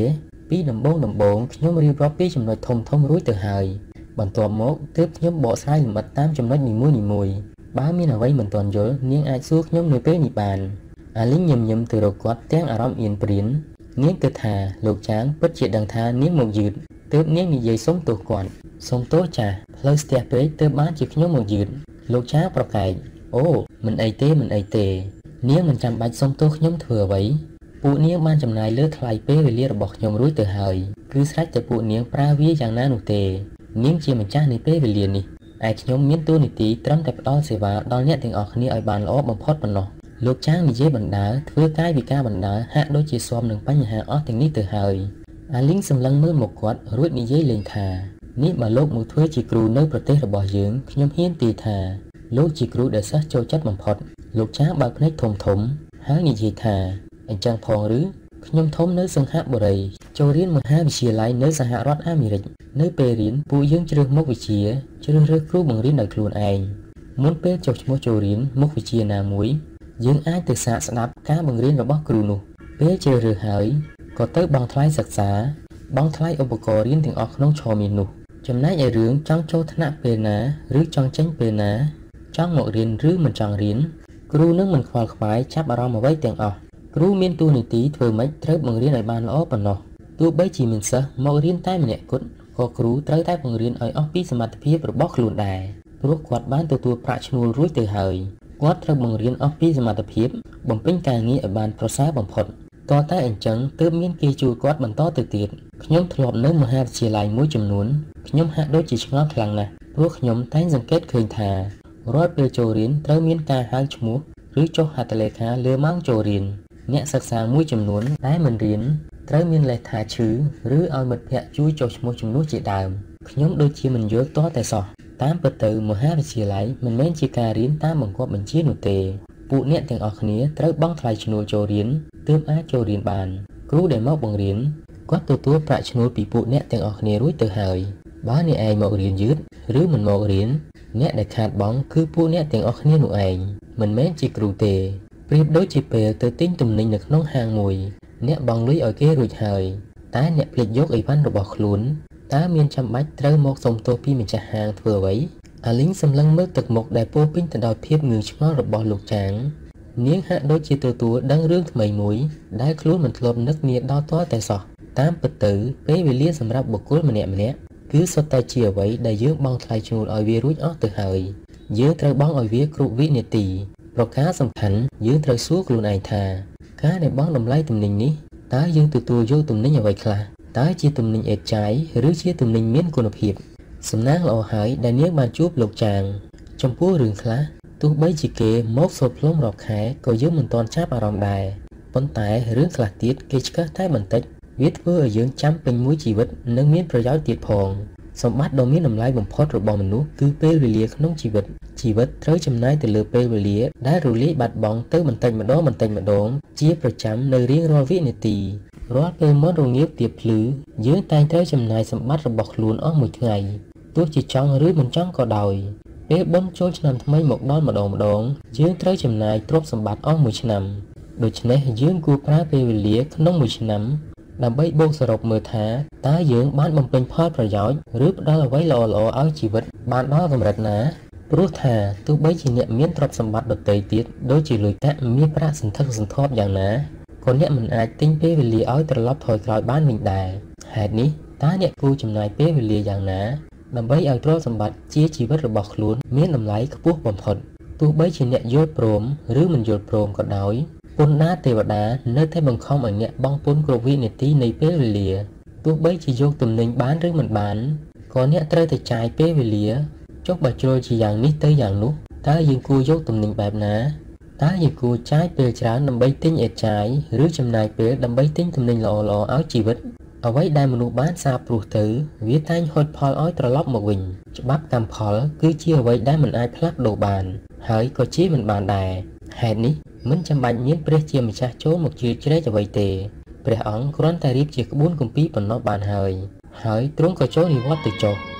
ពីដំបូងដំបូងខ្ញុំរៀបរាប់ពីចំណុចធំធំរួចទៅហើយបន្ទាប់មកទើបខ្ញុំបកស្រាយលម្អិតតាមចំណុចនីមួយៗបើមានអ្វីមិនទាន់យល់នាងអាចសួរខ្ញុំនៅពេលនេះបានអាលីងញឹមញឹមទៅរកគាត់ទាំងអារម្មណ៍អៀនព្រាននាងគិតថាលោកចាងពិតជាដឹងថានាងមកយឺតទើបនាងនិយាយសុំទោសគាត់សុំទោសចាស់ផ្លូវស្ទះពេកទើបបានជាខ្ញុំមកយឺតលោកចាងប្រកែកអូមិនអីទេមិនអីទេនាងមិនចាំបាច់សុំទោសខ្ញុំធ្វើអ្វីពួកនាងបានចំណាយលើថ្លៃពេលវេលារបស់ខ្ញុំរួចទៅហើយគឺស្រេចតែពួកនាងប្រើវាយ៉ាងណានោះទេនាងជាម្ចាស់នៃពេលវេលានេះឯខ្ញុំមានតួនាទីត្រឹមតែផ្ដល់សេវាដល់អ្នកទាំងអស់គ្នាឲ្យបានល្អបំផុតប៉ុណ្ណោះលោកចាងនិយាយបណ្ដើធ្វើកាយវិការបណ្ដើហាក់ដូចជាស៊ាំនឹងបញ្ហាអស់ទាំងនេះទៅហើយអាលីងសម្លឹងមើលមកគាត់រួចនិយាយលេងថានេះបើលោកមកធ្វើជាគ្រូនៅប្រទេសរបស់យើងខ្ញុំហ៊ានទីថាលោកជាគ្រូដែលសិស្សចូលចិត្តបំផុតលោកចាងបើកភ្នែកធំធំហើយនិយាយថាអញ្ចឹងផងឬខ្ញុំធំនៅសង្ហបុរីចូលរៀនមហាវិទ្យាល័យនៅសហរដ្ឋអាមេរិកនៅពេលរៀនពួកយើងជ្រើសមុខវិជ្ជាជ្រើសរើសគ្រូបង្រៀនដោយខ្លួនឯងមុនពេលចុះឈ្មោះចូលរៀនមុខវិជ្ជាណាមួយយើងអាចទៅសាកស្ដាប់ការបង្រៀនរបស់គ្រូនោះពេលជ្រើសរើសហើយក៏ទៅបង់ថ្លៃសិក្សាបង់ថ្លៃឧបករណ៍រៀនទាំងអស់ក្នុងឆមាសនោះចំណែកឯរឿងចង់ចូលថ្នាក់ពេលណាឬចង់ចេញពេលណាចង់មករៀនឬមិនចង់រៀនគ្រូនឹងមិនខ្វល់ខ្វាយចាប់អារម្មណ៍អ្វីទាំងអស់គ្រូមានតួនាទីធ្វើម៉េចត្រូវបង្រៀនឲ្យបានល្អប៉ុណ្ណោះទោះបីជាមានសិស្សមករៀនតែម្នាក់គត់ក៏គ្រូត្រូវតែបង្រៀនឲ្យអស់ពីសមត្ថភាពរបស់ខ្លួនដែរព្រោះគាត់បានទទួលប្រាក់ឈ្នួលរួចទៅហើយគាត់ត្រូវបង្រៀនអស់ពីសមត្ថភាពបំពេញការងារឲ្យបានប្រសើរបំផុតតើតែអញ្ចឹងទើបមានគេជួយគាត់បន្តទៅទៀតខ្ញុំធ្លាប់នៅមហាវិទ្យាល័យមួយចំនួនខ្ញុំហាក់ដូចជាឆ្ងល់ខ្លាំងណាស់ព្រោះខ្ញុំតែងសង្កេតឃើញថារាល់ពេលចូលរៀនត្រូវមានការហៅឈ្មោះឬចុះហត្ថលេខាលើម៉ោងចូលរៀនអ្នកសិក្សាមួយចំនួនតែមិនរៀនត្រូវមានលេសថាឈឺឬឲ្យមិត្តភ័ក្តិជួយចុះឈ្មោះជំនួសជាដើមខ្ញុំដូចជាមិនយល់ទាល់តែសោះតាមពិតទៅមហាវិទ្យាល័យមិនមែនជាការរៀនតាមបង្គាប់បញ្ជានោះទេពួកអ្នកទាំងអស់គ្នាត្រូវបង់ថ្លៃឈ្នួលចូលរៀនទើបអាចចូលរៀនបានគ្រូដែលមកបង្រៀនគាត់ទទួលប្រាក់ឈ្នួលពីពួកអ្នកទាំងអស់គ្នារួចទៅហើយបើអ្នកឯងមករៀនយឺតឬមិនមករៀនអ្នកដែលខាតបង់គឺពួកអ្នកទាំងអស់គ្នានោះឯងមិនមែនជាគ្រូទេប្រៀបដូចជាពេលទៅទិញទំនិញនៅក្នុងហាងមួយអ្នកបង់លុយឲ្យគេរួចហើយតែអ្នកភ្លេចយកអីវ៉ាន់របស់ខ្លួនតើមានចាំបាច់ត្រូវមកសុំទោសពីម្ចាស់ហាងធ្វើអ្វីអាលីងសម្លឹងមើលទឹកមុខដែលពោពេញទៅដោយភាពងឿងឆ្ងល់របស់លោកចាងនាងហាក់ដូចជាទទួលដឹងរឿងថ្មីមួយដែលខ្លួនមិនធ្លាប់នឹកនាដល់ទាល់តែសោះតាមពិតទៅពេលវេលាសម្រាប់បុគ្គលម្នាក់ម្នាក់គឺសុទ្ធតែជាអ្វីដែលយើងបង់ថ្លៃឈ្នួលឲ្យវារួចអស់ទៅហើយយើងត្រូវបង់ឲ្យវាគ្រប់វិនាទីប្រការសំខាន់យើងត្រូវសួរខ្លួនឯងថាការដែលបង់តម្លៃទំនិញនេះតើយើងទទួលយកទំនិញអ្វីខ្លះតើជាទំនិញអេតចាយឬជាទំនិញមានគុណភាពសំណាងល្អហើយដែលនាងបានជួបលោកចាងចំពោះរឿងខ្លះទោះបីជាគេមកសូត្រផ្លុំរាប់ខែក៏យើងមិនទាន់ចាប់អារម្មណ៍ដែរប៉ុន្តែរឿងខ្លះទៀតគេឆ្កឹះតែបន្តិចវាធ្វើឲ្យយើងចាំពេញមួយជីវិតនិងមានប្រយោជន៍ទៀតផងសម្បត្តិដ៏មានតម្លៃបំផុតរបស់មនុស្សគឺពេលវេលាក្នុងជីវិតជីវិតត្រូវចំណាយទៅលើពេលវេលាដែលរលាយបាត់បង់ទៅបន្តិចម្ដងបន្តិចម្ដងជាប្រចាំនៅរៀងរាល់វិនាទីរាល់ពេលមាត់រងាវទៀបភ្លឺយើងតែងត្រូវចំណាយសម្បត្តិរបស់ខ្លួនអស់មួយថ្ងៃទោះជាចង់ឬមិនចង់ក៏ដោយពេលបុណ្យចូលឆ្នាំថ្មីមកដល់ម្ដងម្ដងយើងត្រូវចំណាយទ្រព្យសម្បត្តិអស់មួយឆ្នាំដូច្នេះយើងគួរប្រើពេលវេលាក្នុងមួយឆ្នាំដើម្បីបូកសរុបមើលថាតើយើងបានបំពេញផលប្រយោជន៍ឬផ្ដល់អ្វីល្អៗឲ្យជីវិតបានដល់កម្រិតណាព្រោះថាទោះបីជាអ្នកមានទ្រព្យសម្បត្តិដទៃទៀតដូចជាលុយកាក់មានប្រាក់សន្ធឹកសន្ធាប់យ៉ាងណាក៏អ្នកមិនអាចទិញពេលវេលាឲ្យត្រឡប់ថយក្រោយបានវិញដែរហេតុនេះតើអ្នកគួរចំណាយពេលវេលាយ៉ាងណាដើម្បីឲ្យទ្រព្យសម្បត្តិជាជីវិតរបស់ខ្លួនមានតម្លៃខ្ពស់បំផុតទោះបីជាអ្នកយល់ព្រមឬមិនយល់ព្រមក៏ដោយពន្ធដារទេវតានៅតែបង្ខំឲ្យអ្នកបង់ពន្ធគ្រប់វិនាទីនៃពេលវេលាទោះបីជាយកទំនិញបានឬមិនបានក៏អ្នកត្រូវតែចាយពេលវេលាចុះបើជ្រុលជាយ៉ាងនេះទៅយ៉ាងនោះតើយើងគួរយកទំនិញបែបណាតើយើងគួរចាយពេលច្រើនដើម្បីទិញអេតចាយឬចំណាយពេលដើម្បីទិញទំនិញល្អៗឲ្យជីវិតអ្វីដែលមនុស្សបានសាបព្រោះទៅវាតែងហុចផលឲ្យត្រឡប់មកវិញច្បាប់កម្មផលគឺជាអ្វីដែលមិនអាចផ្លាស់ប្ដូរបានហើយក៏ជាមិនបានដែរហេតុនេះមិនចាំបាច់មានព្រះជាម្ចាស់ចូលមកជ្រៀតជ្រែកអ្វីទេព្រះអង្គគ្រាន់តែរៀបជាក្បួនគម្ពីរប៉ុណ្ណោះបានហើយហើយទ្រង់ក៏ចូលនិវត្តន៍ទៅចុះ